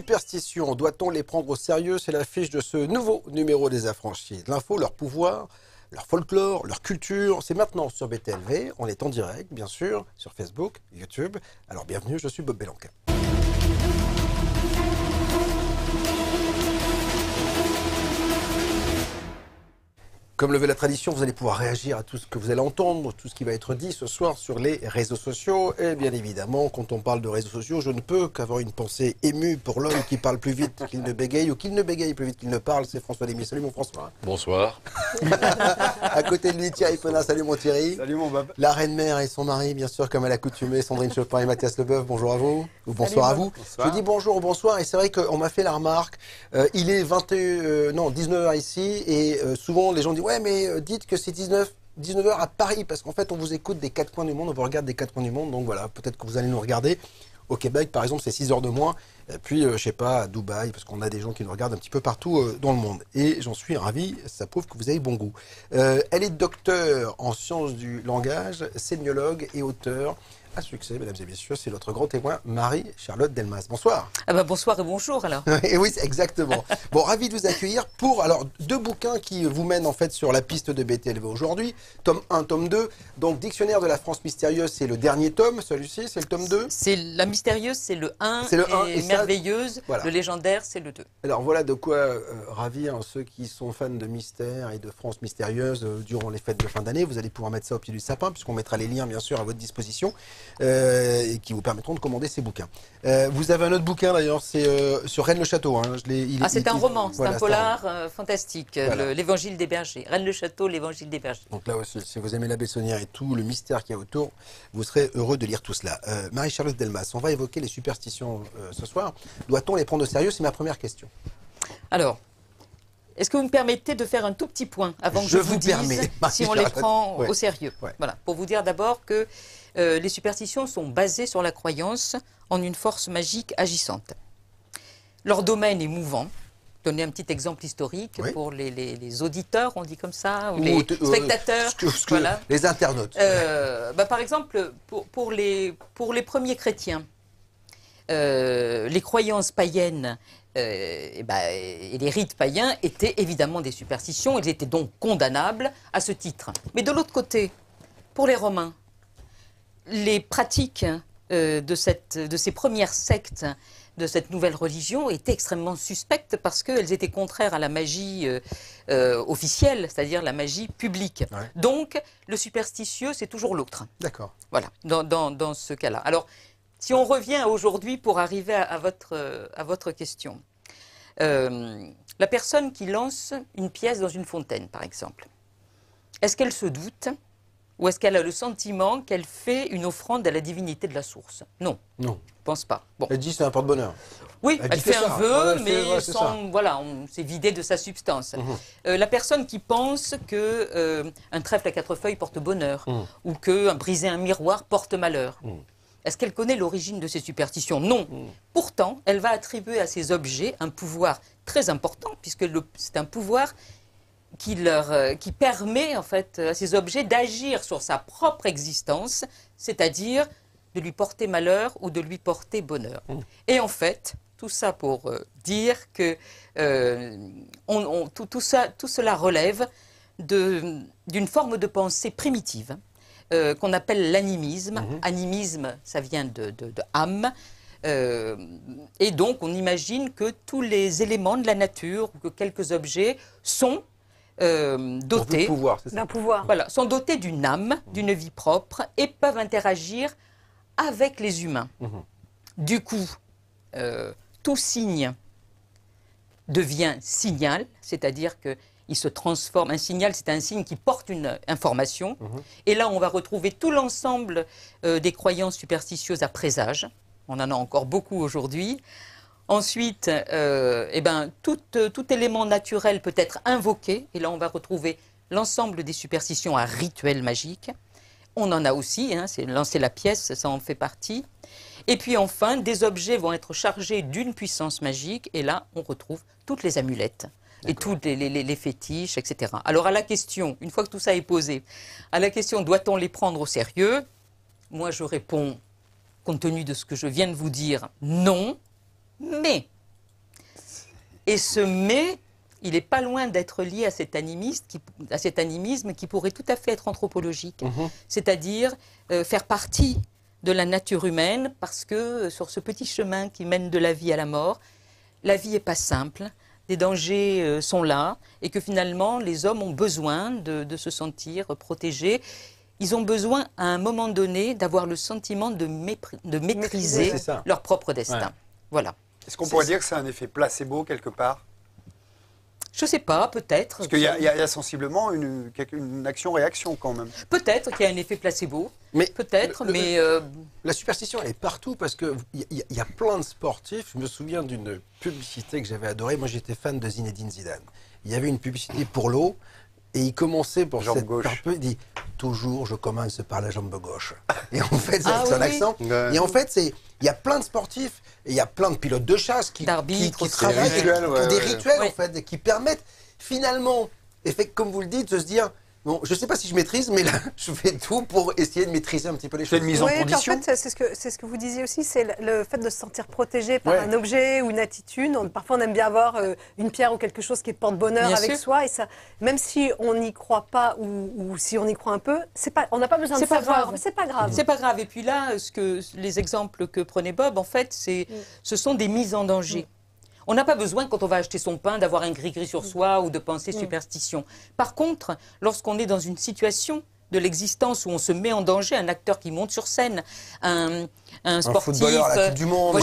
superstitions, doit-on les prendre au sérieux? C'est l'affiche de ce nouveau numéro des Affranchis. L'info, leur pouvoir, leur folklore, leur culture, c'est maintenant sur BTLV. On est en direct, bien sûr, sur Facebook, YouTube. Alors bienvenue, je suis Bob Belanca. Comme le veut la tradition, vous allez pouvoir réagir à tout ce que vous allez entendre, tout ce qui va être dit ce soir sur les réseaux sociaux. Et bien évidemment, quand on parle de réseaux sociaux, je ne peux qu'avoir une pensée émue pour l'homme qui parle plus vite qu'il ne bégaye ou qu'il ne bégaye plus vite qu'il ne parle. C'est François Lémy. Salut mon François. Bonsoir. À côté de lui, Thierry Penin. Salut mon Thierry. Salut mon Bob. La reine-mère et son mari, bien sûr, comme à l'accoutumée, Sandrine Chopin et Mathias Leboeuf. Bonjour à vous. Ou bonsoir à vous. Bonsoir. Je dis bonjour ou bonsoir et c'est vrai qu'on m'a fait la remarque. Il est 19h ici et souvent les gens disent ouais mais dites que c'est 19h à Paris parce qu'en fait on vous écoute des quatre coins du monde, on vous regarde des quatre coins du monde, donc voilà, peut-être que vous allez nous regarder. Au Québec par exemple c'est 6 heures de moins, et puis je sais pas, à Dubaï, parce qu'on a des gens qui nous regardent un petit peu partout dans le monde. Et j'en suis ravi, ça prouve que vous avez bon goût. Elle est docteure en sciences du langage, sémiologue et auteure. À succès, mesdames et messieurs, c'est notre grand témoin, Marie-Charlotte Delmas. Bonsoir. Ah ben bonsoir et bonjour alors. Et oui, exactement. Bon, ravi de vous accueillir pour alors deux bouquins qui vous mènent en fait sur la piste de BTLV aujourd'hui. Tome 1, tome 2. Donc, Dictionnaire de la France mystérieuse, c'est le dernier tome. Celui-ci, c'est le tome 2. C'est la mystérieuse, c'est le 1. C'est le 1 et et ça, merveilleuse, voilà. Le légendaire, c'est le 2. Alors voilà de quoi ravir ceux qui sont fans de mystère et de France mystérieuse durant les fêtes de fin d'année. Vous allez pouvoir mettre ça au pied du sapin puisqu'on mettra les liens bien sûr à votre disposition et qui vous permettront de commander ces bouquins. Vous avez un autre bouquin d'ailleurs, c'est sur Rennes-le-Château. Hein. C'est un roman, c'est voilà, un polar fantastique, Voilà. l'Évangile des bergers. Rennes-le-Château, l'Évangile des bergers. Donc là aussi, si vous aimez la Bessonnière et tout le mystère qu'il y a autour, vous serez heureux de lire tout cela. Marie-Charlotte Delmas, on va évoquer les superstitions ce soir. Doit-on les prendre au sérieux? C'est ma première question. Alors, est-ce que vous me permettez de faire un tout petit point avant que je vous dise si on les prend au sérieux? Ouais. Voilà, pour vous dire d'abord que les superstitions sont basées sur la croyance en une force magique agissante. Leur domaine est mouvant. Donner un petit exemple historique pour les auditeurs, on dit comme ça, ou les spectateurs. Voilà. Les internautes. Par exemple, pour les premiers chrétiens, les croyances païennes et les rites païens étaient évidemment des superstitions, ils étaient donc condamnables à ce titre. Mais de l'autre côté, pour les Romains, les pratiques de ces premières sectes, de cette nouvelle religion, étaient extrêmement suspectes parce qu'elles étaient contraires à la magie officielle, c'est-à-dire la magie publique. Ouais. Donc, le superstitieux, c'est toujours l'autre. D'accord. Voilà, dans ce cas-là. Alors, si on revient aujourd'hui pour arriver à votre question, la personne qui lance une pièce dans une fontaine, par exemple, est-ce qu'elle se doute ou est-ce qu'elle a le sentiment qu'elle fait une offrande à la divinité de la source? Non. Non. Je ne pense pas. Bon. Elle dit c'est un porte-bonheur. Oui, elle fait un vœu, mais sans, voilà, on s'est vidé de sa substance. La personne qui pense qu'un trèfle à 4 feuilles porte bonheur ou que briser un miroir porte malheur. Est-ce qu'elle connaît l'origine de ces superstitions? Non. Pourtant, elle va attribuer à ces objets un pouvoir très important, puisque c'est un pouvoir qui permet en fait à ces objets d'agir sur sa propre existence, c'est-à-dire de lui porter malheur ou de lui porter bonheur. Et en fait, tout ça pour dire que tout cela relève d'une forme de pensée primitive qu'on appelle l'animisme. Animisme, ça vient de âme. Et donc, on imagine que tous les éléments de la nature, ou que quelques objets, sont dotés d'un pouvoir. Voilà, sont dotés d'une âme, d'une vie propre, et peuvent interagir avec les humains. Du coup, tout signe devient signal, c'est-à-dire que il se transforme. Un signal, c'est un signe qui porte une information. Et là, on va retrouver tout l'ensemble des croyances superstitieuses à présage. On en a encore beaucoup aujourd'hui. Ensuite, tout élément naturel peut être invoqué. Et là, on va retrouver l'ensemble des superstitions à rituel magique. On en a aussi, hein, c'est lancer la pièce, ça en fait partie. Et puis enfin, des objets vont être chargés d'une puissance magique. Et là, on retrouve toutes les amulettes. Et tous les fétiches, etc. Alors à la question, une fois que tout ça est posé, à la question doit-on les prendre au sérieux? Moi je réponds, compte tenu de ce que je viens de vous dire, non. Mais Et ce mais, il n'est pas loin d'être lié à cet animisme qui pourrait tout à fait être anthropologique. C'est-à-dire faire partie de la nature humaine, parce que sur ce petit chemin qui mène de la vie à la mort, la vie n'est pas simple, des dangers sont là, et que finalement les hommes ont besoin de se sentir protégés. Ils ont besoin à un moment donné d'avoir le sentiment de maîtriser leur propre destin. Ouais. Voilà. Est-ce qu'on pourrait dire que c'est un effet placebo quelque part? Je ne sais pas, peut-être. Parce qu'il y a sensiblement une action-réaction quand même. Peut-être qu'il y a un effet placebo. Mais peut-être, mais... La superstition, elle est partout parce qu'il y a plein de sportifs. Je me souviens d'une publicité que j'avais adorée. Moi, j'étais fan de Zinedine Zidane. Il y avait une publicité pour l'eau et il commençait pour jambe gauche. Il dit « Toujours, je commence par la jambe gauche ». Et en fait, c'est avec son accent. Et en fait, il y a plein de sportifs, et il y a plein de pilotes de chasse qui travaillent, des rituels en fait, qui permettent finalement, comme vous le dites, de se dire bon, je ne sais pas si je maîtrise, mais là, je fais tout pour essayer de maîtriser un petit peu les choses. C'est une mise en condition. En fait, c'est ce que vous disiez aussi, c'est le fait de se sentir protégé par un objet ou une attitude. Parfois, on aime bien avoir une pierre ou quelque chose qui porte bonheur avec soi. Et ça, même si on n'y croit pas ou si on y croit un peu, on n'a pas besoin de savoir. C'est pas grave. C'est pas grave. Et puis là, les exemples que prenait Bob, en fait, ce sont des mises en danger. On n'a pas besoin, quand on va acheter son pain, d'avoir un gris-gris sur soi ou de penser superstition. Par contre, lorsqu'on est dans une situation de l'existence où on se met en danger, un acteur qui monte sur scène, un sportif, footballeur à la Coupe du Monde,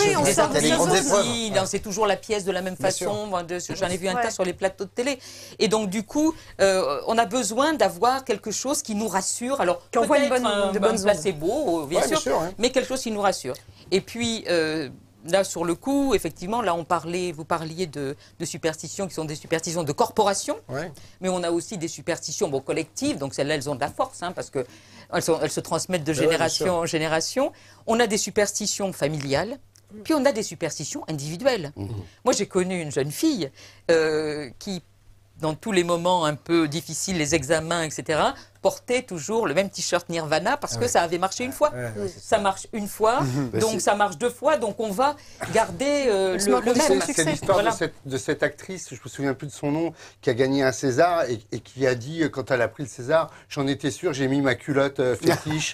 c'est toujours la pièce de la même façon. J'en ai vu un tas sur les plateaux de télé. Et donc, du coup, on a besoin d'avoir quelque chose qui nous rassure. Alors, peut-être un placebo, bien sûr, mais quelque chose qui nous rassure. Et puis... là, sur le coup, effectivement, là, vous parliez de superstitions qui sont des superstitions de corporation, mais on a aussi des superstitions collectives, donc celles-là, elles ont de la force, parce qu'elles se transmettent de génération en génération. On a des superstitions familiales, puis on a des superstitions individuelles. Moi, j'ai connu une jeune fille qui, dans tous les moments un peu difficiles, les examens, etc., portait toujours le même t-shirt Nirvana parce que ça avait marché une fois. Ça marche une fois, donc ça marche deux fois, donc on va garder le même. C'est l'histoire de cette actrice, je ne me souviens plus de son nom, qui a gagné un César et qui a dit, quand elle a pris le César, j'en étais sûr, j'ai mis ma culotte fétiche.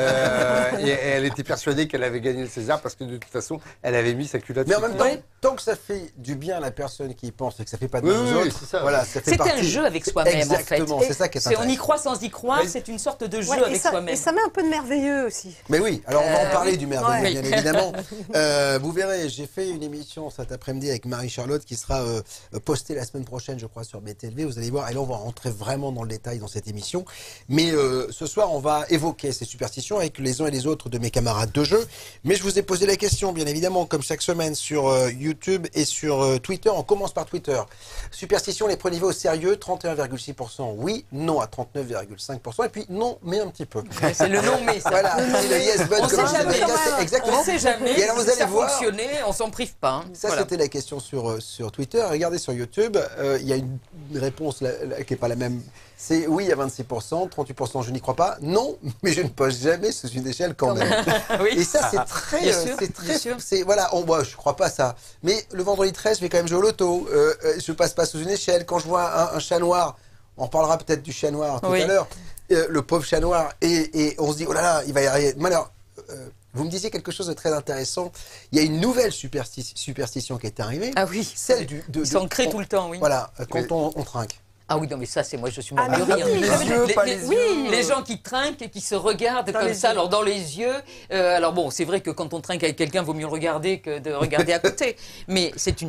Et elle était persuadée qu'elle avait gagné le César parce que de toute façon, elle avait mis sa culotte fétiche. Mais en même temps, tant que ça fait du bien à la personne qui y pense et que ça ne fait pas de mal aux autres, voilà, ça fait partie. C'est un jeu avec soi-même, en fait. Exactement, c'est ça qui est intéressant. On y croit sans y croire, c'est une sorte de jeu avec soi-même. Et ça met un peu de merveilleux aussi. Mais oui, alors on va en parler du merveilleux, bien évidemment. Vous verrez, j'ai fait une émission cet après-midi avec Marie-Charlotte qui sera postée la semaine prochaine, je crois, sur BTLV. Vous allez voir, et là on va rentrer vraiment dans le détail dans cette émission. Mais ce soir, on va évoquer ces superstitions avec les uns et les autres de mes camarades de jeu. Mais je vous ai posé la question, bien évidemment, comme chaque semaine sur YouTube et sur Twitter. On commence par Twitter. Superstition, les prenez-vous au sérieux? 31,6% oui, non à 39,5%, et puis non, mais un petit peu. C'est le non, mais ça. Voilà, c'est le yes, but. On ne sait jamais. Exactement. On ne sait jamais. Et alors, vous allez voir. Fonctionner, on s'en prive pas. Ça, c'était la question sur Twitter. Regardez sur YouTube, il y a une réponse qui n'est pas la même. C'est oui à 26%, 38% je n'y crois pas, non, mais je ne pose jamais sous une échelle quand même. Et ça, c'est très... Voilà, je ne crois pas ça. Mais le vendredi 13, je vais quand même jouer au loto. Je ne passe pas sous une échelle. Quand je vois un chat noir, on parlera peut-être du chat noir tout à l'heure, le pauvre chat noir, et on se dit, oh là là, il va y arriver. Alors, vous me disiez quelque chose de très intéressant. Il y a une nouvelle superstition qui est arrivée. Ah oui, celle ils s'en créent tout le temps, oui. Voilà, quand on trinque. Ah oui, non, mais ça, c'est moi, je suis mort de rire. Les gens qui trinquent et qui se regardent comme ça, alors dans les yeux. Alors bon, c'est vrai que quand on trinque avec quelqu'un, il vaut mieux le regarder que de regarder à côté. Mais c'est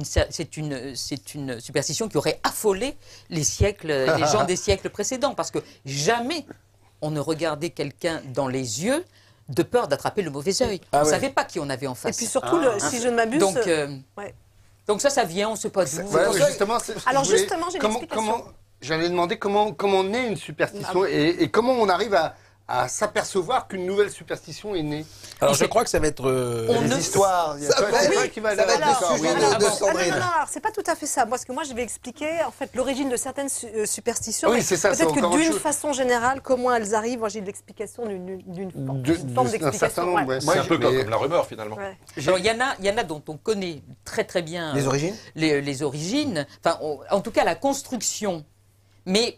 une superstition qui aurait affolé les gens des siècles précédents. Parce que jamais on ne regardait quelqu'un dans les yeux de peur d'attraper le mauvais œil. On ne savait pas qui on avait en face. Et puis surtout, si je ne m'abuse... Donc ça vient, on ne sait pas d'où. Alors justement, j'ai une explication. J'allais demander comment naît une superstition et comment on arrive à s'apercevoir qu'une nouvelle superstition est née. Alors je crois que ça va être Les histoires. il y a- ça va c'est être, vrai qu'il va ça va être d'accord, le sujet oui. de non, Sandrine. non, c'est pas tout à fait ça. Parce que moi, je vais expliquer en fait l'origine de certaines superstitions. Oui, mais c'est ça, c'est peut-être que encore autre d'une chose. façon générale, comment elles arrivent. Moi, j'ai de l'explication d'une forme d'un certain d'explication. nombre, ouais. ouais. C'est un peu comme la rumeur finalement. Ouais. Alors, il y en a dont on connaît très très bien Les origines les origines, enfin, en tout cas la construction, mais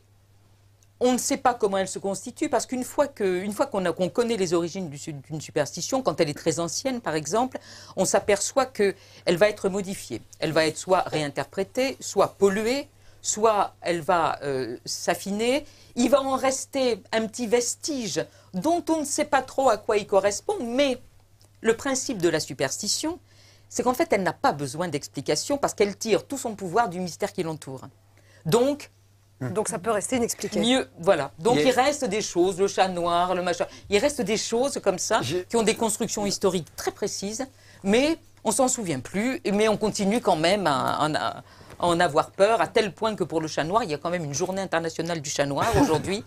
on ne sait pas comment elle se constitue parce qu'une fois qu'on connaît les origines d'une superstition, quand elle est très ancienne par exemple, on s'aperçoit qu'elle va être modifiée. Elle va être soit réinterprétée, soit polluée, soit elle va s'affiner. Il va en rester un petit vestige dont on ne sait pas trop à quoi il correspond, mais le principe de la superstition, c'est qu'en fait elle n'a pas besoin d'explication parce qu'elle tire tout son pouvoir du mystère qui l'entoure. Donc, Ça peut rester inexpliqué. mieux, voilà. Donc Il y a- il reste des choses, le chat noir, le machin. Il reste des choses comme ça J'ai- qui ont des constructions historiques très précises, mais on s'en souvient plus. Mais on continue quand même à en avoir peur, à tel point que pour le chat noir, il y a quand même une journée internationale du chat noir aujourd'hui,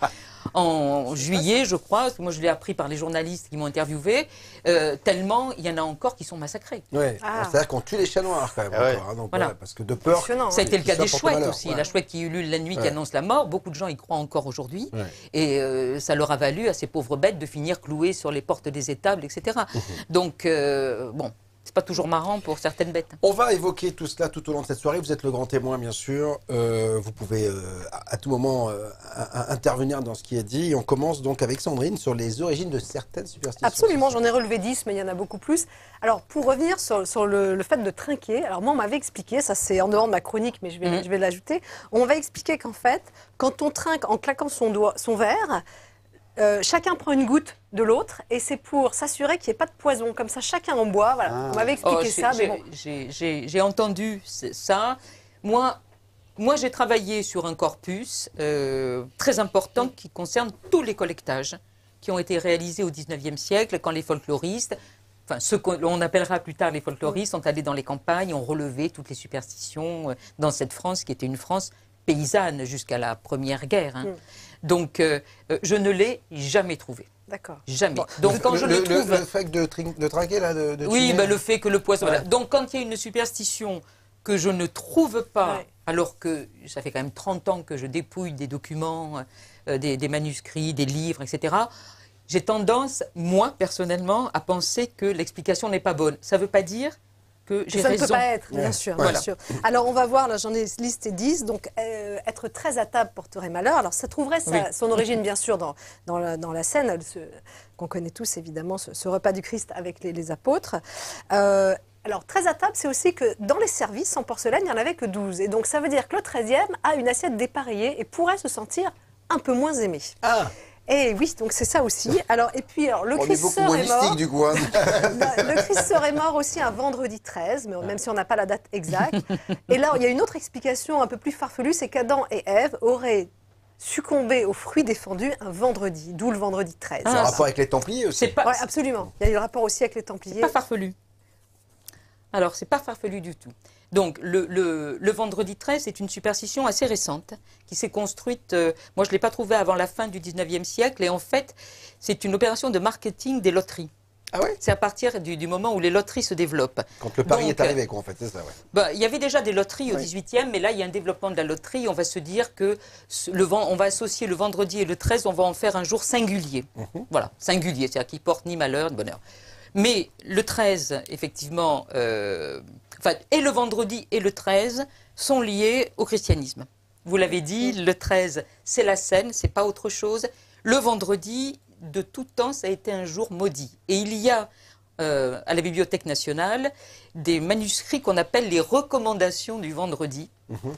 en juillet, je crois. Parce que moi, je l'ai appris par les journalistes qui m'ont interviewé. Tellement il y en a encore qui sont massacrés. Ouais. Ah. C'est-à-dire qu'on tue les chats noirs quand même. Ah ouais. encore, hein, donc, Voilà. parce que de peur. Impressionnant, Ça a hein. été le cas Ça des porte chouettes malheur, aussi. ouais. La chouette qui ulule la nuit, qui Ouais. annonce la mort. Beaucoup de gens y croient encore aujourd'hui. Ouais. Et ça leur a valu à ces pauvres bêtes de finir clouées sur les portes des étables, etc. Donc, bon, c'est pas toujours marrant pour certaines bêtes. On va évoquer tout cela tout au long de cette soirée. Vous êtes le grand témoin, bien sûr. Vous pouvez à tout moment intervenir dans ce qui est dit. Et on commence donc avec Sandrine sur les origines de certaines superstitions. Absolument, j'en ai relevé 10, mais il y en a beaucoup plus. Alors, pour revenir sur le fait de trinquer, alors moi, on m'avait expliqué, ça c'est en dehors de ma chronique, mais je vais l'ajouter, on va expliquer qu'en fait, quand on trinque en claquant son verre, chacun prend une goutte de l'autre, et c'est pour s'assurer qu'il n'y ait pas de poison. Comme ça, chacun en boit. Voilà. Ah. On m'avait expliqué ça, mais bon. J'ai entendu ça. Moi, j'ai travaillé sur un corpus très important qui concerne tous les collectages qui ont été réalisés au XIXe siècle, quand les folkloristes, enfin ceux qu'on appellera plus tard les folkloristes, sont allés dans les campagnes, ont relevé toutes les superstitions dans cette France qui était une France paysanne jusqu'à la Première Guerre. Hein. Donc, je ne l'ai jamais trouvé. D'accord. Jamais. Donc, quand je le trouve... Le fait de trinquer, là, de Oui, tuer. ben, le fait que le poison... Ouais. Voilà. Donc, quand il y a une superstition que je ne trouve pas, Ouais. alors que ça fait quand même 30 ans que je dépouille des documents, des manuscrits, des livres, etc., j'ai tendance, moi, personnellement, à penser que l'explication n'est pas bonne. Ça ne veut pas dire que j'ai Ça ne raison. peut pas être, bien Ouais. sûr, Voilà. bien sûr. Alors, on va voir, là, j'en ai listé 10. Donc, être très à table porterait malheur. Alors, ça trouverait son origine, bien sûr, dans la scène qu'on connaît tous, évidemment, ce repas du Christ avec les apôtres. Alors, très à table, c'est aussi que dans les services en porcelaine, il n'y en avait que 12. Et donc, ça veut dire que le 13e a une assiette dépareillée et pourrait se sentir un peu moins aimé. Ah, Et oui, donc c'est ça aussi. Alors, et puis, alors, le on est Christ beaucoup moins serait mort. mystique du coup. Hein. Le Christ serait mort aussi un vendredi 13, mais même si on n'a pas la date exacte. Et là, il y a une autre explication un peu plus farfelue, c'est qu'Adam et Ève auraient succombé aux fruits défendus un vendredi, d'où le vendredi 13. C'est en rapport avec les Templiers aussi. C'est pas, Ouais, absolument. Il y a eu le rapport aussi avec les Templiers. c'est pas farfelu. Alors, c'est pas farfelu du tout. Donc, le vendredi 13, c'est une superstition assez récente qui s'est construite. Moi, je ne l'ai pas trouvée avant la fin du 19e siècle. Et en fait, c'est une opération de marketing des loteries. Ah ouais. C'est à partir du moment où les loteries se développent. Quand le pari Donc, est arrivé, quoi, en fait, c'est ça, ouais. Bah, il y avait déjà des loteries au 18e, mais là, il y a un développement de la loterie. On va se dire que on va associer le vendredi et le 13, on va en faire un jour singulier. Voilà, singulier, c'est-à-dire qui porte ni malheur ni bonheur. Mais le 13, effectivement, et le vendredi et le 13 sont liés au christianisme. Vous l'avez dit, le 13, c'est la scène, c'est pas autre chose. Le vendredi, de tout temps, ça a été un jour maudit. Et il y a à la Bibliothèque nationale des manuscrits qu'on appelle les recommandations du vendredi,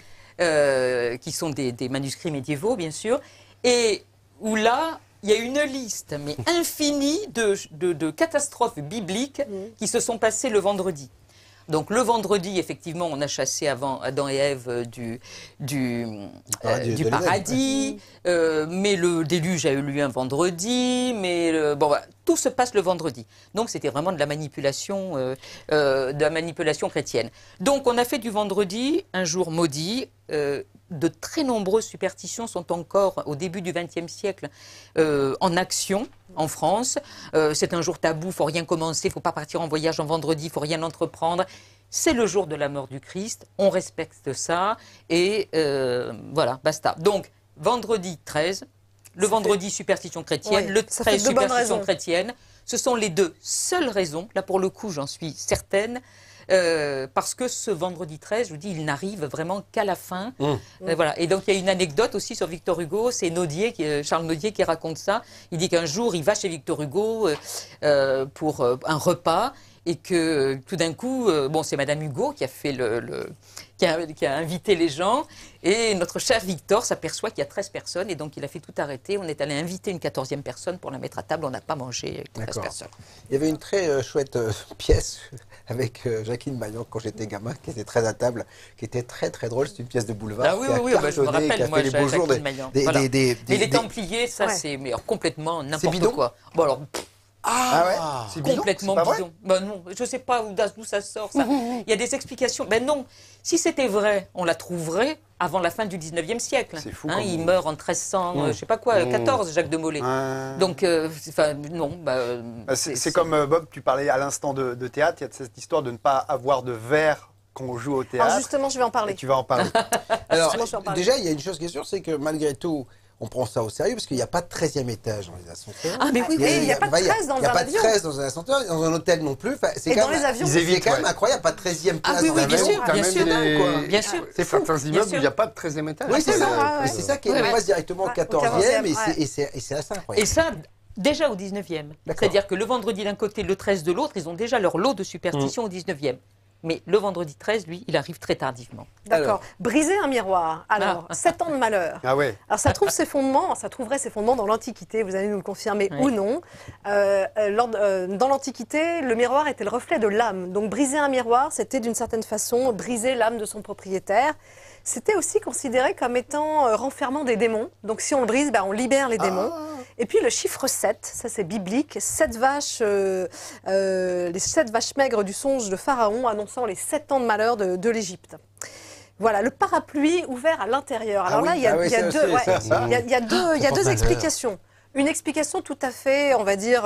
qui sont des manuscrits médiévaux, bien sûr, et où là, il y a une liste, mais infinie, de catastrophes bibliques qui se sont passées le vendredi. Donc le vendredi, effectivement, on a chassé avant Adam et Ève du paradis, mais le déluge a eu lieu un vendredi, mais bon, voilà, tout se passe le vendredi. Donc c'était vraiment de la manipulation chrétienne. Donc on a fait du vendredi un jour maudit. De très nombreuses superstitions sont encore, au début du XXe siècle, en action en France. C'est un jour tabou, il ne faut rien commencer, il ne faut pas partir en voyage en vendredi, il ne faut rien entreprendre. C'est le jour de la mort du Christ, on respecte ça, et voilà, basta. Donc, vendredi 13, le vendredi superstition chrétienne, le 13 superstition chrétienne, ce sont les deux seules raisons, là pour le coup j'en suis certaine, parce que ce vendredi 13, je vous dis, il n'arrive vraiment qu'à la fin. Voilà. Et donc, il y a une anecdote aussi sur Victor Hugo, c'est Charles Nodier qui raconte ça. Il dit qu'un jour, il va chez Victor Hugo pour un repas et que tout d'un coup, bon, c'est Madame Hugo qui a fait qui a invité les gens, et notre cher Victor s'aperçoit qu'il y a 13 personnes, et donc il a fait tout arrêter. On est allé inviter une 14e personne pour la mettre à table, on n'a pas mangé avec 13 personnes. Il y avait une très chouette pièce avec Jacqueline Maillan quand j'étais gamin, qui était très à table, qui était très très drôle. C'est une pièce de boulevard. Ah oui, je me rappelle, moi, Jacqueline Maillan. Voilà. Mais les Templiers, ça c'est complètement n'importe quoi. Bon alors... ouais, c'est bidon, complètement bidon. Ben non, je ne sais pas d'où ça sort. Ça. Il y a des explications. Ben non, si c'était vrai, on la trouverait avant la fin du 19e siècle. C'est fou. Il meurt en 1300, je ne sais pas quoi, 14, Jacques de Molay. Donc, non. C'est comme Bob, tu parlais à l'instant de théâtre. Il y a cette histoire de ne pas avoir de verre quand on joue au théâtre. Alors justement, je vais en parler. Et tu vas en parler. Alors, déjà, il y a une chose qui est sûre, c'est que malgré tout, on prend ça au sérieux parce qu'il n'y a pas de 13e étage dans les ascenseurs. Ah, mais oui, il n'y a pas de 13 dans un avion. Il n'y a pas de 13 dans un ascenseur, dans un hôtel non plus. Et dans les avions, c'est quand même incroyable, pas de 13e place. Ah oui, bien sûr, bien sûr. C'est certains immeubles où il n'y a pas de 13e étage. Oui, c'est ça. C'est ça qui passe directement au 14e, et c'est assez incroyable. Et ça, déjà au 19e. C'est-à-dire que le vendredi d'un côté, le 13 de l'autre, ils ont déjà leur lot de superstitions au 19e. Mais le vendredi 13, lui, il arrive très tardivement. D'accord. Briser un miroir. Alors, 7 ans de malheur. Ah ouais. Alors, ça trouverait ses fondements dans l'Antiquité, vous allez nous le confirmer ou non. Dans l'Antiquité, le miroir était le reflet de l'âme. Donc, briser un miroir, c'était d'une certaine façon briser l'âme de son propriétaire. C'était aussi considéré comme étant renfermant des démons. Donc, si on le brise, on libère les démons. Et puis, le chiffre 7, ça c'est biblique, les 7 vaches maigres du songe de Pharaon annonçant les 7 ans de malheur de l'Égypte. Voilà, le parapluie ouvert à l'intérieur. Alors là, il y a deux explications. Une explication tout à fait, on va dire,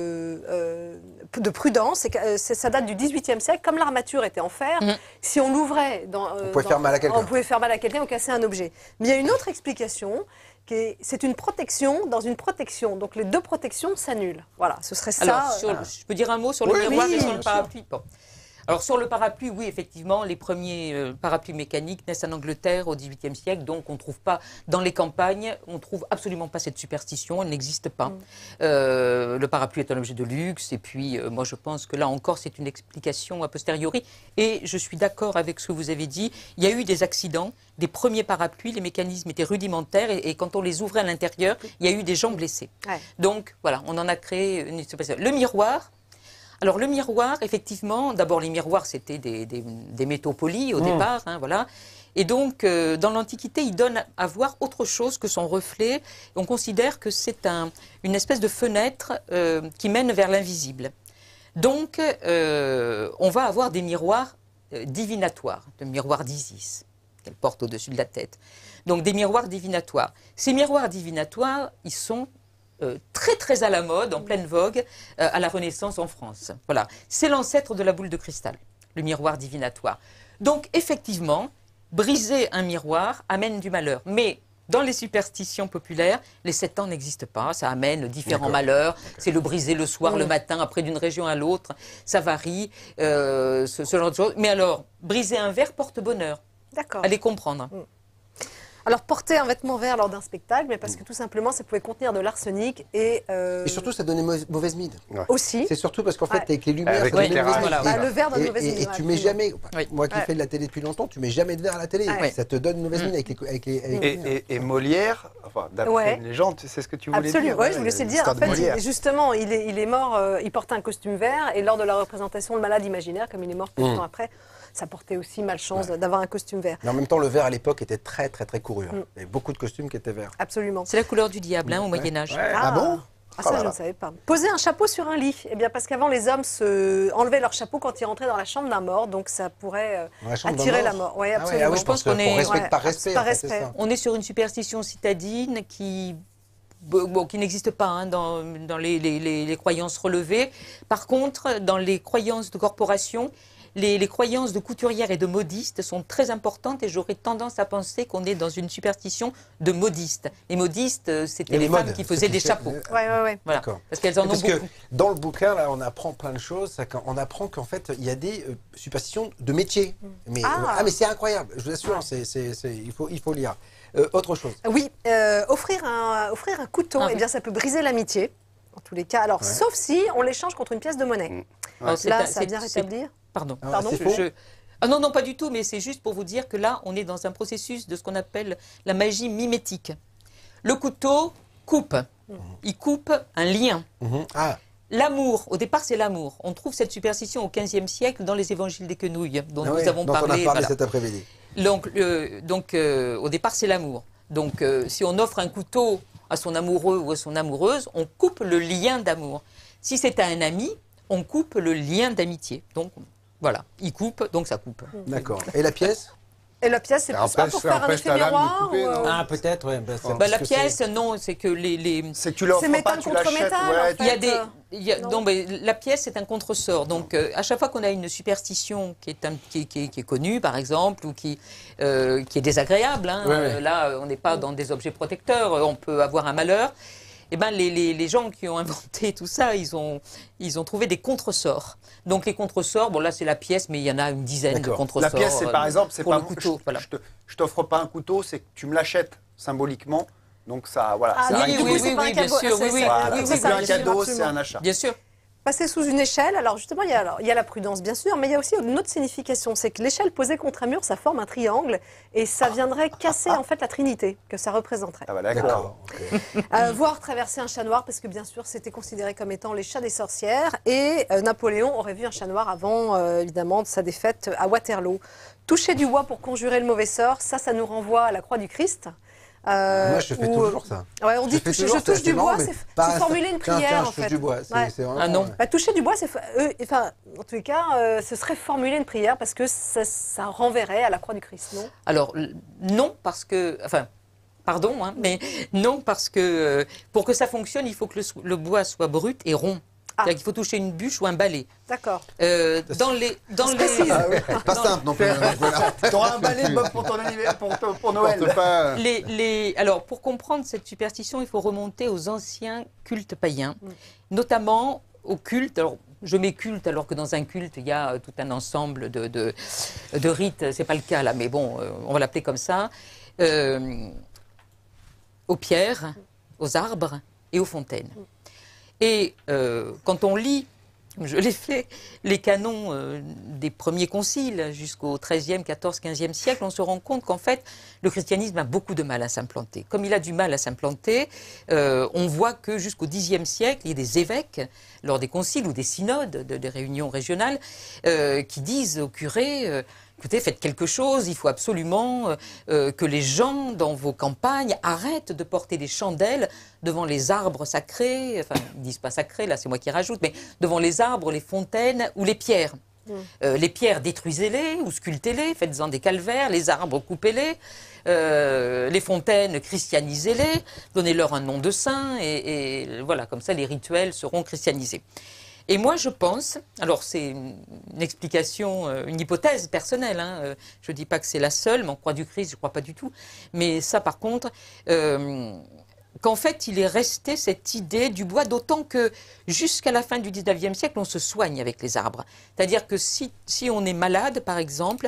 de prudence, c'est que ça date du XVIIIe siècle. Comme l'armature était en fer, si on l'ouvrait, on pouvait faire mal à quelqu'un. On pouvait faire mal à quelqu'un ou casser un objet. Mais il y a une autre explication, c'est une protection dans une protection. Donc les deux protections s'annulent. Voilà, ce serait ça. Alors, je peux dire un mot sur le miroir et sur le parapluie. Bon. Alors sur le parapluie, oui, effectivement, les premiers parapluies mécaniques naissent en Angleterre au XVIIIe siècle, donc on ne trouve pas, dans les campagnes, on ne trouve absolument pas cette superstition, elle n'existe pas. Le parapluie est un objet de luxe, et puis moi je pense que là encore c'est une explication a posteriori, et je suis d'accord avec ce que vous avez dit, il y a eu des accidents, des premiers parapluies, les mécanismes étaient rudimentaires, et quand on les ouvrait à l'intérieur, il y a eu des gens blessés. Ouais. Donc voilà, on en a créé une superstition. Le miroir. Alors le miroir, effectivement, d'abord les miroirs c'était des métaux polis au départ, voilà. Et donc dans l'Antiquité, il donne à voir autre chose que son reflet. On considère que c'est une espèce de fenêtre qui mène vers l'invisible. Donc on va avoir des miroirs divinatoires, des miroirs d'Isis qu'elle porte au-dessus de la tête. Donc des miroirs divinatoires. Ces miroirs divinatoires, ils sont très très à la mode, en pleine vogue, à la Renaissance en France. Voilà. C'est l'ancêtre de la boule de cristal, le miroir divinatoire. Donc effectivement, briser un miroir amène du malheur. Mais dans les superstitions populaires, les 7 ans n'existent pas, ça amène différents malheurs. C'est le briser le soir, le matin, après d'une région à l'autre, ça varie, ce genre de choses. Mais alors, briser un verre porte bonheur. D'accord. Allez comprendre. Alors, porter un vêtement vert lors d'un spectacle, mais parce que tout simplement, ça pouvait contenir de l'arsenic Et surtout, ça donnait mauvaise mine. aussi. C'est surtout parce qu'en fait, avec les lumières, Avec ça donnait l'éclairage, mauvaise mine. voilà. Le verre donne mauvaise mine. Et tu mets jamais, Oui. moi qui fais de la télé depuis longtemps, tu mets jamais de verre à la télé. Ouais. Ça te donne une mauvaise mine avec les lumières. Et Molière, enfin, d'après Ouais. une légende, c'est ce que tu voulais Absolument, dire. oui, je voulais le dire. En fait, justement, il est mort, il portait un costume vert, et lors de la représentation Le Malade imaginaire, comme il est mort peu de temps après, ça portait aussi malchance d'avoir un costume vert. Mais en même temps, le vert à l'époque était très couru. Il y avait beaucoup de costumes qui étaient verts. Absolument. C'est la couleur du diable au Moyen-Âge. Ouais. Ah bon? Ah, ça, je ne savais pas. Poser un chapeau sur un lit. Eh bien, parce qu'avant, les hommes enlevaient leur chapeau quand ils rentraient dans la chambre d'un mort, donc ça pourrait attirer la mort. Oui, absolument. Ah ouais, Je pense qu'on est par respect. par en fait, c'est respect. ça. On est sur une superstition citadine qui n'existe pas hein, dans les croyances relevées. Par contre, dans les croyances de corporation, les croyances de couturières et de modistes sont très importantes et j'aurais tendance à penser qu'on est dans une superstition de modistes. Les modistes, c'était les femmes qui faisaient des chapeaux. Oui, oui, oui. Voilà, D'accord. parce qu'elles en ont Parce beaucoup. que dans le bouquin, là, on apprend plein de choses. On apprend qu'en fait, il y a des superstitions de métier. Mais, mais c'est incroyable, je vous assure, il faut lire. Autre chose. Oui, offrir un couteau, eh bien, ça peut briser l'amitié, en tous les cas. Alors, sauf si on l'échange contre une pièce de monnaie. Alors, Là, ça vient rétablir. Pardon. Pardon. c'est faux. Ah non, pas du tout, mais c'est juste pour vous dire que là, on est dans un processus de ce qu'on appelle la magie mimétique. Le couteau coupe. Il coupe un lien. Ah, L'amour, au départ, c'est l'amour. On trouve cette superstition au XVe siècle dans les évangiles des quenouilles, dont nous avons dont parlé. on a parlé voilà. cet après-midi. Donc, au départ, c'est l'amour. Donc, si on offre un couteau à son amoureux ou à son amoureuse, on coupe le lien d'amour. Si c'est à un ami, on coupe le lien d'amitié. Donc, voilà, il coupe, donc ça coupe. D'accord. Et la pièce? Et la pièce, c'est Ça plus pas pour faire un empêche effet ta lame de miroir couper, non Ah, peut-être, oui. La pièce, non, c'est que les... C'est que tu l'offres C'est pas, métal tu contre l'achètes. métal, Ouais, en fait. Il y a des, non. non, mais la pièce, c'est un contresort. Donc, à chaque fois qu'on a une superstition qui est connue, par exemple, ou qui est désagréable, hein, Ouais. là, on n'est pas dans des objets protecteurs, on peut avoir un malheur. Eh ben, les gens qui ont inventé tout ça, ils ont trouvé des contresorts. Donc, les contresorts, bon, là, c'est la pièce, mais il y en a une dizaine de D'accord. contresorts. La pièce, c'est par exemple, c'est pour pas le couteau. Voilà. je t'offre pas un couteau, c'est que tu me l'achètes symboliquement. Donc ça, voilà. Ah, c'est oui, un du cadeau. coup, c'est pas un bien cadeau. sûr, C'est- oui, oui. c'est- Voilà, oui, c'est ça, plus un bien sûr, cadeau, c'est absolument. un achat. Bien sûr. Passer sous une échelle, alors justement, il y a la prudence, bien sûr, mais il y a aussi une autre signification, c'est que l'échelle posée contre un mur, ça forme un triangle, et ça viendrait casser en fait la Trinité que ça représenterait. Ah bah d'accord. Ok. Voir traverser un chat noir, parce que bien sûr, c'était considéré comme étant les chats des sorcières, et Napoléon aurait vu un chat noir avant, évidemment, de sa défaite à Waterloo. Toucher du bois pour conjurer le mauvais sort, ça nous renvoie à la croix du Christ. Moi, je fais où- toujours ça. Ouais, on dit fais toucher, toujours je touche ça, du marrant, bois, mais c'est pas- formuler une tiens, prière, je en touche fait. du bois. Ouais. C'est vraiment, Ah non. Bah, toucher du bois, enfin, en tous les cas, ce serait formuler une prière parce que ça renverrait à la croix du Christ, non? Alors, non, parce que... Enfin, pardon, hein, mais non, parce que pour que ça fonctionne, il faut que le bois soit brut et rond. C'est-à-dire qu'il faut toucher une bûche ou un balai. D'accord. Dans les... Ah ouais, pas simple non plus. Voilà. Tu auras un balai Bob pour ton anniversaire, pour Noël. Porte pas. Alors, pour comprendre cette superstition, il faut remonter aux anciens cultes païens, notamment au culte. Alors, je mets culte alors que dans un culte, il y a tout un ensemble de rites. C'est pas le cas là, mais bon, on va l'appeler comme ça. Aux pierres, aux arbres et aux fontaines. Et quand on lit, je l'ai fait, les canons des premiers conciles jusqu'au XIIIe, XIVe, XVe siècle, on se rend compte qu'en fait, le christianisme a beaucoup de mal à s'implanter. Comme il a du mal à s'implanter, on voit que jusqu'au Xe siècle, il y a des évêques, lors des conciles ou des synodes, des réunions régionales, qui disent aux curés... Écoutez, faites quelque chose, il faut absolument que les gens dans vos campagnes arrêtent de porter des chandelles devant les arbres sacrés, enfin, ils ne disent pas sacrés, là c'est moi qui rajoute, mais devant les arbres, les fontaines ou les pierres. Les pierres, détruisez-les ou sculptez-les, faites-en des calvaires, les arbres, coupez-les, les fontaines, christianisez-les, donnez-leur un nom de saint, et voilà, comme ça les rituels seront christianisés. Et moi, je pense, alors c'est une explication, une hypothèse personnelle, hein, je ne dis pas que c'est la seule, mais en croix du Christ, je ne crois pas du tout, mais ça par contre, qu'en fait, il est resté cette idée du bois, d'autant que jusqu'à la fin du 19e siècle, on se soigne avec les arbres. C'est-à-dire que si on est malade, par exemple,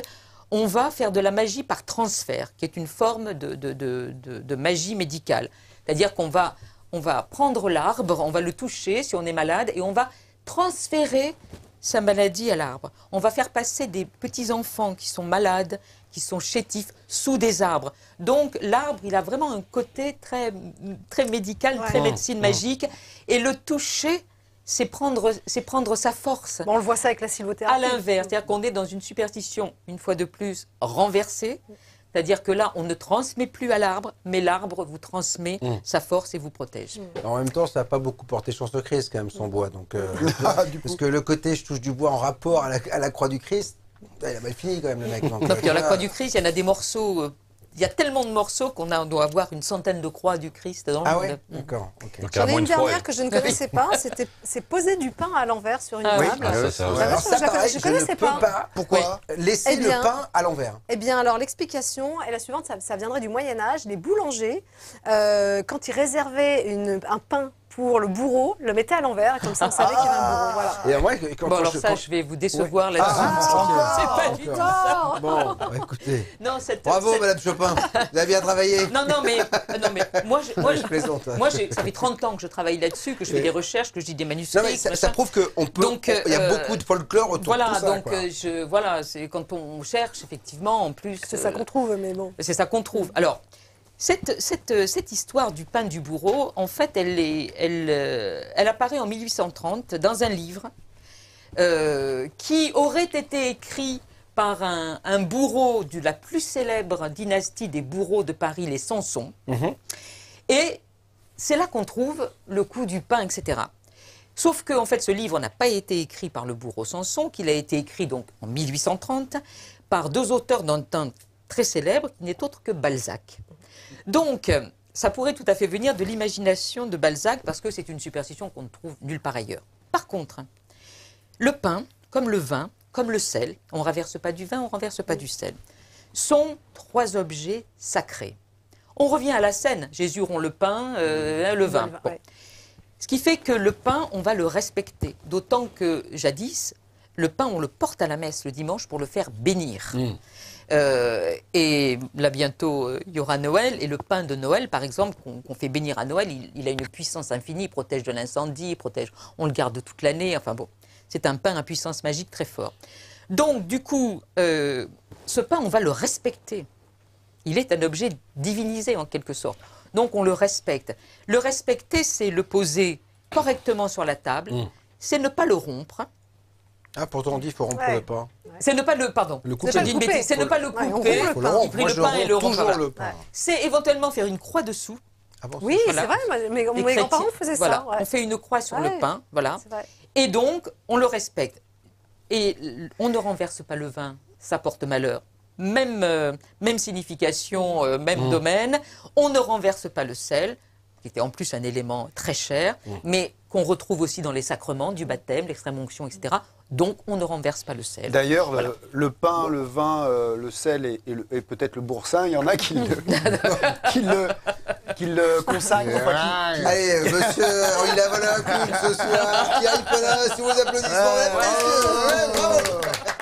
on va faire de la magie par transfert, qui est une forme de magie médicale. C'est-à-dire qu'on va prendre l'arbre, on va le toucher si on est malade, et on va transférer sa maladie à l'arbre. On va faire passer des petits-enfants qui sont malades, qui sont chétifs, sous des arbres. Donc l'arbre, il a vraiment un côté très, très médical, très médecine magique. Et le toucher, c'est prendre sa force. Bon, on le voit ça avec la sylvothérapie. À l'inverse, c'est-à-dire qu'on est dans une superstition, une fois de plus, renversée. C'est-à-dire que là, on ne transmet plus à l'arbre, mais l'arbre vous transmet sa force et vous protège. En même temps, ça n'a pas beaucoup porté chance au Christ, quand même, son bois. Donc, parce que le côté je touche du bois en rapport à la croix du Christ, il a mal fini quand même, le mec. Donc, puis à la croix du Christ, il y en a des morceaux. Il y a tellement de morceaux qu'on doit avoir une centaine de croix du Christ dans le monde. Ah ouais, d'accord. Okay. J'en ai une dernière que je ne connaissais pas. C'est poser du pain à l'envers sur une table. Je ne connaissais pas. Pourquoi laisser le pain à l'envers? Eh bien, alors l'explication est la suivante. Ça viendrait du Moyen-Âge. Les boulangers, quand ils réservaient un pain pour le bourreau, le mettaient à l'envers, et comme ça on savait qu'il y avait un bourreau. Voilà. Et moi, je vais vous décevoir là-dessus. C'est pas du tout ça. Bon, écoutez. Non, bravo, Madame Chopin. Vous avez bien travaillé. Non, mais moi, je plaisante. Moi, ça fait 30 ans que je travaille là-dessus, que je fais des recherches, que je lis des manuscrits. Non, mais ça prouve qu'on peut. Il y a beaucoup de folklore autour de tout ça. Voilà, c'est quand on cherche, effectivement, en plus. C'est ça qu'on trouve, mais bon. C'est ça qu'on trouve. Alors. Cette histoire du pain du bourreau, en fait, elle apparaît en 1830 dans un livre qui aurait été écrit par un bourreau de la plus célèbre dynastie des bourreaux de Paris, les Samson. Et c'est là qu'on trouve le coup du pain, etc. Sauf que, en fait, ce livre n'a pas été écrit par le bourreau Samson, qu'il a été écrit donc en 1830 par deux auteurs d'un temps très célèbres, qui n'est autre que Balzac. Donc, ça pourrait tout à fait venir de l'imagination de Balzac, parce que c'est une superstition qu'on ne trouve nulle part ailleurs. Par contre, le pain, comme le vin, comme le sel, on ne renverse pas du vin, on ne renverse pas du sel, sont trois objets sacrés. On revient à la scène, Jésus rompt le pain, le vin. Bon. Ce qui fait que le pain, on va le respecter, d'autant que jadis, le pain, on le porte à la messe le dimanche pour le faire bénir. Et là, bientôt, il y aura Noël. Et le pain de Noël, par exemple, qu'on fait bénir à Noël, il a une puissance infinie. Il protège de l'incendie, on le garde toute l'année. Enfin bon, c'est un pain à puissance magique très fort. Donc, du coup, ce pain, on va le respecter. Il est un objet divinisé, en quelque sorte. Donc, on le respecte. Le respecter, c'est le poser correctement sur la table. C'est ne pas le rompre. Ah, pourtant on dit qu'il faut rompre le pain. C'est ne pas le, pardon, c'est ne pas le couper, il prit le pain et le rompre. C'est éventuellement faire une croix dessous. Ah bon, oui, c'est vrai, mes grands-parents faisaient ça. On fait une croix sur le pain, voilà. Et donc, on le respecte. Et on ne renverse pas le vin, ça porte malheur. Même signification, même domaine. On ne renverse pas le sel, qui était en plus un élément très cher, mais qu'on retrouve aussi dans les sacrements du baptême, l'extrême-onction, etc. Donc, on ne renverse pas le sel. D'ailleurs, le pain, le vin, le sel et peut-être le boursin, il y en a qui le consacrent. Allez, monsieur, il a volé un coup ce soir. Qui aille pas là, sous vos applaudissements. Bravo.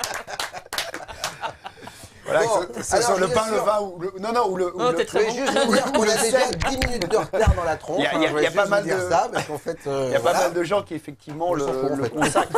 Voilà, que ce soit le pain, le vin ou le... Non, ou le... Je vais juste vous dire qu'on a déjà 10 minutes de retard dans la tronche. Il y a pas mal de gens qui, effectivement, le consacrent.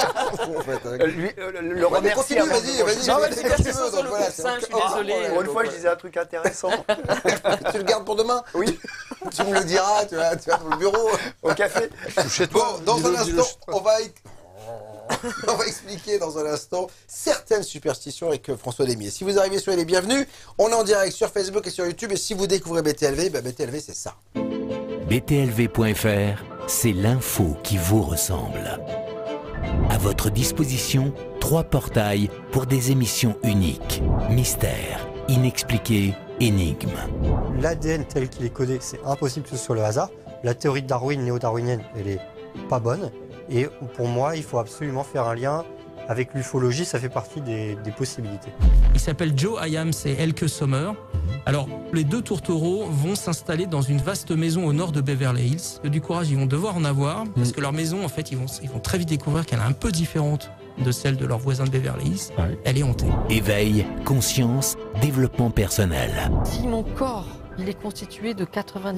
Le remercient. Vas-y. Non, mais c'est ce que sur le coussin, je suis désolé. Une fois, je disais un truc intéressant. Tu le gardes pour demain? Oui. Tu me le diras, tu vas dans le bureau. Au café. Bon, dans un instant, on va expliquer dans un instant certaines superstitions avec François Lémier. Si vous arrivez, soyez les bienvenus. On est en direct sur Facebook et sur YouTube. Et si vous découvrez BTLV, BTLV, c'est ça. BTLV.fr, c'est l'info qui vous ressemble. À votre disposition, 3 portails pour des émissions uniques. Mystère, inexpliqué, énigme. L'ADN tel qu'il est codé, c'est impossible que ce soit le hasard. La théorie de Darwin, néo-darwinienne, elle est pas bonne. Et pour moi, il faut absolument faire un lien avec l'ufologie, ça fait partie des possibilités. Il s'appelle Joe Hyams et Elke Sommer. Alors, les deux tourtereaux vont s'installer dans une vaste maison au nord de Beverly Hills. Du courage, ils vont devoir en avoir, parce que leur maison, en fait, ils vont très vite découvrir qu'elle est un peu différente de celle de leurs voisins de Beverly Hills, elle est hantée. Éveil, conscience, développement personnel. Si mon corps, il est constitué de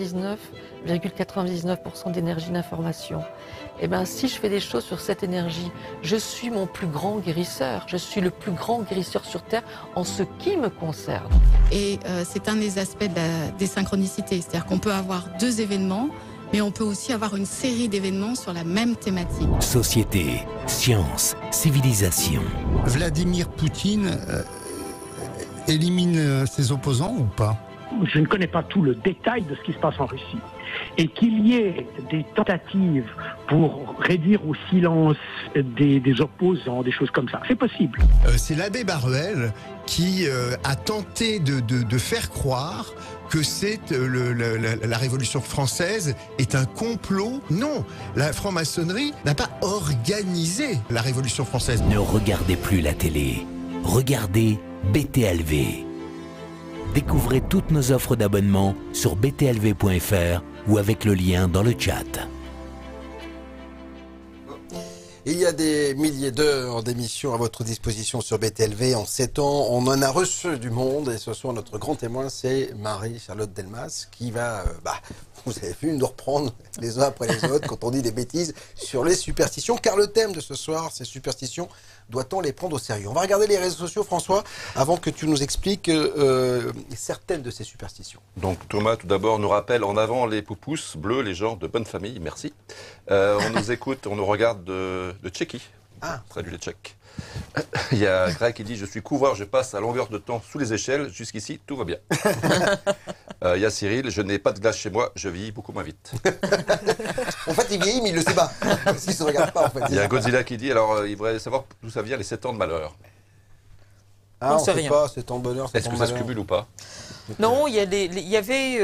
99,99% d'énergie d'information, et bien si je fais des choses sur cette énergie, je suis mon plus grand guérisseur. Je suis le plus grand guérisseur sur Terre en ce qui me concerne. Et c'est un des aspects des synchronicités. C'est-à-dire qu'on peut avoir 2 événements, mais on peut aussi avoir une série d'événements sur la même thématique. Société, science, civilisation. Vladimir Poutine élimine ses opposants ou pas? Je ne connais pas tout le détail de ce qui se passe en Russie. Et qu'il y ait des tentatives pour réduire au silence des opposants, des choses comme ça, c'est possible. C'est l'abbé Baruel qui a tenté de faire croire que la Révolution française est un complot. Non, la franc-maçonnerie n'a pas organisé la Révolution française. Ne regardez plus la télé, regardez BTLV. Découvrez toutes nos offres d'abonnement sur btlv.fr ou avec le lien dans le chat. Il y a des milliers d'heures d'émissions à votre disposition sur BTLV. En 7 ans, on en a reçu du monde. Et ce soir, notre grand témoin, c'est Marie-Charlotte Delmas, qui va, vous avez vu, nous reprendre les uns après les autres quand on dit des bêtises sur les superstitions. Car le thème de ce soir, c'est superstitions. Doit-on les prendre au sérieux? On va regarder les réseaux sociaux, François, avant que tu nous expliques certaines de ces superstitions. Donc Thomas, tout d'abord, nous rappelle en avant les poupous bleus, les gens de bonne famille, merci. On nous écoute, on nous regarde de Tchéquie, traduit les Tchèques. Il y a Greg qui dit « Je suis couvreur, je passe à longueur de temps sous les échelles, jusqu'ici tout va bien ». Il y a Cyril « Je n'ai pas de glace chez moi, je vieillis beaucoup moins vite ». En fait, il vieillit, mais il ne le sait pas, parce qu'il ne se regarde pas, en fait. Il y a Godzilla qui dit « Alors, il voudrait savoir d'où ça vient les 7 ans de malheur ». On ne sait pas, 7 ans de bonheur, 7 ans de malheur. Est-ce que ça se cumule ou pas? Non, il y avait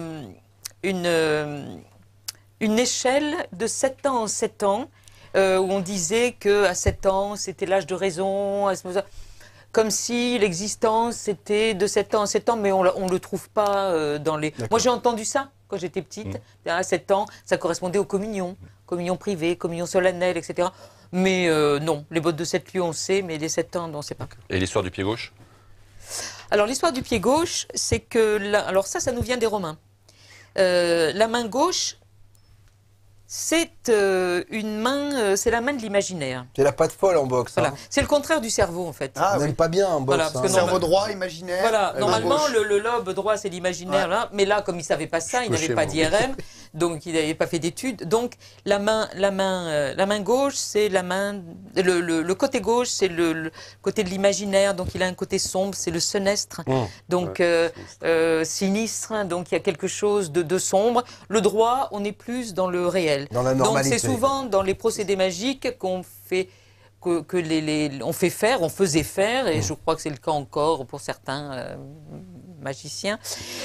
une échelle de 7 ans en 7 ans, où on disait qu'à 7 ans, c'était l'âge de raison, comme si l'existence c'était de 7 ans en 7 ans, mais on ne le trouve pas dans les... Moi j'ai entendu ça quand j'étais petite, à 7 ans, ça correspondait aux communions, communion privée, communion solennelle, etc. Mais non, les bottes de 7 lieues on sait, mais les 7 ans, non, on ne sait pas. Et l'histoire du pied gauche? Alors l'histoire du pied gauche, c'est que... Alors ça nous vient des Romains. La main gauche, c'est une main, c'est la main de l'imaginaire. C'est la patte folle en boxe. Voilà. C'est le contraire du cerveau en fait. On n'aime pas bien en boxe. Voilà, parce que cerveau droit, imaginaire. Voilà, normalement le lobe droit c'est l'imaginaire là, mais là comme il savait pas ça, il n'avait pas d'IRM, donc il n'avait pas fait d'études. Donc la main gauche c'est la main, le côté gauche c'est le côté de l'imaginaire, donc il a un côté sombre, c'est le senestre, donc sinistre, donc il y a quelque chose de sombre. Le droit, on est plus dans le réel. Dans la normalité. Donc c'est souvent dans les procédés magiques qu'on fait on faisait faire, et je crois que c'est le cas encore pour certains magiciens,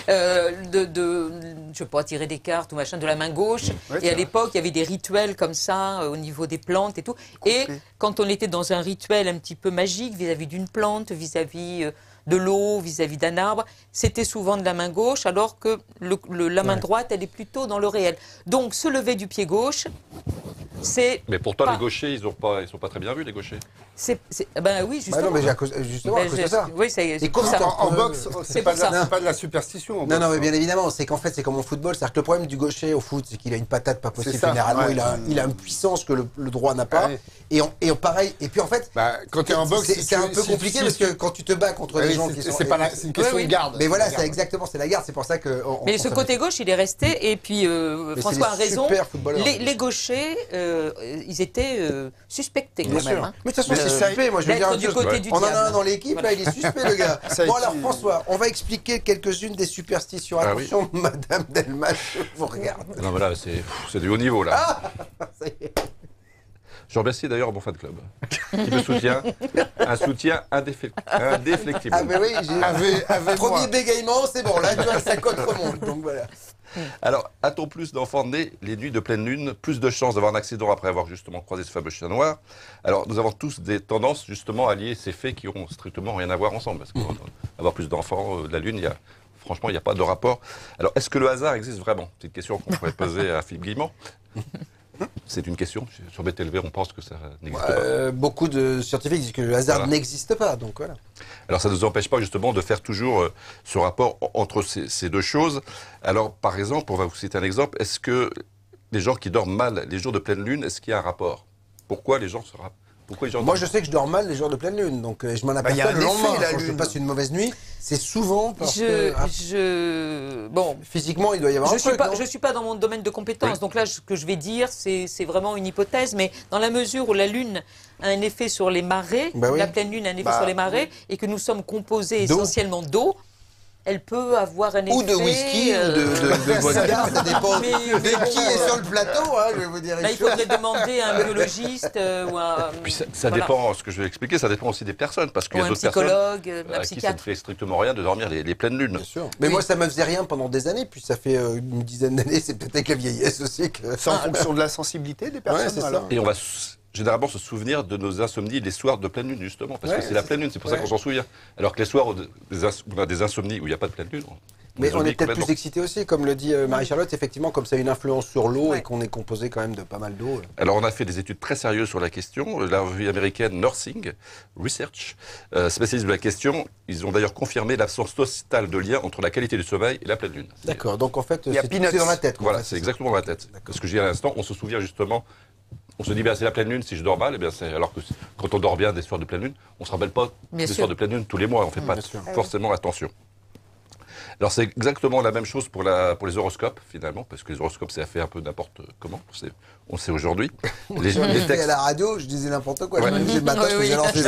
je sais pas, tirer des cartes ou machin de la main gauche. Et à l'époque, il y avait des rituels comme ça au niveau des plantes et tout. Et quand on était dans un rituel un petit peu magique vis-à-vis d'une plante, vis-à-vis de l'eau, vis-à-vis d'un arbre, c'était souvent de la main gauche, alors que la main droite, elle est plutôt dans le réel. Donc, se lever du pied gauche, c'est... Mais pourtant, les gauchers, ils sont pas très bien vus, les gauchers. Ben oui, justement. non, mais justement, à cause de ça. Oui, c'est en boxe, c'est pas de la superstition. Non, mais bien évidemment, c'est qu'en fait, c'est comme au football. C'est-à-dire que le problème du gaucher au foot, c'est qu'il a une patate pas possible. Généralement, il a une puissance que le droit n'a pas. Et pareil, et puis en fait, quand tu es en boxe, c'est un peu compliqué parce que quand tu te bats contre des gens qui sont... C'est une question de garde. Mais voilà, c'est exactement, c'est la garde. C'est pour ça que... Mais ce côté gauche, il est resté. Et puis, François a raison. Les gauchers, ils étaient suspectés quand même. Mais de toute façon, c'est suspect. Moi, je veux dire, du côté du on en diable. a un dans l'équipe, là, il est suspect, le gars. Bon, alors, François, on va expliquer quelques-unes des superstitions. Attention, Madame Delmas, je vous regarde. Non, mais là, c'est du haut niveau, là. Ça y est. Je remercie d'ailleurs mon fan club qui me soutient. Un soutien indéflectible. Ah, mais oui, premier bégaiement, c'est bon, là, tu vois, ça cote remonte. Donc voilà. Alors, a-t-on plus d'enfants nés les nuits de pleine lune, plus de chances d'avoir un accident après avoir justement croisé ce fameux chien noir? Alors, nous avons tous des tendances justement à lier ces faits qui n'ont strictement rien à voir ensemble. Parce qu'avoir plus d'enfants de la lune, franchement, il n'y a pas de rapport. Alors, est-ce que le hasard existe vraiment? C'est une question qu'on pourrait poser à Philippe Guillemont. c'est une question. Sur BTLV, on pense que ça n'existe pas. Beaucoup de scientifiques disent que le hasard n'existe pas, donc voilà. Alors ça ne nous empêche pas justement de faire toujours ce rapport entre ces deux choses. Alors par exemple, on va vous citer un exemple, est-ce que les gens qui dorment mal les jours de pleine lune, est-ce qu'il y a un rapport? Pourquoi les gens se rappellent? Moi, je sais que je dors mal les jours de pleine lune, donc je m'en aperçois le lendemain. Quand je passe une mauvaise nuit, c'est souvent parce que... Bon, physiquement, il doit y avoir un truc. Je ne suis pas dans mon domaine de compétence, donc là, ce que je vais dire, c'est vraiment une hypothèse, mais dans la mesure où la Lune a un effet sur les marées, la pleine Lune a un effet sur les marées, et que nous sommes composés essentiellement d'eau, elle peut avoir un effet... Ou de whisky, ou de vodka, ça dépend de qui est sur le plateau, je vais vous dire. Là, il faudrait demander à un biologiste ou à... Puis ça dépend, ce que je vais expliquer, ça dépend aussi des personnes, parce qu'il y a d'autres personnes à qui ça ne fait strictement rien de dormir les pleines lunes. Bien sûr. Mais moi, ça ne me faisait rien pendant des années, puis ça fait une dizaine d'années, c'est peut-être avec la vieillesse aussi. C'est en fonction de la sensibilité des personnes, alors. Et on va généralement se souvenir de nos insomnies les soirs de pleine lune, justement, parce que c'est la pleine lune, c'est pour ça qu'on s'en souvient. Alors que les soirs où on a des insomnies où il n'y a pas de pleine lune... Mais on est peut-être plus excité aussi, comme le dit Marie-Charlotte, effectivement, comme ça a une influence sur l'eau et qu'on est composé quand même de pas mal d'eau. Alors on a fait des études très sérieuses sur la question. La revue américaine Nursing Research, spécialiste de la question, ils ont d'ailleurs confirmé l'absence totale de lien entre la qualité du sommeil et la pleine lune. D'accord, donc en fait, c'est dans la tête. Voilà, c'est exactement dans la tête. Ce que je dis à l'instant, on se souvient justement... On se dit, c'est la pleine lune, si je dors mal, alors que quand on dort bien des soirs de pleine lune, on ne se rappelle pas des soirs de pleine lune tous les mois, on ne fait pas forcément attention. Alors c'est exactement la même chose pour les horoscopes, finalement, parce que les horoscopes, c'est fait un peu n'importe comment, on sait aujourd'hui. Les textes... à la radio, je disais n'importe quoi, je me disais le matin, je faisais lancer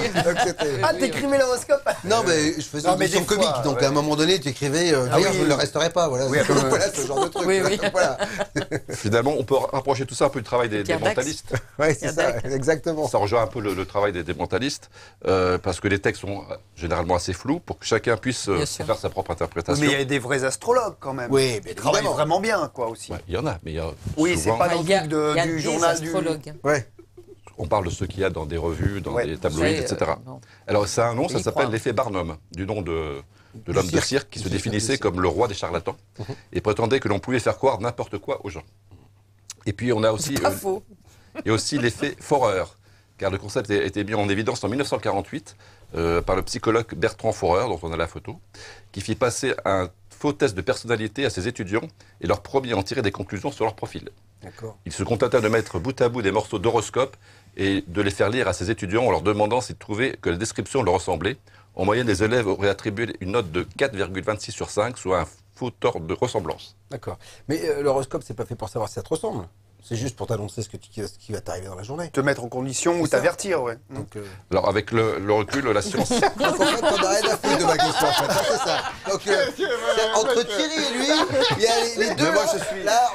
ça. t'écrivais l'horoscope? Non, mais je faisais une émission comique, donc à un moment donné, tu écrivais, je ne le resterai pas, voilà, ce genre de truc. Finalement, on peut rapprocher tout ça un peu du travail des mentalistes. Oui, c'est ça, exactement. Ça rejoint un peu le travail des mentalistes, parce que les textes sont généralement assez flous, pour que chacun puisse faire sa propre interprétation. Mais il y a des vrais astrologues quand même. Oui, mais ils travaillent vraiment bien, quoi, aussi. Il y en a, mais il y a oui, c'est pas dans le truc du journal du... Ouais. On parle de ce qu'il y a dans des revues, dans des tabloïds, etc. Alors, ça a un nom, ça s'appelle l'effet Barnum, du nom de l'homme de cirque qui se définissait comme le roi des charlatans et prétendait que l'on pouvait faire croire n'importe quoi aux gens. Et puis, on a aussi... et aussi l'effet Forer, car le concept a été mis en évidence en 1948 par le psychologue Bertrand Forer, dont on a la photo, qui fit passer un faux test de personnalité à ses étudiants et leur promit en tirer des conclusions sur leur profil. Il se contenta de mettre bout à bout des morceaux d'horoscope et de les faire lire à ses étudiants en leur demandant s'ils trouvaient que la description leur ressemblait. En moyenne, les élèves auraient attribué une note de 4,26 sur 5, soit un faux tort de ressemblance. D'accord. Mais l'horoscope, c'est pas fait pour savoir si ça te ressemble. C'est juste pour t'annoncer ce qui va t'arriver dans la journée. Te mettre en condition ou t'avertir, ouais. Donc, alors, avec le recul, la science... Donc, en fait, on n'a rien à foutre de ma question, en fait. C'est ça. Donc, entre Thierry et lui, il y a les deux. Mais moi, je suis... Là,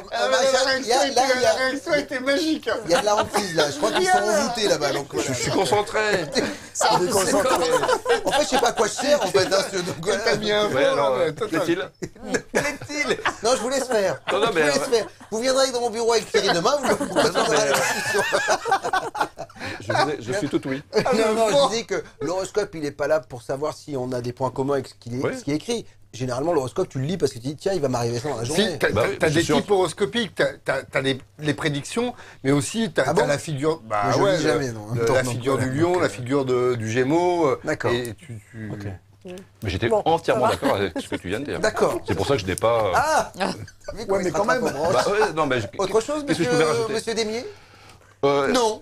la réaction était magique. Il y a de la hantise, là. Je crois qu'ils sont envoûtés, là-bas. Donc, je suis concentré. En fait, je sais pas à quoi je sers, en fait. T'as mis un Plaît-il? Non, je vous laisse faire. Non, mais... Vous viendrez dans mon bureau avec Thierry demain, vous je suis tout oui. Non, je disais que l'horoscope, il n'est pas là pour savoir si on a des points communs avec ce qui est écrit. Généralement, l'horoscope, tu le lis parce que tu dis, tiens, il va m'arriver ça dans la journée. Si, t'as des types horoscopiques, t'as les prédictions, mais aussi t'as la figure... Bah ouais, jamais, non. La figure du lion, la figure du gémeau. D'accord. Mais j'étais entièrement d'accord avec ce que tu viens de dire. D'accord. C'est pour ça que je n'ai pas... Ah ouais, mais quand même. Non, mais autre chose, monsieur Desmier Non.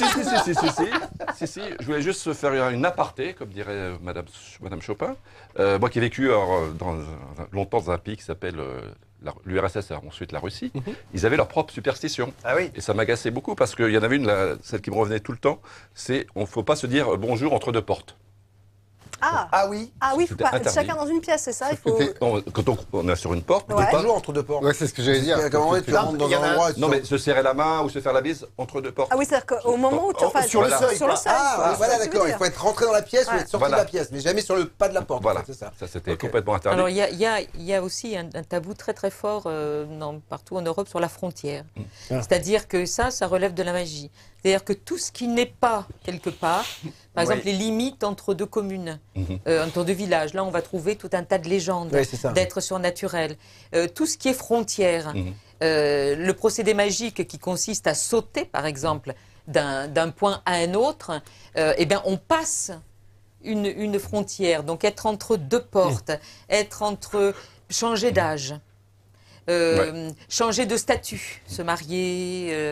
Si. Je voulais juste faire une aparté, comme dirait Madame Chopin. Moi qui ai vécu longtemps dans un pays qui s'appelle l'URSS, ensuite la Russie, ils avaient leur propre superstition. Ah oui. Et ça m'agaçait beaucoup parce qu'il y en avait une, celle qui me revenait tout le temps, c'est on ne faut pas se dire bonjour entre deux portes. Ah oui, faut pas chacun dans une pièce, c'est ça. Il faut. Non, quand on est sur une porte, pas toujours entre deux portes. Ouais, c'est ce que j'allais dire. Tu rentres dans un endroit. Non, mais se serrer la main ou se faire la bise entre deux portes. Ah oui, c'est-à-dire qu'au moment où tu sur le seuil. Ah, voilà, d'accord. Il faut être rentré dans la pièce ou être sorti de la pièce, mais jamais sur le pas de la porte. Voilà, c'est ça. Ça c'était complètement interdit. Alors il y a aussi un tabou très très fort partout en Europe sur la frontière. C'est-à-dire que ça relève de la magie. C'est-à-dire que tout ce qui n'est pas quelque part par exemple, les limites entre deux communes, entre deux villages. Là, on va trouver tout un tas de légendes, d'êtres surnaturels. Tout ce qui est frontière, le procédé magique qui consiste à sauter, par exemple, d'un point à un autre, eh bien, on passe une frontière. Donc, être entre deux portes, changer d'âge, changer de statut, se marier...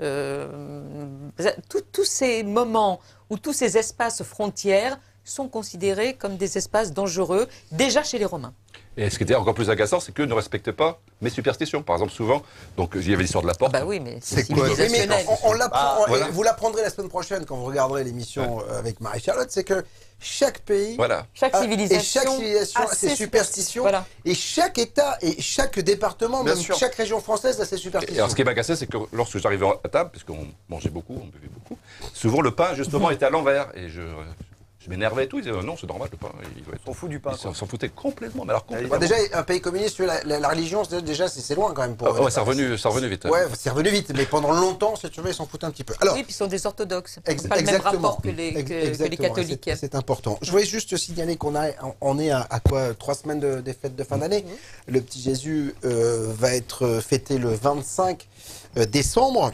tous ces moments où tous ces espaces frontières sont considérés comme des espaces dangereux, déjà chez les Romains. Et ce qui était encore plus agaçant, c'est qu'eux ne respectent pas mes superstitions. Par exemple, souvent, donc il y avait l'histoire de la porte. Bah oui, mais c'est civilisationnel. On l'apprend, vous l'apprendrez la semaine prochaine quand vous regarderez l'émission avec Marie-Charlotte, c'est que chaque pays, chaque civilisation a ses superstitions, et chaque État et chaque département, même chaque région française a ses superstitions. Et alors, ce qui m'agaçait, c'est que lorsque j'arrivais à table, puisqu'on mangeait beaucoup, on buvait beaucoup, souvent le pain, justement, était à l'envers. Et je m'énervais et tout. Ils disaient non, c'est normal, le pain. Ils s'en foutent du pain. Ils s'en foutaient complètement. Mais alors, complètement. Déjà, un pays communiste, la religion, déjà, c'est loin quand même. C'est revenu vite. Ouais, c'est revenu vite. Mais pendant longtemps, si tu veux, ils s'en foutaient un petit peu. Alors, oui, puis ils sont des orthodoxes. Pas le même rapport que les catholiques. C'est important. Je voulais juste signaler qu'on est à quoi 3 semaines des fêtes de fin d'année. Le petit Jésus va être fêté le 25 décembre.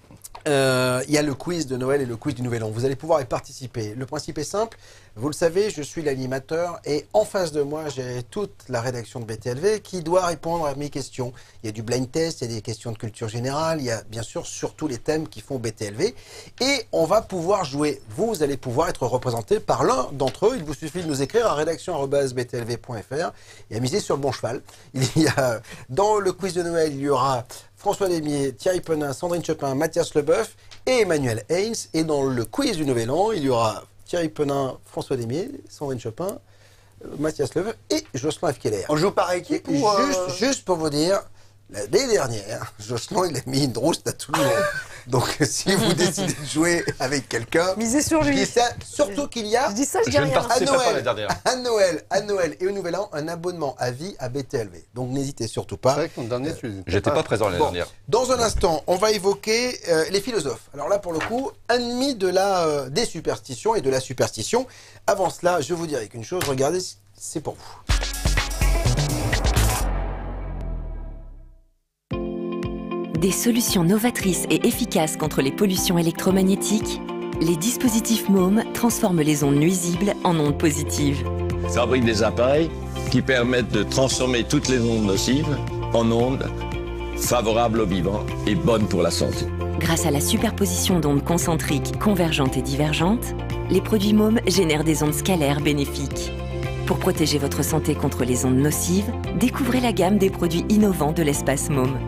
Il y a le quiz de Noël et le quiz du Nouvel An. Vous allez pouvoir y participer. Le principe est simple. Vous le savez, je suis l'animateur et en face de moi, j'ai toute la rédaction de BTLV qui doit répondre à mes questions. Il y a du blind test, il y a des questions de culture générale, il y a bien sûr surtout les thèmes qui font BTLV. Et on va pouvoir jouer. Vous allez pouvoir être représenté par l'un d'entre eux. Il vous suffit de nous écrire à rédaction@btlv.fr et à miser sur le bon cheval. Dans le quiz de Noël, il y aura François Lémier, Thierry Penin, Sandrine Chopin, Mathias Leboeuf et Emmanuel Haynes. Et dans le quiz du Nouvel An, il y aura Thierry Penin, François Lémier, Sandrine Chopin, Mathias Leboeuf et Jocelyn Afkeller. On joue par équipe ou juste pour vous dire, l'année dernière, Jocelyn il a mis une rouste à tout le monde. Donc si vous décidez de jouer avec quelqu'un, misez sur lui. Surtout qu'il y a, je dis ça, je dis rien. À Noël et au Nouvel An, un abonnement à vie à BTLV. Donc n'hésitez surtout pas. C'est vrai que mon dernier, j'étais pas présent l'année dernière. Dans un instant, on va évoquer les philosophes. Alors là, pour le coup, ennemis des superstitions et de la superstition. Avant cela, je vous dirai qu'une chose, regardez, c'est pour vous. Des solutions novatrices et efficaces contre les pollutions électromagnétiques, les dispositifs MOHM transforment les ondes nuisibles en ondes positives. Ils fabriquent des appareils qui permettent de transformer toutes les ondes nocives en ondes favorables aux vivants et bonnes pour la santé. Grâce à la superposition d'ondes concentriques, convergentes et divergentes, les produits MOHM génèrent des ondes scalaires bénéfiques. Pour protéger votre santé contre les ondes nocives, découvrez la gamme des produits innovants de l'espace MOHM.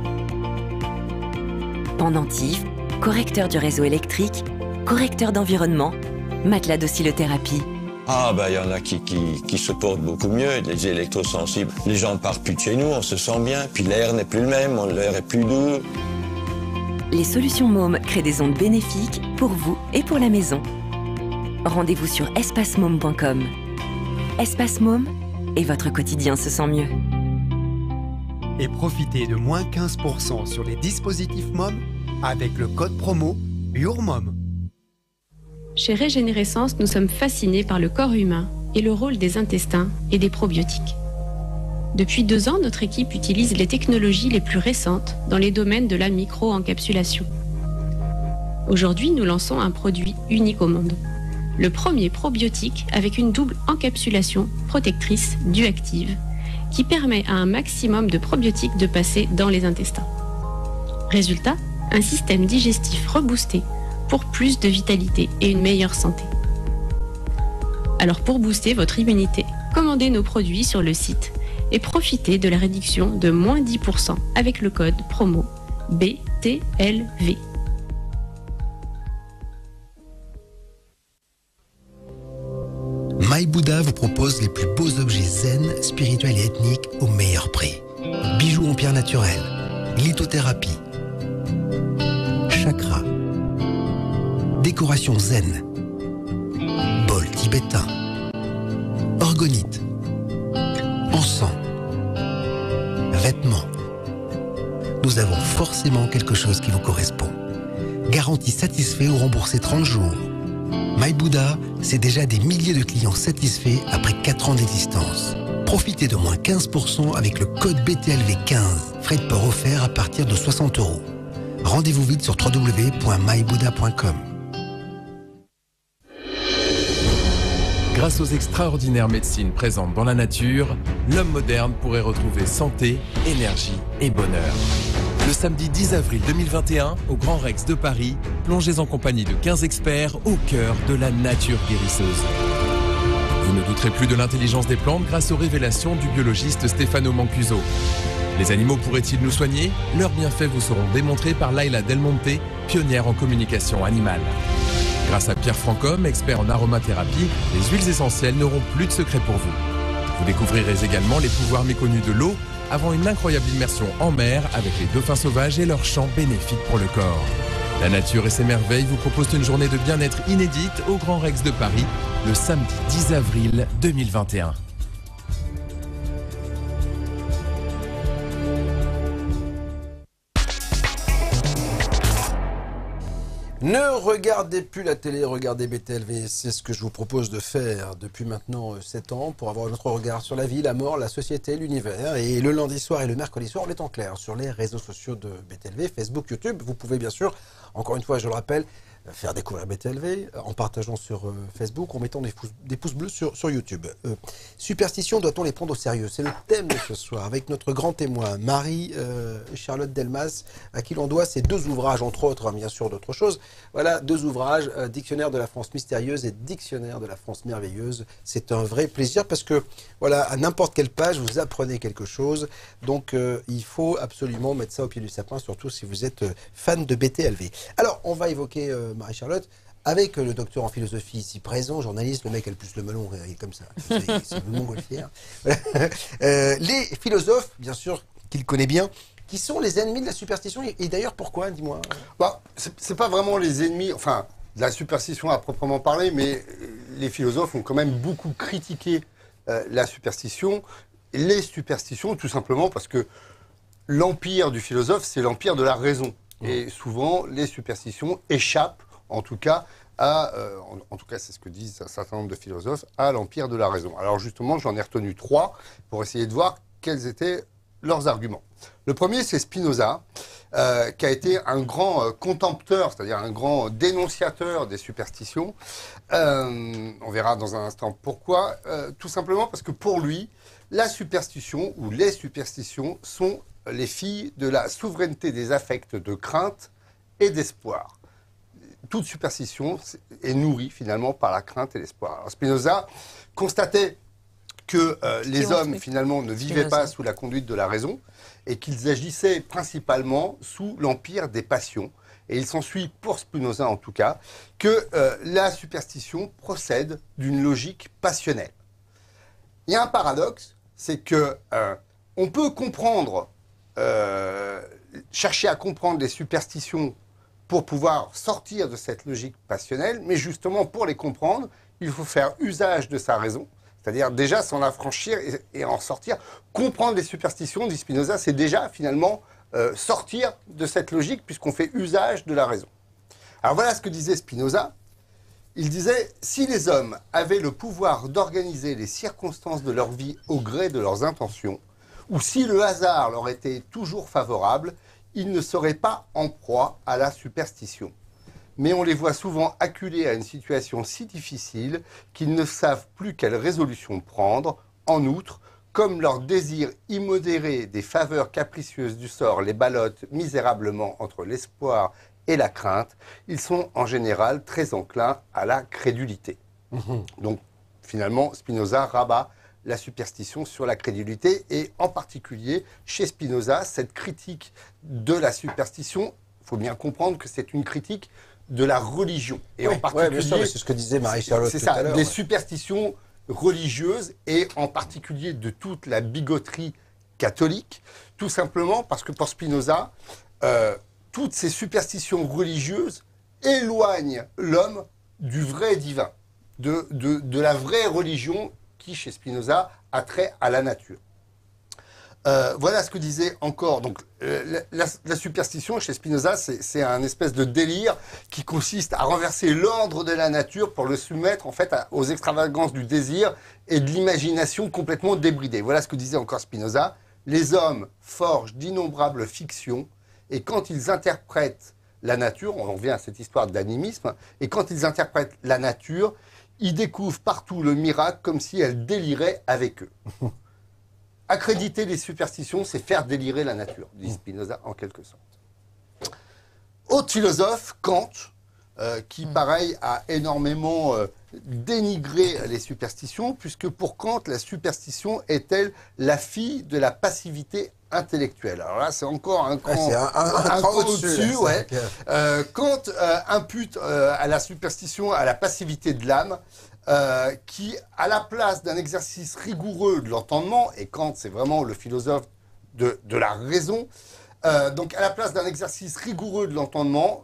Pendentifs, correcteur du réseau électrique, correcteur d'environnement, matelas d'oscillothérapie. Ah il y en a qui se portent beaucoup mieux, les électrosensibles. Les gens ne partent plus de chez nous, on se sent bien, puis l'air n'est plus le même, l'air est plus doux. Les solutions MOHM créent des ondes bénéfiques pour vous et pour la maison. Rendez-vous sur espacemohm.com. Espace MOHM, et votre quotidien se sent mieux. Et profitez de moins 15% sur les dispositifs MOHM avec le code promo URMOHM. Chez Régénérescence, nous sommes fascinés par le corps humain et le rôle des intestins et des probiotiques. Depuis 2 ans, notre équipe utilise les technologies les plus récentes dans les domaines de la micro-encapsulation. Aujourd'hui, nous lançons un produit unique au monde. Le premier probiotique avec une double encapsulation protectrice duactive qui permet à un maximum de probiotiques de passer dans les intestins. Résultat, un système digestif reboosté pour plus de vitalité et une meilleure santé. Alors pour booster votre immunité, commandez nos produits sur le site et profitez de la réduction de moins 10% avec le code promo BTLV. My Bouddha vous propose les plus beaux objets zen, spirituels et ethniques au meilleur prix. Bijoux en pierre naturelle, lithothérapie, chakra, décoration zen, bol tibétain, orgonite, encens, vêtements. Nous avons forcément quelque chose qui vous correspond. Garantie satisfait ou remboursé 30 jours. My Buddha, c'est déjà des milliers de clients satisfaits après 4 ans d'existence. Profitez de moins 15% avec le code BTLV15. Frais de port offert à partir de 60 €. Rendez-vous vite sur www.mybuddha.com. Grâce aux extraordinaires médecines présentes dans la nature, l'homme moderne pourrait retrouver santé, énergie et bonheur. Le samedi 10 avril 2021, au Grand Rex de Paris, plongez en compagnie de 15 experts au cœur de la nature guérisseuse. Vous ne douterez plus de l'intelligence des plantes grâce aux révélations du biologiste Stefano Mancuso. Les animaux pourraient-ils nous soigner? Leurs bienfaits vous seront démontrés par Laila Del Monte, pionnière en communication animale. Grâce à Pierre Francom, expert en aromathérapie, les huiles essentielles n'auront plus de secret pour vous. Vous découvrirez également les pouvoirs méconnus de l'eau avant une incroyable immersion en mer avec les dauphins sauvages et leurs chants bénéfiques pour le corps. La nature et ses merveilles vous proposent une journée de bien-être inédite au Grand Rex de Paris le samedi 10 avril 2021. Ne regardez plus la télé, regardez BTLV. C'est ce que je vous propose de faire depuis maintenant 7 ans pour avoir notre regard sur la vie, la mort, la société, l'univers. Et le lundi soir et le mercredi soir, on est en clair sur les réseaux sociaux de BTLV, Facebook, YouTube. Vous pouvez bien sûr, encore une fois, je le rappelle, faire découvrir BTLV en partageant sur Facebook, en mettant des pouces bleus sur YouTube. Superstition, doit-on les prendre au sérieux? C'est le thème de ce soir, avec notre grand témoin, Marie-Charlotte Delmas, à qui l'on doit ces 2 ouvrages, entre autres, hein, bien sûr d'autres choses. Voilà, 2 ouvrages, Dictionnaire de la France mystérieuse et Dictionnaire de la France merveilleuse. C'est un vrai plaisir parce que, voilà, à n'importe quelle page, vous apprenez quelque chose. Donc, il faut absolument mettre ça au pied du sapin, surtout si vous êtes fan de BTLV. Alors, on va évoquer Marie-Charlotte, avec le docteur en philosophie ici présent, journaliste, le mec a le plus le melon, il est comme ça, c'est le montgolfière. Les philosophes, bien sûr, qu'il connaît bien, qui sont les ennemis de la superstition, et d'ailleurs pourquoi, dis-moi? C'est pas vraiment les ennemis, enfin, de la superstition à proprement parler, mais les philosophes ont quand même beaucoup critiqué la superstition, les superstitions, tout simplement parce que l'empire du philosophe, c'est l'empire de la raison. Et souvent, les superstitions échappent, en tout cas, en tout cas c'est ce que disent un certain nombre de philosophes, à l'empire de la raison. Alors justement, j'en ai retenu 3 pour essayer de voir quels étaient leurs arguments. Le premier, c'est Spinoza, qui a été un grand contempteur, c'est-à-dire un grand dénonciateur des superstitions. On verra dans un instant pourquoi. Tout simplement parce que pour lui, la superstition ou les superstitions sont les filles de la souveraineté des affects de crainte et d'espoir. Toute superstition est nourrie finalement par la crainte et l'espoir. Alors Spinoza constatait que les hommes finalement ne vivaient pas sous la conduite de la raison et qu'ils agissaient principalement sous l'empire des passions. Et il s'ensuit, pour Spinoza en tout cas, que la superstition procède d'une logique passionnelle. Il y a un paradoxe, c'est que on peut comprendre chercher à comprendre les superstitions pour pouvoir sortir de cette logique passionnelle, mais justement pour les comprendre, il faut faire usage de sa raison, c'est-à-dire déjà s'en affranchir et en sortir. Comprendre les superstitions, dit Spinoza, c'est déjà finalement sortir de cette logique puisqu'on fait usage de la raison. Alors voilà ce que disait Spinoza. Il disait « Si les hommes avaient le pouvoir d'organiser les circonstances de leur vie au gré de leurs intentions, ou si le hasard leur était toujours favorable, ils ne seraient pas en proie à la superstition. Mais on les voit souvent acculés à une situation si difficile qu'ils ne savent plus quelle résolution prendre. En outre, comme leur désir immodéré des faveurs capricieuses du sort les ballotte misérablement entre l'espoir et la crainte, ils sont en général très enclins à la crédulité. » Donc, finalement, Spinoza rabat la superstition sur la crédulité, et en particulier, chez Spinoza, cette critique de la superstition, il faut bien comprendre que c'est une critique de la religion. Et en particulier, c'est ce que disait Marie-Charlotte tout à l'heure. Des superstitions religieuses, et en particulier de toute la bigoterie catholique, tout simplement parce que pour Spinoza, toutes ces superstitions religieuses éloignent l'homme du vrai divin, de la vraie religion qui, chez Spinoza, a trait à la nature. Voilà ce que disait encore. Donc, la superstition chez Spinoza, c'est un espèce de délire qui consiste à renverser l'ordre de la nature pour le soumettre en fait aux extravagances du désir et de l'imagination complètement débridée. Voilà ce que disait encore Spinoza. Les hommes forgent d'innombrables fictions et quand ils interprètent la nature, on en revient à cette histoire d'animisme, et quand ils interprètent la nature, ils découvrent partout le miracle comme si elle délirait avec eux. Accréditer les superstitions, c'est faire délirer la nature, dit Spinoza en quelque sorte. Autre philosophe, Kant, qui pareil a énormément dénigré les superstitions, puisque pour Kant, la superstition est-elle la fille de la passivité intellectuelle. Alors là, c'est encore un cran au-dessus. Ouais. Kant impute à la superstition à la passivité de l'âme, qui, à la place d'un exercice rigoureux de l'entendement, et Kant, c'est vraiment le philosophe de la raison, donc à la place d'un exercice rigoureux de l'entendement,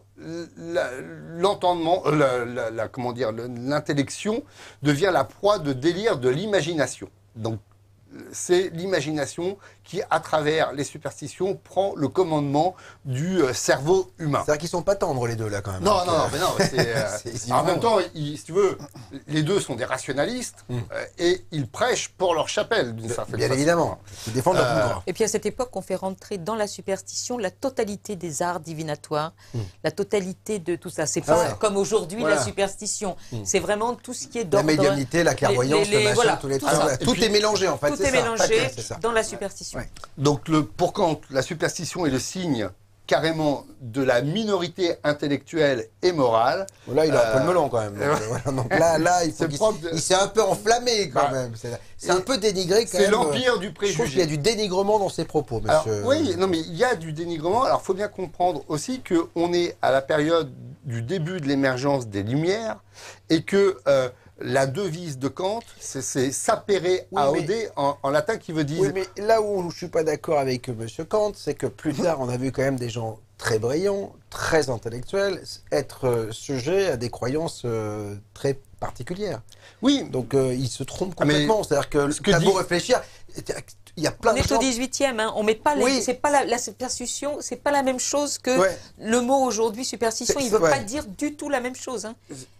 l'intellection devient la proie de délire de l'imagination. Donc, c'est l'imagination qui, à travers les superstitions, prend le commandement du cerveau humain. C'est-à-dire qu'ils ne sont pas tendres, les deux, là, quand même. Non, mais non. En même temps, si tu veux, les deux sont des rationalistes et ils prêchent pour leur chapelle, d'une certaine façon. Bien évidemment. Ils défendent leur pouvoir. Et puis, à cette époque, on fait rentrer dans la superstition la totalité des arts divinatoires, la totalité de tout ça. C'est pas comme aujourd'hui, la superstition. C'est vraiment tout ce qui est d'ordre. La médiumnité, la clairvoyance, le machin, tous les trucs. Tout est mélangé, en fait. Tout est mélangé dans la superstition. Ouais. Donc, pour Kant, la superstition est le signe carrément de la minorité intellectuelle et morale. Là, il a un peu le melon, quand même. Donc là, il s'est un peu enflammé, quand même. C'est un peu dénigré, quand même. C'est l'empire du préjugé. Je trouve qu'il y a du dénigrement dans ses propos, monsieur. Alors, oui, non, mais il y a du dénigrement. Alors, il faut bien comprendre aussi qu'on est à la période du début de l'émergence des Lumières et que... la devise de Kant, c'est sapere aude en latin qui veut dire... Oui, mais là où je ne suis pas d'accord avec M. Kant, c'est que plus tard, on a vu quand même des gens très brillants, très intellectuels, être sujets à des croyances très particulières. Oui. Donc, ils se trompent complètement. C'est-à-dire que t'as beau réfléchir... Il y a plein on est au 18e, hein. On met pas c'est pas la superstition, c'est pas la même chose que le mot aujourd'hui superstition. Il veut pas dire du tout la même chose. Hein.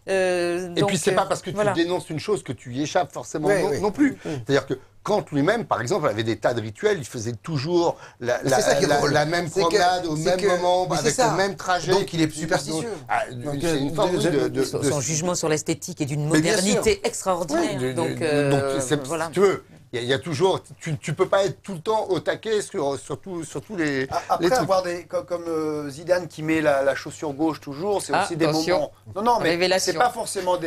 Et puis c'est pas parce que tu dénonces une chose que tu y échappes forcément non plus. C'est-à-dire que Kant lui-même, par exemple, avait des tas de rituels. Il faisait toujours la même promenade au même moment, avec le même trajet. Donc il est superstitieux. C'est une forme de son jugement sur l'esthétique et d'une modernité extraordinaire. Donc voilà. Tu veux. Il y a toujours, tu peux pas être tout le temps au taquet sur tous les. Après avoir comme Zidane qui met la chaussure gauche toujours, c'est aussi des moments. Non, mais c'est pas forcément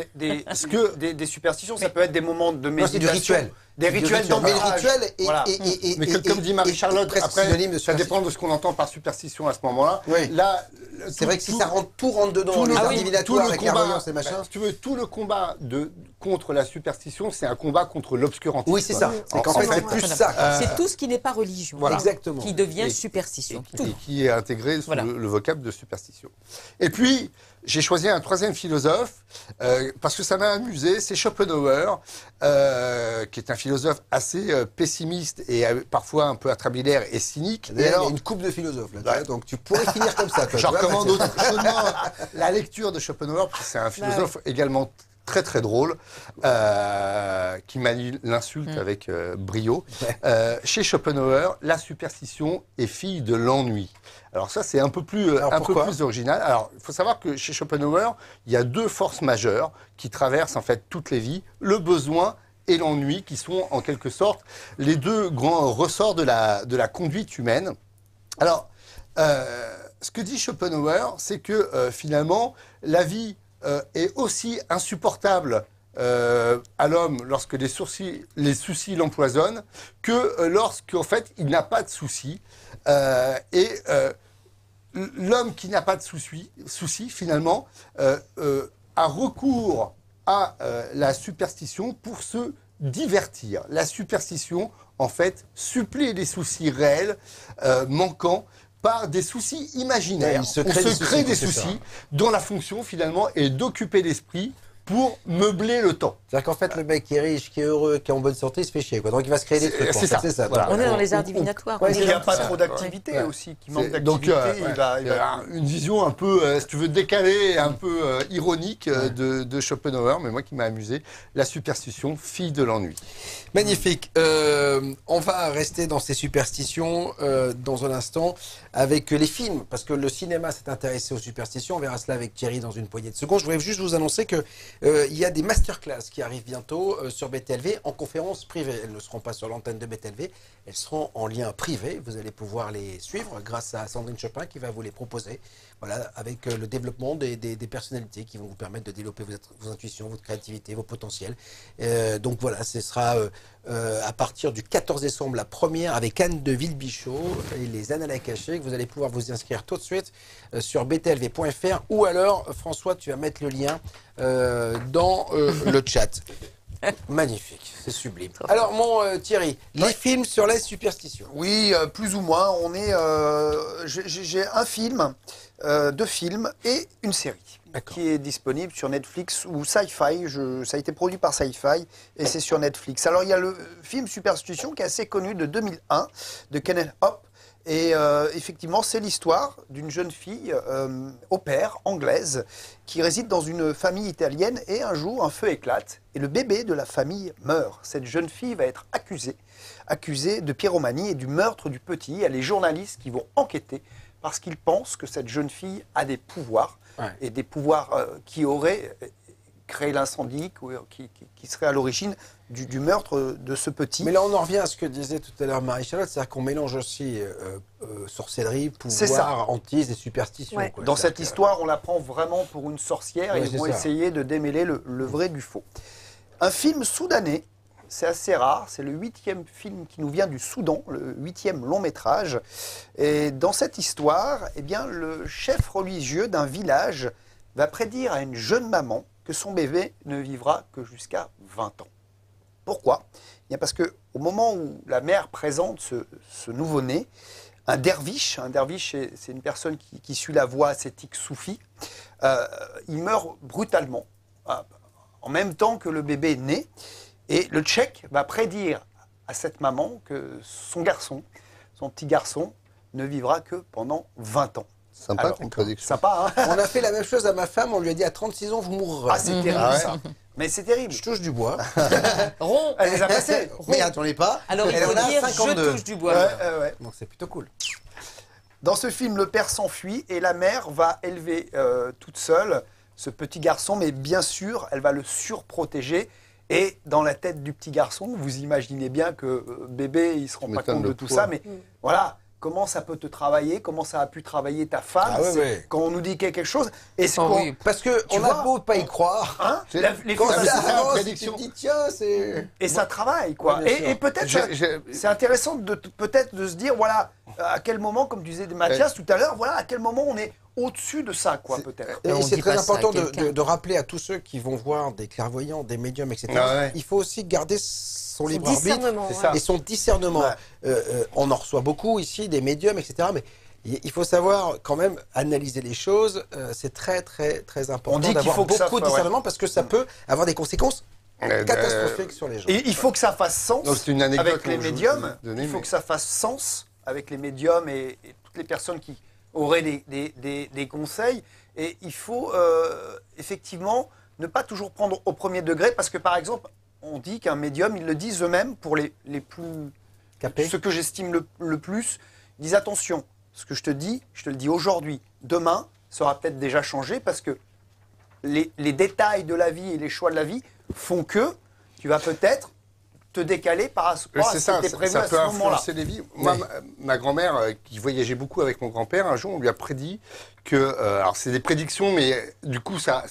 des superstitions. Ça peut être des moments de méditation. C'est du rituel. Des rituels d'ancrage. Mais comme dit Marie-Charlotte, après, ça dépend de ce qu'on entend par superstition à ce moment-là. Là, c'est vrai que si tout rentre dedans, les arts divinatoires, la clairvoyance et machin. Si tu veux, tout le combat contre la superstition, c'est un combat contre l'obscurantisme. Oui, c'est ça. C'est qu'en fait, c'est plus ça. C'est tout ce qui n'est pas religion. Exactement. Qui devient superstition. Et qui est intégré sous le vocable de superstition. Et puis, j'ai choisi un troisième philosophe, parce que ça m'a amusé, c'est Schopenhauer, qui est un philosophe assez pessimiste et parfois un peu atrabilaire et cynique. Et alors, il y a une coupe de philosophes là, donc tu pourrais finir comme ça. Je recommande chaudement la lecture de Schopenhauer, parce que c'est un philosophe également très très drôle, qui manie l'insulte avec brio. Chez Schopenhauer, la superstition est fille de l'ennui. Alors ça, c'est un peu plus original. Alors, il faut savoir que chez Schopenhauer, il y a deux forces majeures qui traversent en fait toutes les vies, le besoin et l'ennui, qui sont en quelque sorte les deux grands ressorts de la conduite humaine. Alors, ce que dit Schopenhauer, c'est que finalement, la vie est aussi insupportable à l'homme lorsque les soucis l'empoisonnent que lorsqu'en fait il n'a pas de soucis. L'homme qui n'a pas de soucis finalement a recours à la superstition pour se divertir. La superstition en fait supplée les soucis réels manquants par des soucis imaginaires. On se crée des soucis dont la fonction finalement est d'occuper l'esprit pour meubler le temps. C'est-à-dire qu'en fait, le mec qui est riche, qui est heureux, qui est en bonne santé, il se fait chier, quoi. Donc il va se créer des trucs. C'est ça. Voilà. On est dans les arts divinatoires. Il n'y a pas trop d'activité aussi, qui manque d'activité. Donc, il va une vision un peu, si tu veux, décalée, un peu ironique de Schopenhauer, mais moi qui m'a amusé, la superstition, fille de l'ennui. Magnifique. On va rester dans ces superstitions dans un instant avec les films, parce que le cinéma s'est intéressé aux superstitions. On verra cela avec Thierry dans une poignée de secondes. Je voudrais juste vous annoncer que il y a des masterclass qui arrivent bientôt sur BTLV en conférence privée. Elles ne seront pas sur l'antenne de BTLV, elles seront en lien privé. Vous allez pouvoir les suivre grâce à Sandrine Chopin qui va vous les proposer. Voilà, avec le développement des personnalités qui vont vous permettre de développer vos intuitions, votre créativité, vos potentiels. Donc voilà, ce sera à partir du 14 décembre la première avec Anne de Villebichot et les Annales cachées, que vous allez pouvoir vous inscrire tout de suite sur btlv.fr ou alors François, tu vas mettre le lien dans le chat. Magnifique, c'est sublime. Alors mon Thierry, les films sur la superstition. Oui, plus ou moins. J'ai un film, 2 films et une série qui est disponible sur Netflix ou Sci-Fi. Ça a été produit par Sci-Fi et c'est sur Netflix. Alors il y a le film Superstition qui est assez connu de 2001 de Kenneth Hope. Et effectivement, c'est l'histoire d'une jeune fille au pair, anglaise, qui réside dans une famille italienne et un jour, un feu éclate et le bébé de la famille meurt. Cette jeune fille va être accusée de pyromanie et du meurtre du petit. Il y a les journalistes qui vont enquêter parce qu'ils pensent que cette jeune fille a des pouvoirs et des pouvoirs qui auraient créé l'incendie, qui serait à l'origine du meurtre de ce petit. Mais là, on en revient à ce que disait tout à l'heure Marie-Charlotte, c'est-à-dire qu'on mélange aussi sorcellerie, pouvoir, hantise et superstition. Ouais. Dans cette histoire, on la prend vraiment pour une sorcière et ils vont essayer de démêler le vrai du faux. Un film soudanais, c'est assez rare, c'est le 8e film qui nous vient du Soudan, le 8e long métrage. Et dans cette histoire, eh bien, le chef religieux d'un village va prédire à une jeune maman que son bébé ne vivra que jusqu'à 20 ans. Pourquoi ? Bien parce qu'au moment où la mère présente ce nouveau-né, un derviche, c'est une personne qui suit la voie ascétique soufie, il meurt brutalement, en même temps que le bébé est né, et le tchèque va prédire à cette maman que son petit garçon, ne vivra que pendant 20 ans. Sympa comme prédiction. Sympa, hein. On a fait la même chose à ma femme, on lui a dit à 36 ans, vous mourrez. Ah, c'est terrible ça. Mais c'est terrible. Je touche du bois. Rond. Elle les a passés. Mais attendez pas. Alors il faut dire, je touche du bois. Ouais. Donc c'est plutôt cool. Dans ce film, le père s'enfuit et la mère va élever toute seule ce petit garçon, mais bien sûr, elle va le surprotéger. Et dans la tête du petit garçon, vous imaginez bien que bébé, il ne se rend pas compte de tout ça, mais voilà. Comment ça peut te travailler, comment ça a pu travailler ta femme, quand on nous dit quelque chose. Et parce qu'on a beau pas y croire. Hein, les quand ça avance, tu te dis, tiens, c'est... Et ça travaille, quoi. Et peut-être, c'est intéressant peut-être de se dire, voilà, à quel moment, comme disait Mathias tout à l'heure, voilà, à quel moment on est au-dessus de ça, quoi, peut-être. Et c'est très important de rappeler à tous ceux qui vont voir des clairvoyants, des médiums, etc. Il faut aussi garder son libre arbitre et son discernement. On en reçoit beaucoup ici, des médiums, etc. Mais il faut savoir quand même analyser les choses. C'est très, très, très important d'avoir beaucoup de discernement parce que ça peut avoir des conséquences catastrophiques sur les gens. Et il faut que ça fasse sens avec les médiums. Il faut que ça fasse sens avec les médiums et toutes les personnes qui auraient des conseils. Et il faut effectivement ne pas toujours prendre au premier degré parce que, par exemple, on dit qu'un médium, ils le disent eux-mêmes, pour les plus capés, ceux que j'estime le plus, ils disent attention, ce que je te le dis aujourd'hui, demain, ça aura peut-être déjà changé parce que les détails de la vie et les choix de la vie font que tu vas peut-être te décaler par rapport à ce qui était prévu à ce moment-là. Ça peut influencer les vies. Moi, ma grand-mère, qui voyageait beaucoup avec mon grand-père, un jour, on lui a prédit que... alors, c'est des prédictions, mais du coup, ça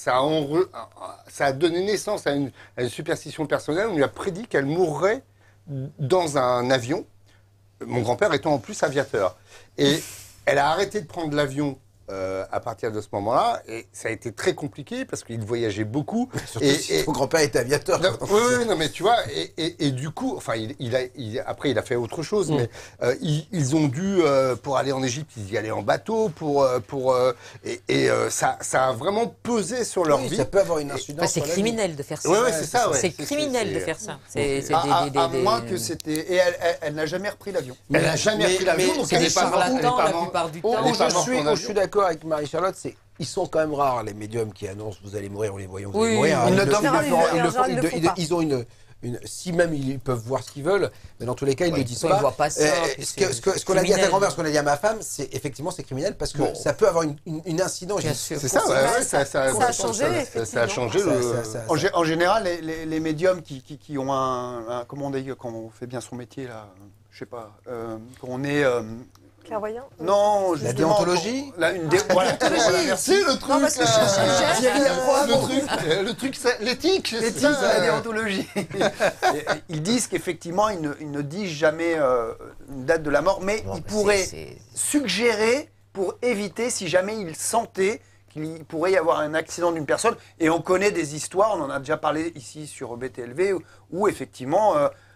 a donné naissance à une superstition personnelle. On lui a prédit qu'elle mourrait dans un avion, mon grand-père étant en plus aviateur. Et elle a arrêté de prendre l'avion à partir de ce moment-là. Et ça a été très compliqué parce qu'il voyageait beaucoup. Surtout si ton grand-père était aviateur. Oui, non, mais tu vois, et du coup, enfin, après, il a fait autre chose, mais ils ont dû, pour aller en Égypte, ils y allaient en bateau, ça a vraiment pesé sur leur vie. Ça peut avoir une incidence. C'est criminel de faire ça. Oui, c'est ça. C'est criminel de faire ça. À moins que c'était. Et elle n'a jamais repris l'avion. Elle n'a jamais repris l'avion, donc elle n'est pas morte. La plupart du temps. Je suis d'accord avec Marie-Charlotte, ils sont quand même rares, les médiums qui annoncent vous allez mourir, on les voyons, vous allez mourir. Ils ont si même ils peuvent voir ce qu'ils veulent, mais dans tous les cas, ils ne le disent pas. Ils ne voient pas ça. Ce qu'on a dit à ta grand-mère, ce qu'on a dit à ma femme, c'est effectivement c'est criminel parce que ça peut avoir une incidence. C'est ça, ça a changé. Ça a changé. En général, les médiums qui ont comment on dit, quand on fait bien son métier, là, je sais pas, quand on est. Clairvoyant ? Non, la déontologie. C'est le truc. L'éthique. L'éthique, la déontologie. Ils disent qu'effectivement, ils ne disent jamais une date de la mort, mais ils pourraient suggérer pour éviter, si jamais ils sentaient qu'il pourrait y avoir un accident d'une personne. Et on connaît des histoires, on en a déjà parlé ici sur BTLV, où effectivement...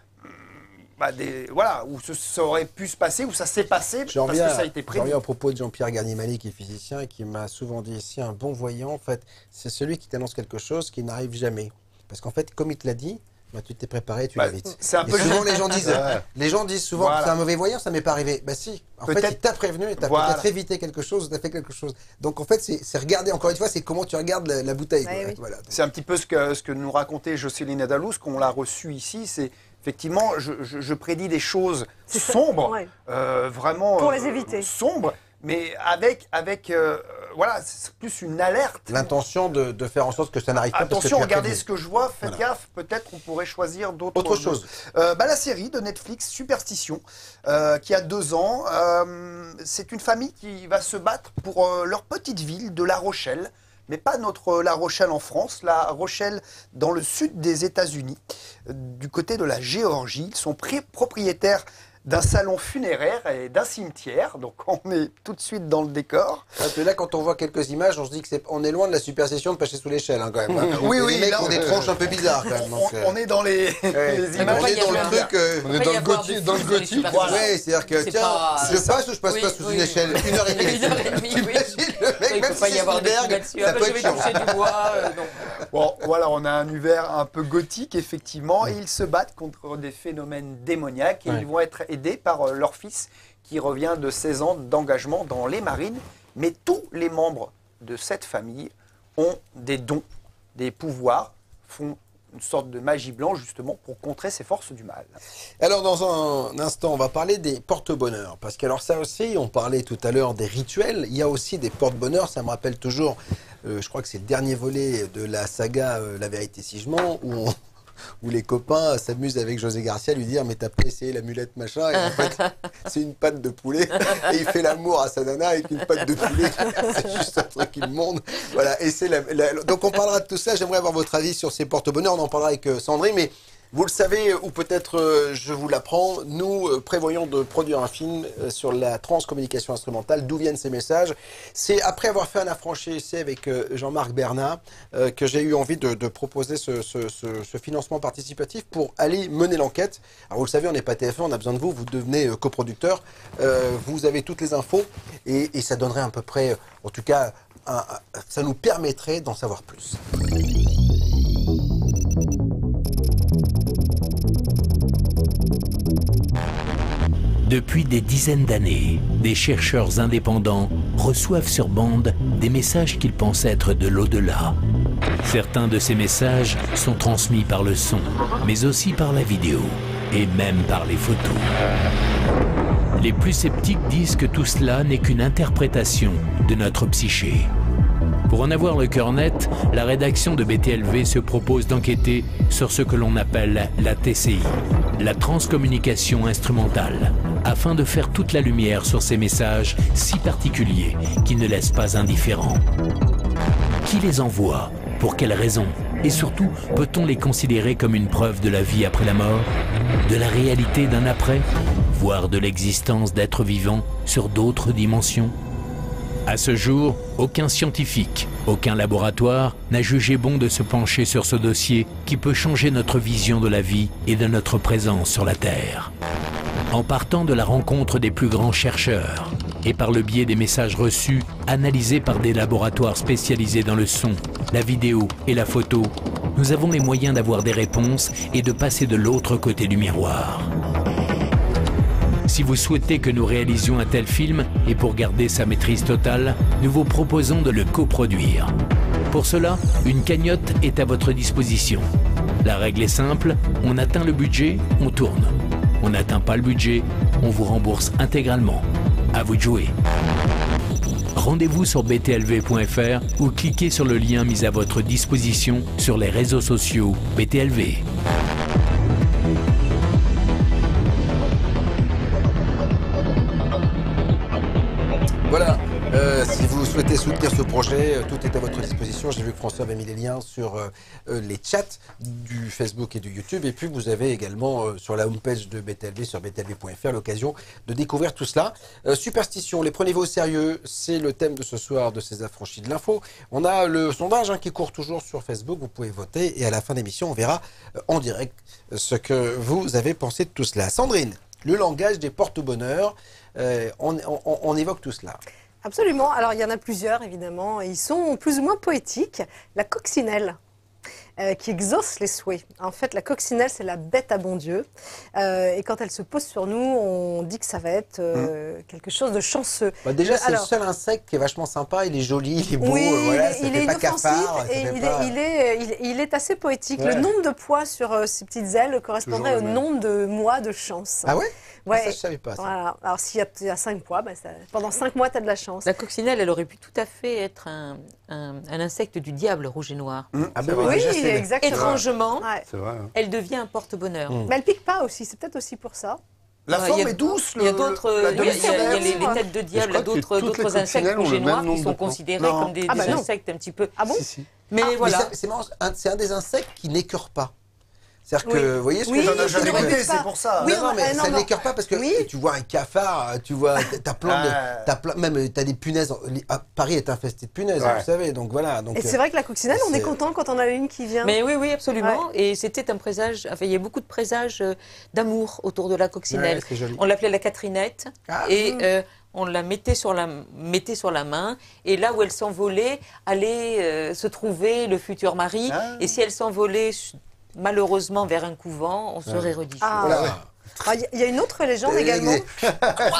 où ça aurait pu se passer, où ça s'est passé, parce que ça a été prévu. J'en reviens à propos de Jean-Pierre Garnier-Mallet, qui est physicien, et qui m'a souvent dit ici, un bon voyant, en fait, c'est celui qui t'annonce quelque chose qui n'arrive jamais. Parce qu'en fait, comme il te l'a dit, tu t'es préparé, tu l'invites. C'est un peu souvent, les gens disent souvent que c'est un mauvais voyant, ça m'est pas arrivé. Bah si, en fait, il t'a prévenu, et t'as peut-être évité quelque chose, t'as fait quelque chose. Donc en fait, c'est regarder, encore une fois, c'est comment tu regardes la bouteille. Oui. Voilà. C'est un petit peu ce que nous racontait Jocelyne Adalous, qu'on l'a reçu ici, c'est... Effectivement, je prédis des choses sombres, vraiment pour les éviter. Sombres, mais avec c'est plus une alerte. L'intention de faire en sorte que ça n'arrive pas. Attention, regardez ce que je vois, faites gaffe, peut-être on pourrait choisir d'autres choses. La série de Netflix, Superstition, qui a 2 ans, c'est une famille qui va se battre pour leur petite ville de La Rochelle. Mais pas notre La Rochelle en France, La Rochelle dans le sud des États-Unis, du côté de la Géorgie. Ils sont propriétaires d'un salon funéraire et d'un cimetière, donc on est tout de suite dans le décor. Là, quand on voit quelques images, on se dit qu'on est loin de la superstition de pêcher sous l'échelle, quand même. Hein. Oui, les mecs ont des tronches un peu bizarres, quand même. On est dans les images. On est dans le truc... on est dans le gothique. Oui, c'est-à-dire que, tiens, je passe ou je passe pas sous une échelle 1h30. Tu imagines le mec, même si c'est Spielberg, ça peut être chiant. Bon, voilà, on a un univers un peu gothique, effectivement, et ils se battent contre des phénomènes démoniaques, et ils vont être aidés par leur fils qui revient de 16 ans d'engagement dans les marines. Mais tous les membres de cette famille ont des dons, des pouvoirs, font une sorte de magie blanche justement pour contrer ces forces du mal. Alors dans un instant, on va parler des porte-bonheur. Parce que alors ça aussi, on parlait tout à l'heure des rituels, il y a aussi des porte-bonheur. Ça me rappelle toujours, je crois que c'est le dernier volet de la saga La vérité si je mens, où les copains s'amusent avec José Garcia à lui dire mais t'as pas essayé l'amulette machin, et en fait c'est une patte de poulet et il fait l'amour à sa nana avec une patte de poulet. C'est juste un truc immonde. Voilà, et c'est donc on parlera de tout ça. J'aimerais avoir votre avis sur ces porte-bonheur. On en parlera avec Sandrine, mais vous le savez, ou peut-être je vous l'apprends, nous prévoyons de produire un film sur la transcommunication instrumentale. D'où viennent ces messages? C'est après avoir fait un affranchi essai avec Jean-Marc Bernat que j'ai eu envie de proposer ce financement participatif pour aller mener l'enquête. Alors vous le savez, on n'est pas TF1, on a besoin de vous, vous devenez coproducteur, vous avez toutes les infos et ça donnerait à peu près, en tout cas, ça nous permettrait d'en savoir plus. Depuis des dizaines d'années, des chercheurs indépendants reçoivent sur bande des messages qu'ils pensent être de l'au-delà. Certains de ces messages sont transmis par le son, mais aussi par la vidéo, et même par les photos. Les plus sceptiques disent que tout cela n'est qu'une interprétation de notre psyché. Pour en avoir le cœur net, la rédaction de BTLV se propose d'enquêter sur ce que l'on appelle la TCI, la transcommunication instrumentale, afin de faire toute la lumière sur ces messages si particuliers qui ne laissent pas indifférents. Qui les envoie? Pour quelles raisons? Et surtout, peut-on les considérer comme une preuve de la vie après la mort? De la réalité d'un après? Voire de l'existence d'êtres vivants sur d'autres dimensions? À ce jour, aucun scientifique, aucun laboratoire n'a jugé bon de se pencher sur ce dossier qui peut changer notre vision de la vie et de notre présence sur la Terre. En partant de la rencontre des plus grands chercheurs et par le biais des messages reçus, analysés par des laboratoires spécialisés dans le son, la vidéo et la photo, nous avons les moyens d'avoir des réponses et de passer de l'autre côté du miroir. Si vous souhaitez que nous réalisions un tel film, et pour garder sa maîtrise totale, nous vous proposons de le coproduire. Pour cela, une cagnotte est à votre disposition. La règle est simple, on atteint le budget, on tourne. On n'atteint pas le budget, on vous rembourse intégralement. À vous de jouer. Rendez-vous sur btlv.fr ou cliquez sur le lien mis à votre disposition sur les réseaux sociaux BTLV. Voilà, si vous souhaitez soutenir ce projet, tout est à votre disposition. J'ai vu que François avait mis les liens sur les chats du Facebook et du YouTube. Et puis vous avez également sur la homepage de BTLV, sur btlv.fr, l'occasion de découvrir tout cela. Superstition, les prenez-vous au sérieux, c'est le thème de ce soir de ces affranchis de l'info. On a le sondage qui court toujours sur Facebook, vous pouvez voter. Et à la fin de l'émission, on verra en direct ce que vous avez pensé de tout cela. Sandrine, le langage des porte-bonheur. On évoque tout cela. Absolument. Alors, il y en a plusieurs, évidemment. Ils sont plus ou moins poétiques. La coccinelle, qui exauce les souhaits. En fait, la coccinelle, c'est la bête à bon Dieu. Et quand elle se pose sur nous, on dit que ça va être quelque chose de chanceux. Bah déjà, c'est le seul insecte qui est vachement sympa. Il est joli, il est beau. Oui, voilà, il est inoffensif et il est assez poétique. Ouais. Le nombre de pois sur ses petites ailes correspondrait au nombre de mois de chance. Ah ouais? Ouais. Ça, je savais pas. Ça. Voilà. Alors, s'il y a 5 pois, pendant 5 mois, tu as de la chance. La coccinelle, elle aurait pu tout à fait être un insecte du diable rouge et noir. Ah ben oui, exactement. Étrangement, vrai, elle devient un porte-bonheur. Mais elle pique pas aussi, c'est peut-être aussi pour ça. La forme est douce. Il y a d'autres, il y a les têtes de diable, d'autres insectes rouges et noirs qui sont considérés comme des insectes un petit peu. Ah bon? Mais voilà. C'est marrant, c'est un des insectes qui n'écœure pas. C'est-à-dire que, vous voyez ce que j'en ai jamais goûté, c'est pour ça. Oui, non, mais ça ne l'écœure pas parce que tu vois un cafard, tu vois, t'as des punaises. Paris est infesté de punaises, vous savez, donc voilà. Donc, et c'est vrai que la coccinelle, on est content quand on a une qui vient. Mais oui, absolument. Ouais. Et c'était un présage, enfin, il y a beaucoup de présages d'amour autour de la coccinelle. Ouais, on l'appelait la Catherinette. On la mettait sur la main, et là où elle s'envolait, allait se trouver le futur mari. Et si elle s'envolait malheureusement vers un couvent, on serait religieux. Il y a une autre légende également. C'est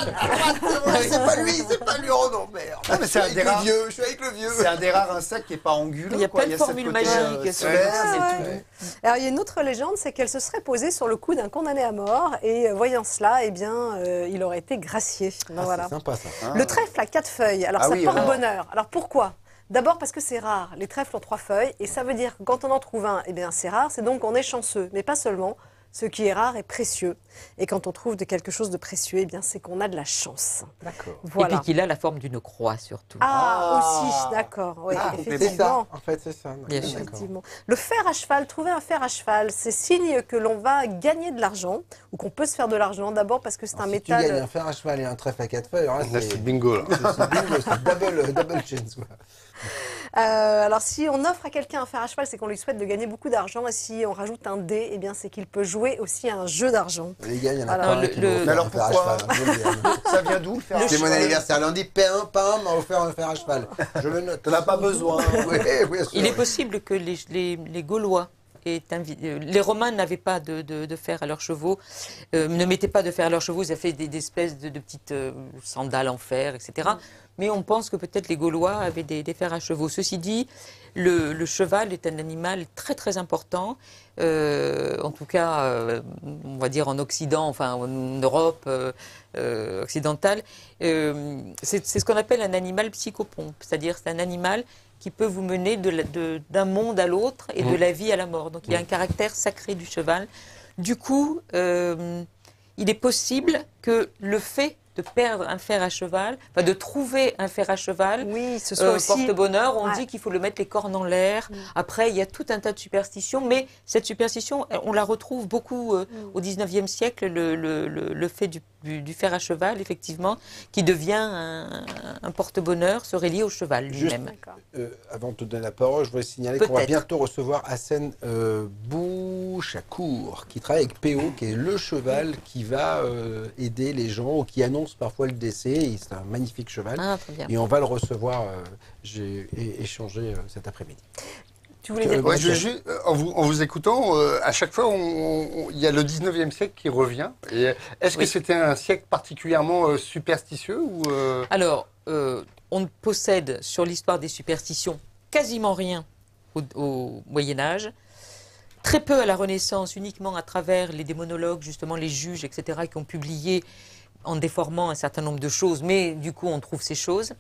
pas lui, oh non, merde. Non, mais c'est un des rares vieux, je suis avec le vieux. C'est un des rares insectes qui n'est pas anguleux. Il y a plein de formules magiques. Alors, il y a une autre légende, c'est qu'elle se serait posée sur le cou d'un condamné à mort, et voyant cela, il aurait été gracié. C'est sympa ça. Le trèfle a 4 feuilles, alors ça porte bonheur. Alors pourquoi ? D'abord parce que c'est rare. Les trèfles ont 3 feuilles et ça veut dire que quand on en trouve un, c'est rare, c'est donc qu'on est chanceux. Mais pas seulement, ce qui est rare est précieux. Et quand on trouve quelque chose de précieux, c'est qu'on a de la chance. D'accord. Voilà. Et puis qu'il a la forme d'une croix surtout. Aussi, d'accord. Oui, effectivement. En fait, c'est ça. Bien sûr. Effectivement. Le fer à cheval, trouver un fer à cheval, c'est signe que l'on va gagner de l'argent ou qu'on peut se faire de l'argent. D'abord parce que c'est un métal. Si tu gagnes un fer à cheval et un trèfle à 4 feuilles, alors là, c'est bingo. C'est double chance. Alors, si on offre à quelqu'un un fer à cheval, c'est qu'on lui souhaite de gagner beaucoup d'argent. Et si on rajoute un dé, c'est qu'il peut jouer aussi à un jeu d'argent. Les gars, il y en a pas un qui Mais alors pourquoi ça vient d'où le fer à cheval? C'est mon anniversaire. Lundi, Pain m'a offert un fer à cheval. Je le note. Tu n'en as pas besoin. Il est possible que les Gaulois, les Romains n'avaient pas de fer à leurs chevaux, ne mettaient pas de fer à leurs chevaux, ils avaient fait des espèces de petites sandales en fer, etc. Mais on pense que peut-être les Gaulois avaient des fers à chevaux. Ceci dit, le cheval est un animal très très important, en tout cas, on va dire en Occident, enfin en Europe occidentale. C'est ce qu'on appelle un animal psychopompe, c'est-à-dire c'est un animal qui peut vous mener d'un monde à l'autre et de la vie à la mort. Donc il y a un caractère sacré du cheval. Du coup, il est possible que le fait de perdre un fer à cheval, enfin de trouver un fer à cheval, ce soit aussi... porte-bonheur, on dit qu'il faut le mettre les cornes en l'air. Après, il y a tout un tas de superstitions, mais cette superstition, on la retrouve beaucoup au 19e siècle, le fait du fer à cheval, effectivement, qui devient un porte-bonheur, serait lié au cheval lui-même. Avant de te donner la parole, je voudrais signaler qu'on va bientôt recevoir Hassan Bouchakour, qui travaille avec PO, qui est le cheval qui va aider les gens, ou qui annonce parfois le décès. C'est un magnifique cheval. Et on va le recevoir. J'ai échangé cet après-midi. Tu voulais dire en vous écoutant, à chaque fois, il y a le 19e siècle qui revient. Est-ce que c'était un siècle particulièrement superstitieux ou Alors, on ne possède sur l'histoire des superstitions quasiment rien au Moyen-Âge. Très peu à la Renaissance, uniquement à travers les démonologues, justement les juges, etc., qui ont publié en déformant un certain nombre de choses, mais du coup on trouve ces choses.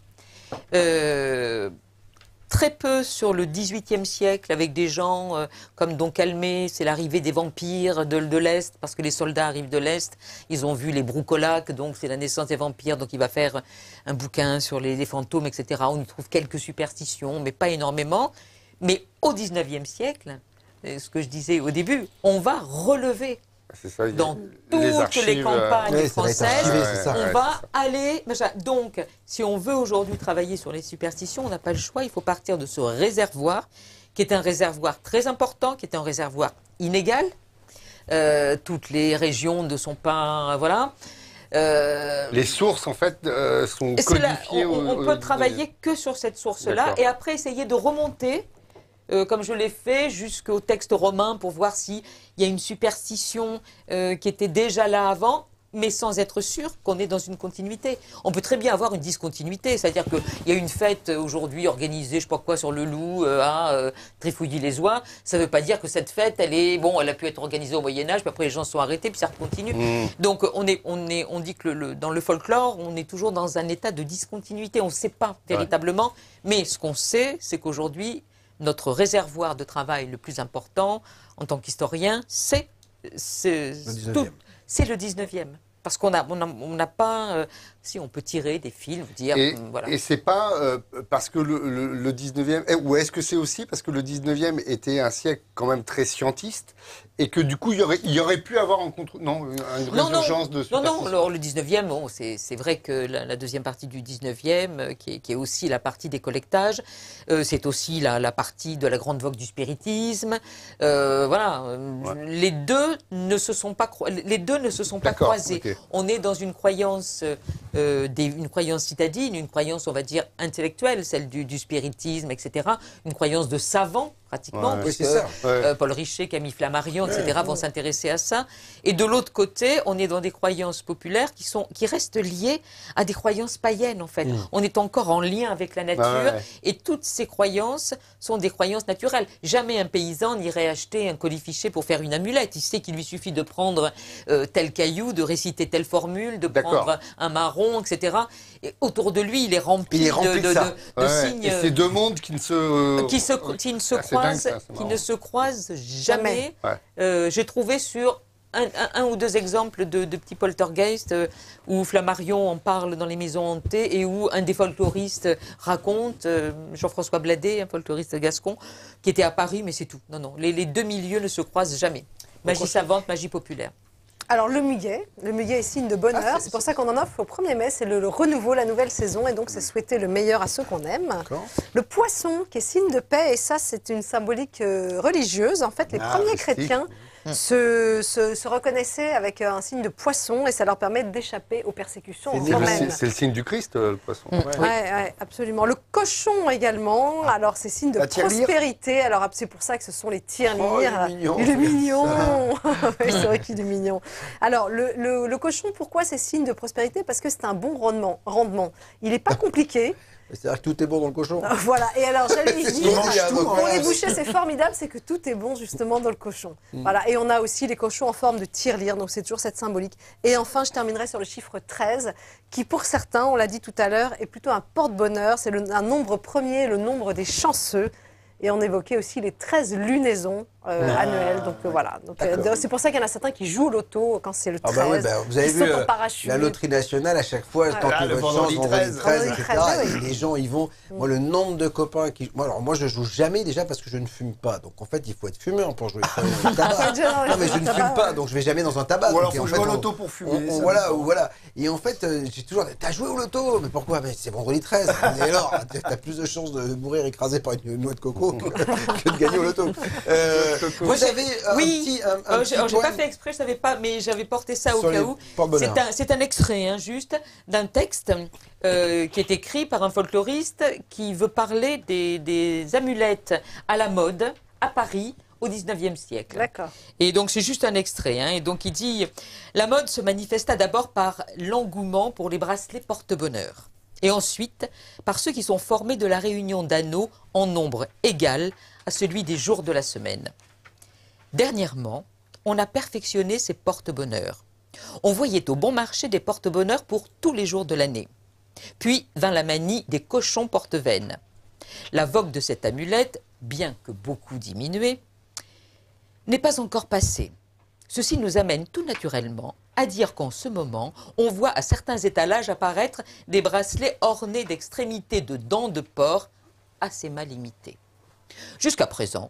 Très peu sur le XVIIIe siècle, avec des gens comme Don Calmé, c'est l'arrivée des vampires de l'Est, parce que les soldats arrivent de l'Est, ils ont vu les broucolaques, donc c'est la naissance des vampires, donc il va faire un bouquin sur les fantômes, etc. On y trouve quelques superstitions, mais pas énormément. Mais au XIXe siècle, ce que je disais au début, on va relever. Ça, dans toutes les campagnes françaises, on va aller... Donc, si on veut aujourd'hui travailler sur les superstitions, on n'a pas le choix, il faut partir de ce réservoir, qui est un réservoir très important, qui est un réservoir inégal. Toutes les régions ne sont pas... Voilà. Les sources, en fait, sont codifiées. On peut travailler que sur cette source-là, et après essayer de remonter... comme je l'ai fait, jusqu'au texte romain pour voir s'il y a une superstition qui était déjà là avant, mais sans être sûr qu'on est dans une continuité. On peut très bien avoir une discontinuité, c'est-à-dire qu'il y a une fête aujourd'hui organisée, je ne sais pas quoi, sur le Loup, à Trifouilly-les-Oies. Ça ne veut pas dire que cette fête, elle a pu être organisée au Moyen-Âge, puis après les gens sont arrêtés, puis ça continue. Donc on dit que dans le folklore, on est toujours dans un état de discontinuité. On ne sait pas véritablement, mais ce qu'on sait, c'est qu'aujourd'hui, notre réservoir de travail le plus important, en tant qu'historien, c'est le 19e. Parce qu'on n'a pas... si, on peut tirer des fils, dire... Voilà. Et c'est pas parce que le 19e... Ou est-ce que c'est aussi parce que le 19e était un siècle quand même très scientiste et que du coup, il y aurait pu avoir une résurgence de superstition? Non, alors le 19e, bon, c'est vrai que la deuxième partie du 19e, qui est aussi la partie des collectages, c'est aussi la partie de la grande vogue du spiritisme. Voilà. Les deux ne se sont pas croisés. Okay. On est dans une croyance... une croyance citadine, une croyance, on va dire, intellectuelle, celle du spiritisme, etc. Une croyance de savant, pratiquement, puisque Paul Richer, Camille Flammarion, etc. vont s'intéresser à ça. Et de l'autre côté, on est dans des croyances populaires qui restent liées à des croyances païennes, en fait. On est encore en lien avec la nature, et toutes ces croyances sont des croyances naturelles. Jamais un paysan n'irait acheter un colifichet pour faire une amulette. Il sait qu'il lui suffit de prendre tel caillou, de réciter telle formule, de prendre un marron, etc. Et autour de lui, il est rempli de signes. Et c'est deux mondes qui ne se croisent jamais. J'ai trouvé sur un ou deux exemples de petits poltergeists où Flammarion en parle dans les maisons hantées et où un des folkloristes raconte, Jean-François Bladet, un folkloriste gascon, qui était à Paris, mais c'est tout. Non, les deux milieux ne se croisent jamais. Magie savante, magie populaire. Alors le muguet est signe de bonheur, c'est pour ça qu'on en offre au 1er mai, c'est le renouveau, la nouvelle saison, et donc c'est souhaiter le meilleur à ceux qu'on aime. Le poisson qui est signe de paix, et ça c'est une symbolique religieuse, en fait les premiers chrétiens se reconnaissaient avec un signe de poisson, et ça leur permet d'échapper aux persécutions romaines. C'est le signe du Christ, le poisson. Oui, absolument. Le cochon également, alors c'est signe de prospérité, alors c'est pour ça que ce sont les tirelires. Il est mignon. C'est vrai qu'il est mignon. Alors, le cochon, pourquoi c'est signe de prospérité? Parce que c'est un bon rendement. Il n'est pas compliqué. C'est-à-dire que tout est bon dans le cochon. Voilà, et alors j'allais y dire, pour les bouchers c'est formidable, c'est que tout est bon justement dans le cochon. Voilà, et on a aussi les cochons en forme de tirelire, donc c'est toujours cette symbolique. Et enfin, je terminerai sur le chiffre 13, qui pour certains, on l'a dit tout à l'heure, est plutôt un porte-bonheur, c'est un nombre premier, le nombre des chanceux. Et on évoquait aussi les 13 lunaisons annuel. Donc voilà. C'est pour ça qu'il y en a certains qui jouent au loto quand c'est le 13. Ah bah oui, vous avez vu la loterie nationale, à chaque fois, tentez votre chance, vendredi 13, etc. Et les gens y vont. Moi, le nombre de copains qui... Moi, je joue jamais déjà parce que je ne fume pas. Donc en fait, il faut être fumeur pour jouer. Non, mais je ne fume pas, donc je vais jamais dans un tabac. Ou alors il faut jouer au loto pour fumer. Voilà. Et en fait, j'ai toujours dit, t'as joué au loto? Mais pourquoi? Mais c'est vendredi 13. Et alors, t'as plus de chances de mourir écrasé par une noix de coco que de gagner au loto. Vous avez un petit j'ai pas fait exprès, je savais pas, mais j'avais porté ça au cas où. C'est un extrait, hein, juste, d'un texte qui est écrit par un folkloriste qui veut parler des amulettes à la mode à Paris au 19e siècle. D'accord. Et donc c'est juste un extrait. Hein, et donc il dit « La mode se manifesta d'abord par l'engouement pour les bracelets porte-bonheur. Et ensuite, par ceux qui sont formés de la réunion d'anneaux en nombre égal à celui des jours de la semaine. Dernièrement, on a perfectionné ces porte-bonheur. On voyait au bon marché des porte-bonheur pour tous les jours de l'année. Puis vint la manie des cochons porte-veine. La vogue de cette amulette, bien que beaucoup diminuée, n'est pas encore passée. Ceci nous amène tout naturellement à dire qu'en ce moment, on voit à certains étalages apparaître des bracelets ornés d'extrémités de dents de porc assez mal imitées. Jusqu'à présent,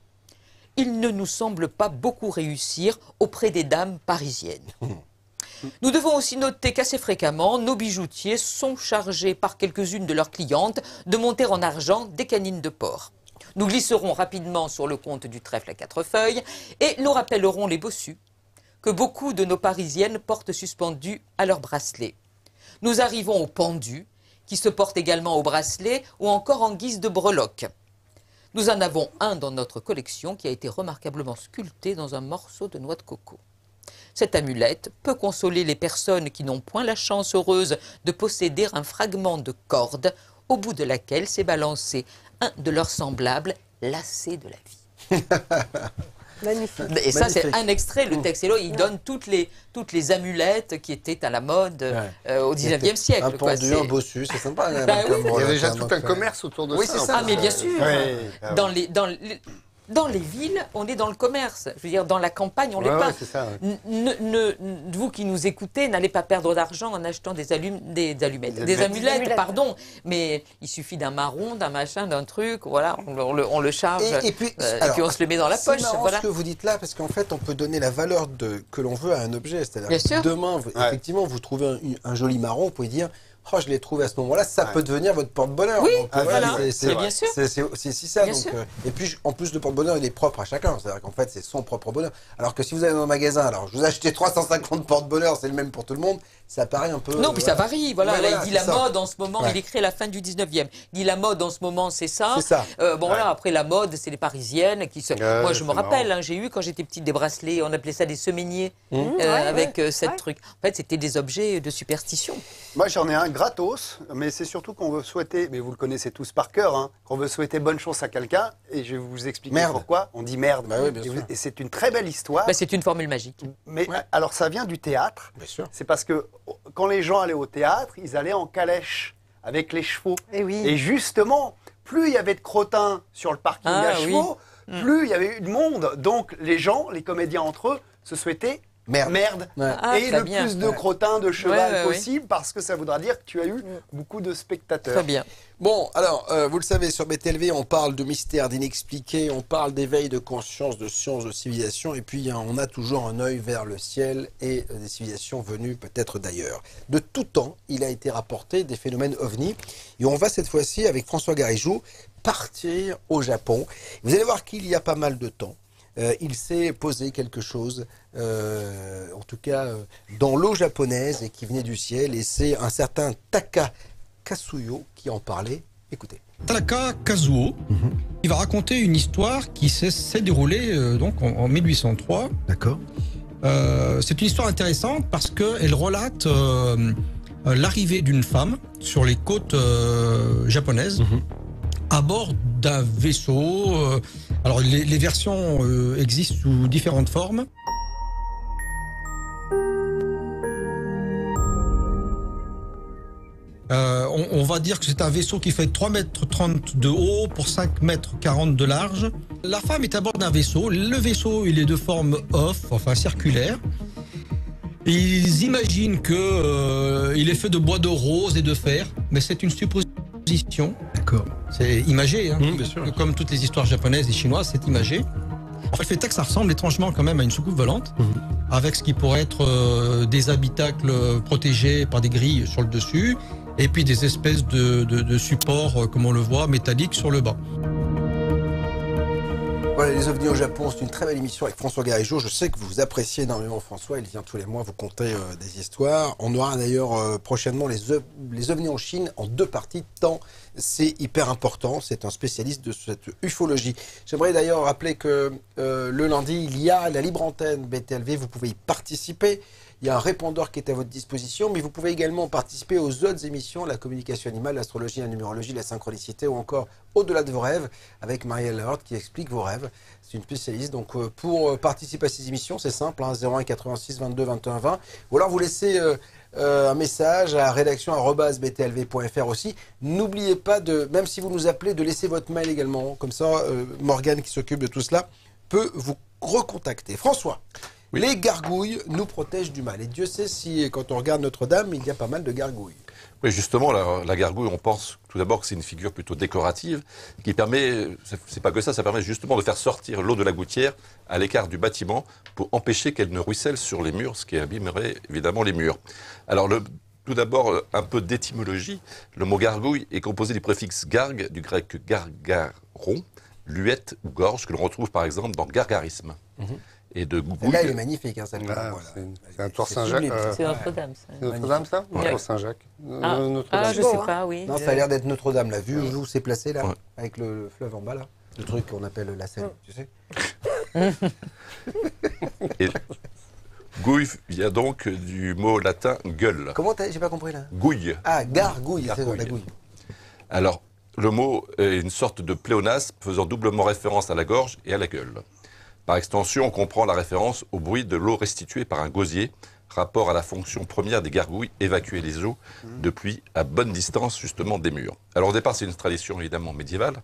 il ne nous semble pas beaucoup réussir auprès des dames parisiennes. Nous devons aussi noter qu'assez fréquemment, nos bijoutiers sont chargés par quelques-unes de leurs clientes de monter en argent des canines de porc. Nous glisserons rapidement sur le compte du trèfle à 4 feuilles et nous rappellerons les bossus que beaucoup de nos parisiennes portent suspendus à leurs bracelets. Nous arrivons aux pendus qui se portent également au bracelet ou encore en guise de breloque. Nous en avons un dans notre collection qui a été remarquablement sculpté dans un morceau de noix de coco. Cette amulette peut consoler les personnes qui n'ont point la chance heureuse de posséder un fragment de corde au bout de laquelle s'est balancé un de leurs semblables lassés de la vie. Magnifique. Et ça, c'est un extrait. Le texte est là. Il donne toutes les amulettes qui étaient à la mode au 19e siècle. Un pendu, un bossu, c'est sympa. Il y a déjà tout un commerce autour de ça. Oui, c'est ça. Ah, mais bien sûr. Dans les villes, on est dans le commerce. Je veux dire, dans la campagne, on l'est pas. Vous qui nous écoutez, n'allez pas perdre d'argent en achetant des amulettes, pardon. Mais il suffit d'un marron, d'un machin, d'un truc, voilà, on le charge et puis on se le met dans la poche. C'est marrant ce que vous dites là, parce qu'en fait, on peut donner la valeur que l'on veut à un objet. C'est-à-dire que demain, effectivement, vous trouvez un joli marron, vous pouvez dire... Oh, je l'ai trouvé à ce moment-là, ça peut devenir votre porte-bonheur. Oui, voilà, c'est bien sûr. C'est aussi ça. Donc, et puis, en plus, le porte-bonheur, il est propre à chacun. C'est-à-dire qu'en fait, c'est son propre bonheur. Alors que si vous allez dans un magasin, alors je vous achetez 350 porte-bonheur, c'est le même pour tout le monde, ça paraît un peu... Non, puis ça varie. Voilà, là, il dit la mode en ce moment, il écrit la fin du 19e. Il dit la mode en ce moment, c'est ça. Voilà, après la mode, c'est les Parisiennes qui se... Moi, je me rappelle, hein, j'ai eu quand j'étais petite des bracelets, on appelait ça des semainiers, avec cette truc. En fait, c'était des objets de superstition. Moi, j'en ai un gratos. Mais c'est surtout qu'on veut souhaiter, mais vous le connaissez tous par cœur, hein, qu'on veut souhaiter bonne chance à quelqu'un, et je vais vous expliquer pourquoi. On dit merde. Bah oui, bien sûr. Et c'est une très belle histoire. Bah, c'est une formule magique. Mais alors ça vient du théâtre. Bien sûr. C'est parce que quand les gens allaient au théâtre, ils allaient en calèche avec les chevaux. Et justement, plus il y avait de crottins sur le parking à chevaux, plus il y avait eu de monde. Donc les gens, les comédiens entre eux, se souhaitaient merde. Et le plus de crottins de cheval possible, parce que ça voudra dire que tu as eu beaucoup de spectateurs. Très bien. Bon, alors, vous le savez, sur BTLV, on parle de mystères, d'inexpliqués, on parle d'éveil de conscience, de science, de civilisation, et puis on a toujours un œil vers le ciel et des civilisations venues peut-être d'ailleurs. De tout temps, il a été rapporté des phénomènes ovnis, et on va cette fois-ci, avec François Garigeau, partir au Japon. Vous allez voir qu'il y a pas mal de temps, il s'est posé quelque chose, en tout cas dans l'eau japonaise et qui venait du ciel, et c'est un certain Taka Kazuo qui en parlait. Écoutez. Taka Kazuo, il va raconter une histoire qui s'est déroulée donc en 1803. D'accord. C'est une histoire intéressante parce qu'elle relate l'arrivée d'une femme sur les côtes japonaises à bord d'un vaisseau. Alors les versions existent sous différentes formes. on va dire que c'est un vaisseau qui fait 3,30 mètres de haut pour 5,40 mètres de large. La femme est à bord d'un vaisseau. Le vaisseau, il est de forme enfin circulaire. Ils imaginent qu'il est fait de bois de rose et de fer, mais c'est une supposition. D'accord. C'est imagé, hein. Bien sûr. Comme toutes les histoires japonaises et chinoises, c'est imagé. En fait, le fait est que ça ressemble étrangement quand même à une soucoupe volante, avec ce qui pourrait être des habitacles protégés par des grilles sur le dessus, et puis des espèces de supports, comme on le voit, métalliques sur le bas. Voilà, les ovnis au Japon, c'est une très belle émission avec François Garigeau. Je sais que vous appréciez énormément François, il vient tous les mois vous conter des histoires. On aura d'ailleurs prochainement les ovnis en Chine en 2 parties, tant c'est hyper important. C'est un spécialiste de cette ufologie. J'aimerais d'ailleurs rappeler que le lundi, il y a la libre antenne BTLV, vous pouvez y participer. Il y a un répondeur qui est à votre disposition, mais vous pouvez également participer aux autres émissions, la communication animale, l'astrologie, la numérologie, la synchronicité ou encore Au-delà de vos rêves avec Marielle Lahort qui explique vos rêves. C'est une spécialiste. Donc pour participer à ces émissions, c'est simple, 01 86 22 21 20. Ou alors vous laissez un message à rédaction@btlv.fr aussi. N'oubliez pas, même si vous nous appelez, de laisser votre mail également. Comme ça, Morgane qui s'occupe de tout cela peut vous recontacter. François. Oui. Les gargouilles nous protègent du mal. Et Dieu sait si, quand on regarde Notre-Dame, il y a pas mal de gargouilles. Oui, justement, la gargouille, on pense tout d'abord que c'est une figure plutôt décorative qui permet, c'est pas que ça permet justement de faire sortir l'eau de la gouttière à l'écart du bâtiment pour empêcher qu'elle ne ruisselle sur les murs, ce qui abîmerait évidemment les murs. Alors, tout d'abord, un peu d'étymologie. Le mot gargouille est composé du préfixe gargue, du grec gargaron, luette ou gorge, que l'on retrouve par exemple dans gargarisme. Et de gouille. Là, il est magnifique, hein, celle-là. Voilà. C'est un tour Saint-Jacques. C'est Notre-Dame, ça. C'est Notre-Dame, ça Ou Tour Saint-Jacques je sais pas, oui. Non, ça a l'air d'être Notre-Dame, la vue où c'est placé, là, avec le fleuve en bas, là. Le truc qu'on appelle la Seine, tu sais. Et gouille vient donc du mot latin gueule. Comment j'ai pas compris, là. Gouille. Ah, gargouille, c'est la gouille. Alors, le mot est une sorte de pléonasme faisant doublement référence à la gorge et à la gueule. Par extension, on comprend la référence au bruit de l'eau restituée par un gosier, rapport à la fonction première des gargouilles, évacuer les eaux depuis à bonne distance justement des murs. Alors au départ, c'est une tradition évidemment médiévale,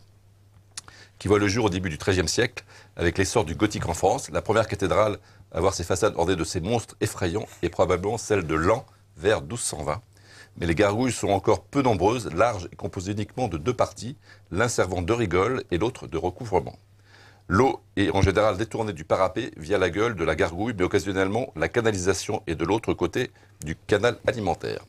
qui voit le jour au début du XIIIe siècle, avec l'essor du gothique en France. La première cathédrale à voir ses façades ornées de ces monstres effrayants est probablement celle de Laon, vers 1220. Mais les gargouilles sont encore peu nombreuses, larges et composées uniquement de 2 parties, l'un servant de rigole et l'autre de recouvrement. L'eau est en général détournée du parapet via la gueule de la gargouille, mais occasionnellement la canalisation est de l'autre côté du canal alimentaire.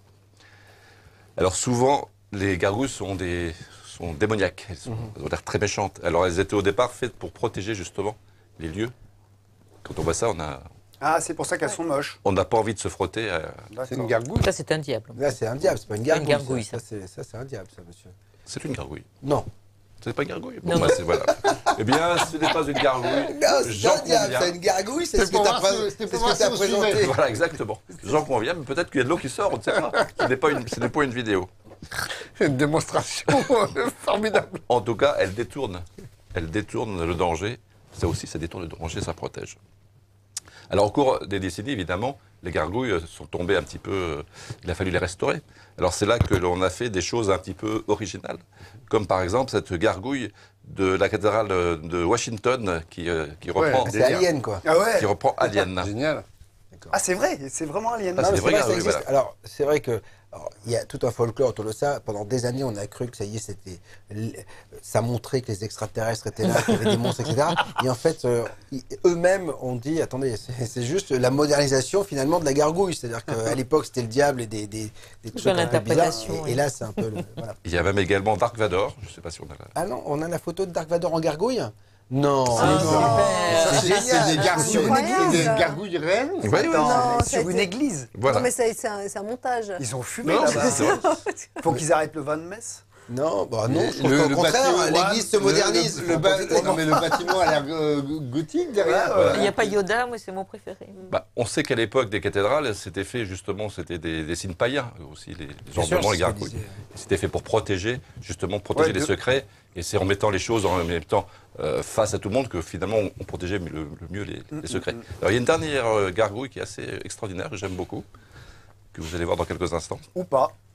Alors souvent, les gargouilles sont démoniaques, elles ont l'air très méchantes. Alors elles étaient au départ faites pour protéger justement les lieux. Quand on voit ça, on a... Ah, c'est pour ça qu'elles sont moches. On n'a pas envie de se frotter à... C'est une gargouille. Ça, c'est un diable. Là, c'est un diable, c'est pas une gargouille. Une gargouille, ça c'est un diable, ça, monsieur. C'est une gargouille. Non. C'est pas une gargouille. Non. Bon, voilà. Eh bien, ce n'est pas une gargouille. Non, c'est un diable, c'est une gargouille, c'est ce que tu as présenté. Voilà, exactement. J'en conviens, mais peut-être qu'il y a de l'eau qui sort, on ne sait pas. Ce n'est pas une vidéo. Une démonstration formidable. En tout cas, elle détourne le danger. Ça aussi, ça détourne le danger, ça protège. Alors, au cours des décennies, évidemment, les gargouilles sont tombées un petit peu... il a fallu les restaurer. Alors, c'est là que l'on a fait des choses un petit peu originales. Comme, par exemple, cette gargouille de la cathédrale de Washington qui reprend... C'est Alien, quoi. Ah ouais. Qui reprend Alien. Génial. Ah, c'est vrai, c'est vraiment Alien. Ah, c'est vrai, ça existe. Voilà. Alors, c'est vrai que... il y a tout un folklore autour de ça. Pendant des années, on a cru que ça y est, ça montrait que les extraterrestres étaient là, qu'il y avait des monstres, etc. Et en fait, eux-mêmes ont dit, attendez, c'est juste la modernisation finalement de la gargouille. C'est-à-dire qu'à l'époque, c'était le diable et des trucs un peu bizarres. Et là, c'est un peu... Voilà. Il y a même également Dark Vador. Je ne sais pas si on a la... Ah non, on a la photo de Dark Vador en gargouille? Non, c'est génial. C'est des gargouilles réelles. Oui, sur une église. Voilà. Non, mais c'est un montage. Ils ont fumé là-bas. Faut qu'ils arrêtent le vin de messe. Non, bah non, je trouve qu'au contraire, l'église se modernise. Non, mais le bâtiment a l'air gothique derrière. Il n'y a pas Yoda, moi c'est mon préféré. Bah, on sait qu'à l'époque des cathédrales, c'était fait justement, c'était des signes païens aussi, les ornements, les gargouilles. C'était fait pour protéger, justement, protéger les secrets. Et c'est en mettant les choses en même temps face à tout le monde que finalement on protégeait le mieux les secrets. Alors il y a une dernière gargouille qui est assez extraordinaire, que j'aime beaucoup, que vous allez voir dans quelques instants. Ou pas.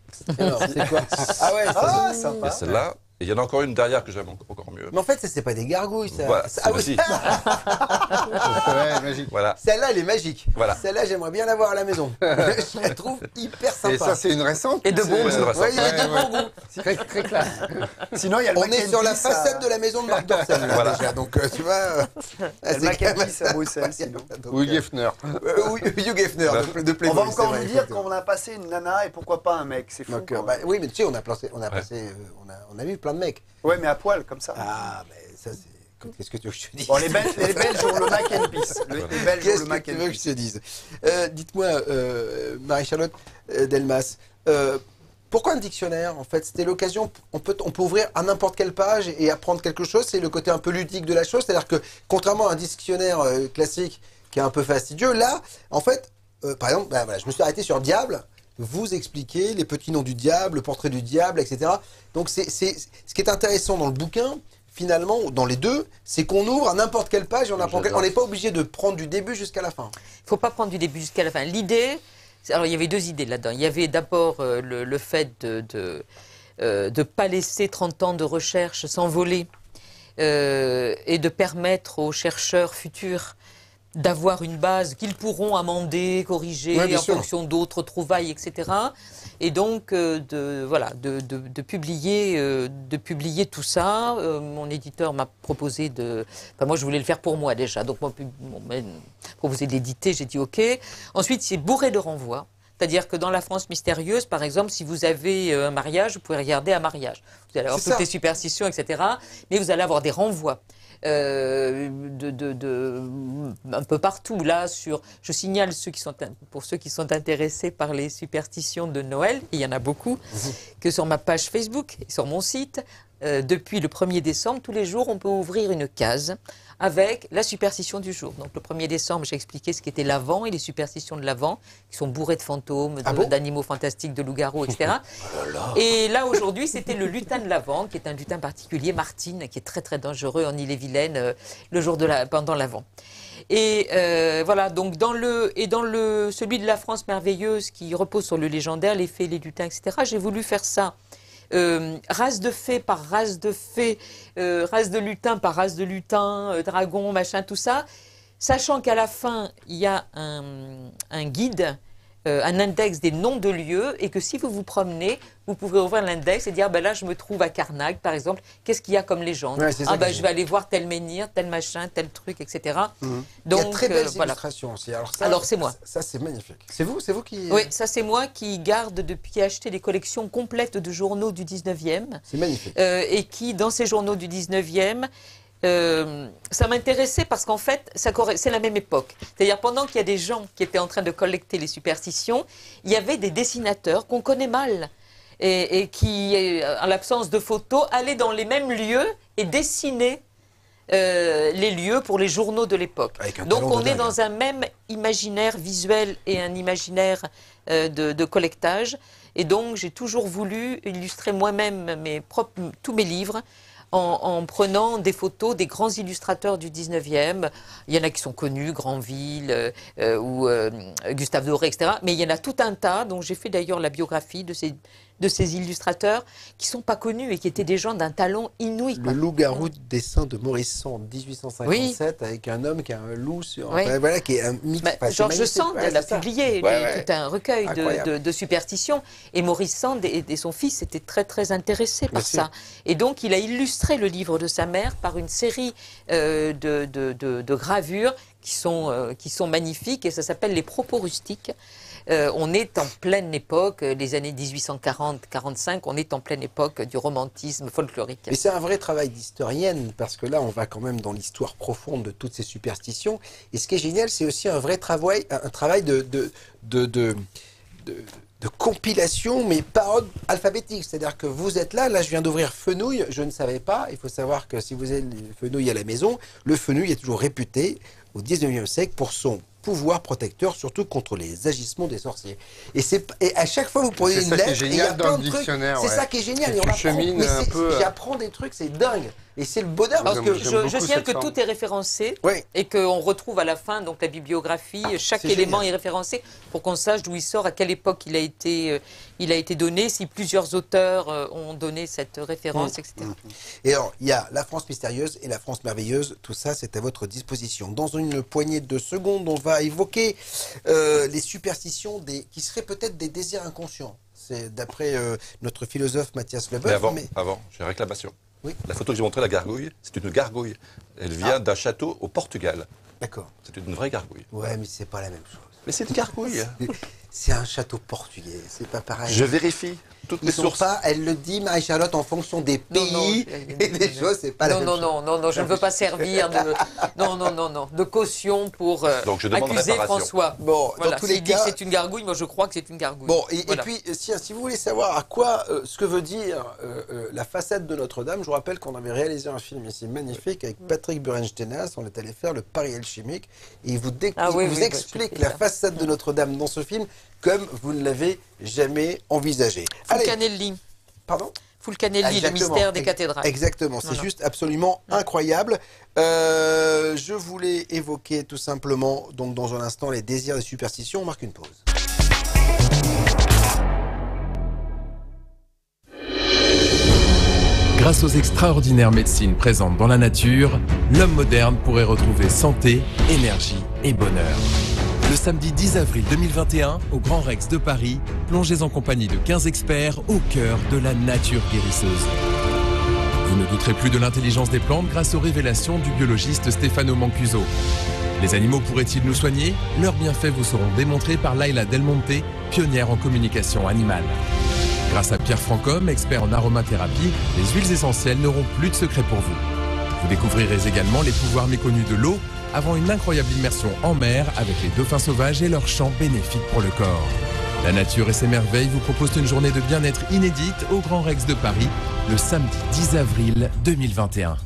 Alors, c'est quoi? Ah ouais, Ah, Et sympa. celle-là. Et il y en a encore une derrière que j'aime encore mieux. Mais en fait, c'est pas des gargouilles, ça. Voilà, Ah oui. aussi. Ouais, magique. Voilà. Celle-là, elle est magique. Voilà. Celle-là, j'aimerais bien l'avoir à la maison. Je la trouve hyper sympa. Et ça, c'est une récente. Et de bon C'est goût. vrai, ça. Ouais, il y a du bon goût. Très, très classe. Sinon, il y a le On mac est and sur la peas façade de la maison de Marc Dorcel, là, Voilà. déjà. Donc, tu vois. Il y a le mac and peas à Bruxelles, sinon. Ou Geffner. Oui, Hugh Hefner de On Playboy. va encore c'est vrai, nous dire effectivement. qu'on a passé une nana et pourquoi pas un mec. C'est fou. Donc, quand bah, même. oui, mais tu sais, on a vu plein de mecs. Ouais, mais à poil, comme ça. Ah, mais ça, c'est. Qu'est-ce que tu veux que je te dise? Bon, les Belges ont le mac and peas. Les Belges ont Qu'est-ce le mac que tu and veux que peas. je te dise? Dites-moi, Marie-Charlotte Delmas, pourquoi un dictionnaire en fait? C'était l'occasion, on peut ouvrir à n'importe quelle page et apprendre quelque chose, c'est le côté un peu ludique de la chose, c'est-à-dire que contrairement à un dictionnaire classique qui est un peu fastidieux, là, en fait, par exemple, ben, voilà, je me suis arrêté sur diable, vous expliquez les petits noms du diable, le portrait du diable, etc. Donc ce qui est intéressant dans le bouquin, finalement, dans les deux, c'est qu'on ouvre à n'importe quelle page et on apprend. On n'est pas obligé de prendre du début jusqu'à la fin. Il ne faut pas prendre du début jusqu'à la fin. L'idée, alors il y avait deux idées là-dedans. Il y avait d'abord le fait de ne pas laisser 30 ans de recherche s'envoler et de permettre aux chercheurs futurs d'avoir une base qu'ils pourront amender, corriger en fonction d'autres trouvailles, etc. Et donc de publier tout ça. Mon éditeur m'a proposé enfin moi je voulais le faire pour moi déjà, donc moi m'a proposé d'éditer, j'ai dit ok. Ensuite c'est bourré de renvois. C'est-à-dire que dans La France mystérieuse, par exemple, si vous avez un mariage, vous pouvez regarder un mariage. Vous allez avoir toutes les superstitions, etc. Mais vous allez avoir des renvois. Un peu partout là je signale pour ceux qui sont intéressés par les superstitions de Noël, et il y en a beaucoup, que sur ma page Facebook et sur mon site, depuis le 1er décembre, tous les jours, on peut ouvrir une case avec la superstition du jour. Donc le 1er décembre, j'ai expliqué ce qu'était l'Avent et les superstitions de l'Avent, qui sont bourrées de fantômes, d'animaux fantastiques, de loups-garous, etc. Et là, aujourd'hui, c'était le lutin de l'Avent, qui est un lutin particulier, Martine, qui est très très dangereux en Ille-et-Vilaine, pendant l'Avent. Et voilà, donc celui de La France merveilleuse, qui repose sur le légendaire, les fées, les lutins, etc., j'ai voulu faire ça. Race de fées par race de fées, race de lutins par race de lutins, dragon, machin, tout ça, sachant qu'à la fin, il y a un guide, un index des noms de lieux, et que si vous vous promenez, vous pouvez ouvrir l'index et dire, ben là, je me trouve à Carnac, par exemple, qu'est-ce qu'il y a comme légende? Je vais aller voir tel menhir, tel machin, tel truc, etc. Donc, il y a très belles illustrations aussi. Alors c'est moi. Ça, c'est magnifique. C'est vous qui... Oui, ça c'est moi qui qui ai acheté les collections complètes de journaux du 19e. C'est magnifique. Et qui, dans ces journaux du 19e, ça m'intéressait parce qu'en fait, c'est la même époque. C'est-à-dire, pendant qu'il y a des gens qui étaient en train de collecter les superstitions, il y avait des dessinateurs qu'on connaît mal et qui, en l'absence de photos, allaient dans les mêmes lieux et dessinaient les lieux pour les journaux de l'époque. Donc on est dans un même imaginaire visuel et un imaginaire de collectage. Et donc j'ai toujours voulu illustrer moi-même tous mes livres en prenant des photos des grands illustrateurs du 19e. Il y en a qui sont connus, Granville ou Gustave Doré, etc. Mais il y en a tout un tas, dont j'ai fait d'ailleurs la biographie de ces illustrateurs qui ne sont pas connus et qui étaient des gens d'un talent inouï. Le loup-garou de dessin de Maurice Sand, 1857, avec un homme qui a un loup sur... Enfin, voilà, qui est un mythe. Georges Sand l'a publié, tout un recueil de superstitions. Et Maurice Sand et son fils étaient très très intéressés par ça. Et donc il a illustré le livre de sa mère par une série de gravures qui sont magnifiques, et ça s'appelle Les propos rustiques. On est en pleine époque, les années 1840-45, on est en pleine époque du romantisme folklorique. Mais c'est un vrai travail d'historienne, parce que là, on va quand même dans l'histoire profonde de toutes ces superstitions. Et ce qui est génial, c'est aussi un vrai travail, de compilation, mais par ordre alphabétique. C'est-à-dire que vous êtes là je viens d'ouvrir Fenouil, je ne savais pas. Il faut savoir que si vous avez le Fenouil à la maison, le Fenouil est toujours réputé au 19e siècle pour son pouvoir protecteur, surtout contre les agissements des sorciers. Et à chaque fois, vous prenez une lettre, et il y a plein de trucs. C'est ça qui est génial. J'apprends des trucs, c'est dingue. Et c'est le bonheur. Parce que je signale que tout est référencé et qu'on retrouve à la fin donc la bibliographie. Chaque élément est référencé pour qu'on sache d'où il sort, à quelle époque il a été il a été donné, si plusieurs auteurs ont donné cette référence, etc. Et alors, il y a la France mystérieuse et la France merveilleuse. Tout ça, c'est à votre disposition. Dans une poignée de secondes, on va évoquer les superstitions qui seraient peut-être des désirs inconscients. C'est d'après notre philosophe Mathias Weber. Mais avant, j'ai une réclamation. Oui. La photo que j'ai montrée, la gargouille, c'est une gargouille. Elle vient d'un château au Portugal. D'accord. C'est une vraie gargouille. Ouais, mais c'est pas la même chose. Mais c'est une gargouille. C'est un château portugais, c'est pas pareil. Je vérifie toutes les sources. Elle le dit, Marie-Charlotte, en fonction des pays et des choses, c'est pas la même chose. Non, je ne veux pas servir de caution pour accuser François. Bon, voilà, dans tous les s'il cas, dit que c'est une gargouille, moi je crois que c'est une gargouille. Bon, et puis, si vous voulez savoir à quoi, ce que veut dire la façade de Notre-Dame, je vous rappelle qu'on avait réalisé un film ici magnifique avec Patrick Burenstenas, on est allé faire le Paris alchimique, et il vous, explique la façade de Notre-Dame dans ce film comme vous ne l'avez jamais envisagé. Fulcanelli. Pardon ? Fulcanelli, le mystère des cathédrales. Exactement, c'est juste absolument incroyable. Je voulais évoquer tout simplement, donc dans un instant, les désirs des superstitions. On marque une pause. Grâce aux extraordinaires médecines présentes dans la nature, l'homme moderne pourrait retrouver santé, énergie et bonheur. Le samedi 10 avril 2021, au Grand Rex de Paris, plongez en compagnie de 15 experts au cœur de la nature guérisseuse. Vous ne douterez plus de l'intelligence des plantes grâce aux révélations du biologiste Stefano Mancuso. Les animaux pourraient-ils nous soigner? Leurs bienfaits vous seront démontrés par Laila Del Monte, pionnière en communication animale. Grâce à Pierre Francom, expert en aromathérapie, les huiles essentielles n'auront plus de secret pour vous. Vous découvrirez également les pouvoirs méconnus de l'eau avant une incroyable immersion en mer avec les dauphins sauvages et leurs chants bénéfiques pour le corps. La nature et ses merveilles vous proposent une journée de bien-être inédite au Grand Rex de Paris, le samedi 10 avril 2021.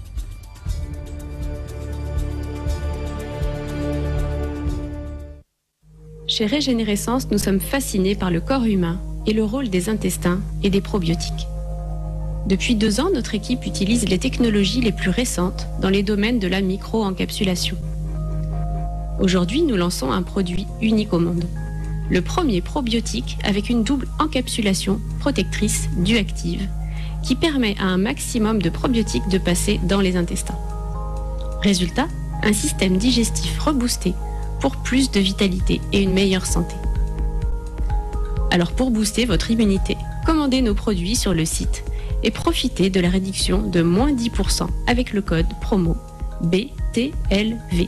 Chez Régénérescence, nous sommes fascinés par le corps humain et le rôle des intestins et des probiotiques. Depuis 2 ans, notre équipe utilise les technologies les plus récentes dans les domaines de la micro-encapsulation. Aujourd'hui, nous lançons un produit unique au monde. Le premier probiotique avec une double encapsulation protectrice duactive qui permet à un maximum de probiotiques de passer dans les intestins. Résultat, un système digestif reboosté pour plus de vitalité et une meilleure santé. Alors pour booster votre immunité, commandez nos produits sur le site et profitez de la réduction de moins 10% avec le code promo BTLV.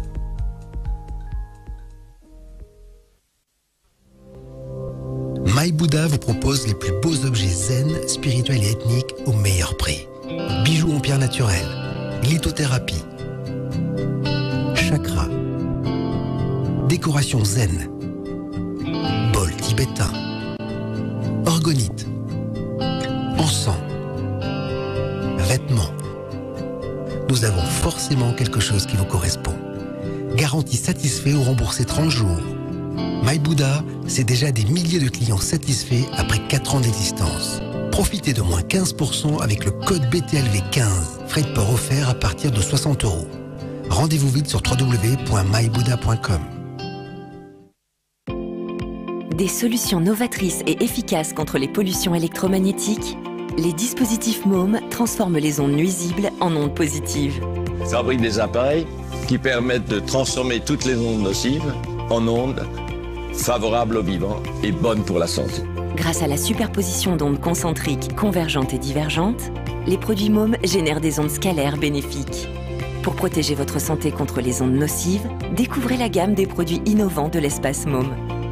My Buddha vous propose les plus beaux objets zen, spirituels et ethniques au meilleur prix. Bijoux en pierre naturelle, lithothérapie, chakra, décoration zen, bol tibétain, orgonite, encens, vêtements. Nous avons forcément quelque chose qui vous correspond. Garantie satisfait ou remboursé 30 jours. My Buddha, c'est déjà des milliers de clients satisfaits après 4 ans d'existence. Profitez de moins 15% avec le code BTLV15. Frais de port offert à partir de 60 €. Rendez-vous vite sur www.mybuddha.com. Des solutions novatrices et efficaces contre les pollutions électromagnétiques, les dispositifs MOM transforment les ondes nuisibles en ondes positives. Fabrique des appareils qui permettent de transformer toutes les ondes nocives en ondes favorables aux vivants et bonnes pour la santé. Grâce à la superposition d'ondes concentriques, convergentes et divergentes, les produits MOM génèrent des ondes scalaires bénéfiques. Pour protéger votre santé contre les ondes nocives, découvrez la gamme des produits innovants de l'espace MOM.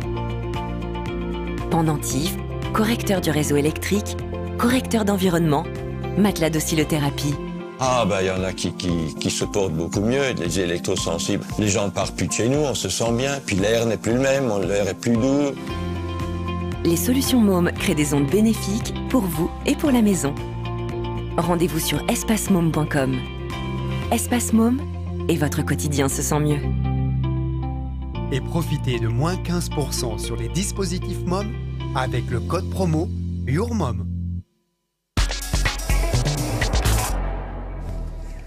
Pendentif, correcteur du réseau électrique, correcteur d'environnement, matelas d'oscillothérapie. Ah bah il y en a qui se portent beaucoup mieux, les électrosensibles. Les gens ne partent plus de chez nous, on se sent bien, puis l'air n'est plus le même, l'air est plus doux. Les solutions MOM créent des ondes bénéfiques pour vous et pour la maison. Rendez-vous sur espacemom.com. Espace MOM, et votre quotidien se sent mieux. Et profitez de moins 15% sur les dispositifs MOM avec le code promo YourMom.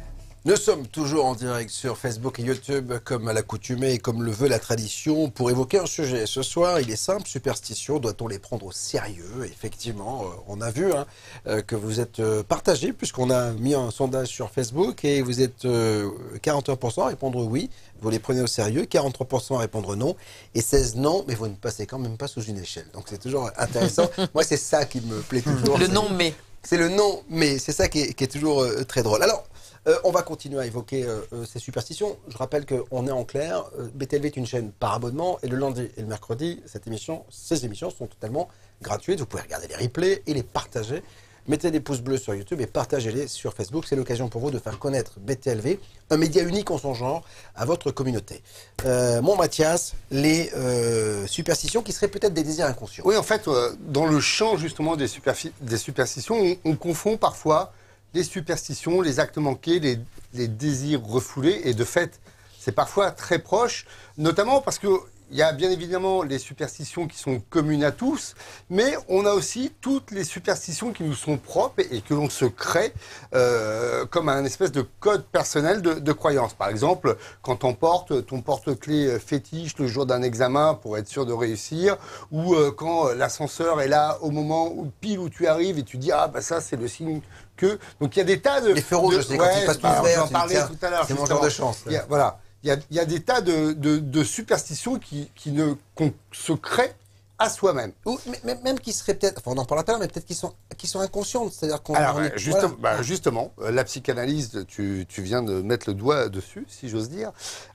Nous sommes toujours en direct sur Facebook et YouTube, comme à l'accoutumée et comme le veut la tradition, pour évoquer un sujet. Ce soir, il est simple, superstition, doit-on les prendre au sérieux? Effectivement, on a vu que vous êtes partagés, puisqu'on a mis un sondage sur Facebook, et vous êtes 41% à répondre oui, vous les prenez au sérieux, 43% à répondre non, et 16 non, mais vous ne passez quand même pas sous une échelle. Donc c'est toujours intéressant. Moi, c'est ça qui me plaît toujours. Le non mais. C'est le non mais, c'est ça qui est toujours très drôle. Alors, on va continuer à évoquer ces superstitions. Je rappelle qu'on est en clair. BTLV est une chaîne par abonnement, et le lundi et le mercredi, ces émissions sont totalement gratuites. Vous pouvez regarder les replays et les partager. Mettez des pouces bleus sur YouTube et partagez-les sur Facebook. C'est l'occasion pour vous de faire connaître BTLV, un média unique en son genre, à votre communauté. Mon Mathias, les superstitions qui seraient peut-être des désirs inconscients. Oui, en fait, dans le champ justement des superstitions, on confond parfois les superstitions, les actes manqués, les désirs refoulés. Et de fait, c'est parfois très proche, notamment parce que il y a bien évidemment les superstitions qui sont communes à tous, mais on a aussi toutes les superstitions qui nous sont propres et que l'on se crée comme un espèce de code personnel de croyance. Par exemple, quand on porte ton porte-clés fétiche le jour d'un examen pour être sûr de réussir, ou quand l'ascenseur est là au moment où pile où tu arrives et tu dis « Ah, bah ça, c'est le signe que… » Donc il y a des tas de… Les feux rouges, c'est quand ils passent tous verts, j'en parlais tout à l'heure. C'est mon genre de chance. Voilà. Il y a des tas de superstitions qu'on se crée à soi-même. Ou même qui seraient peut-être, enfin on en parlera tout à l'heure, mais peut-être qui sont inconscientes. C'est-à-dire qu'on. Alors, justement, la psychanalyse, tu viens de mettre le doigt dessus, si j'ose dire,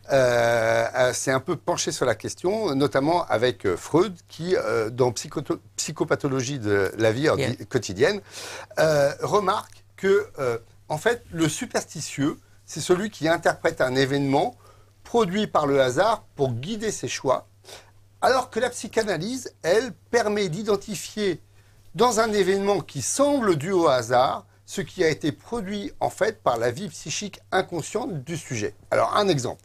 s'est un peu penché sur la question, notamment avec Freud, qui, dans Psychopathologie de la vie quotidienne, remarque que, en fait, le superstitieux, c'est celui qui interprète un événement produit par le hasard pour guider ses choix, alors que la psychanalyse, elle, permet d'identifier dans un événement qui semble dû au hasard, ce qui a été produit en fait par la vie psychique inconsciente du sujet. Alors un exemple,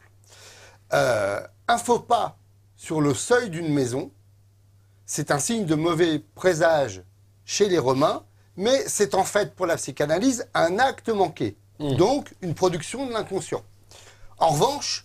un faux pas sur le seuil d'une maison, c'est un signe de mauvais présage chez les Romains, mais c'est en fait pour la psychanalyse un acte manqué, donc une production de l'inconscient. En revanche,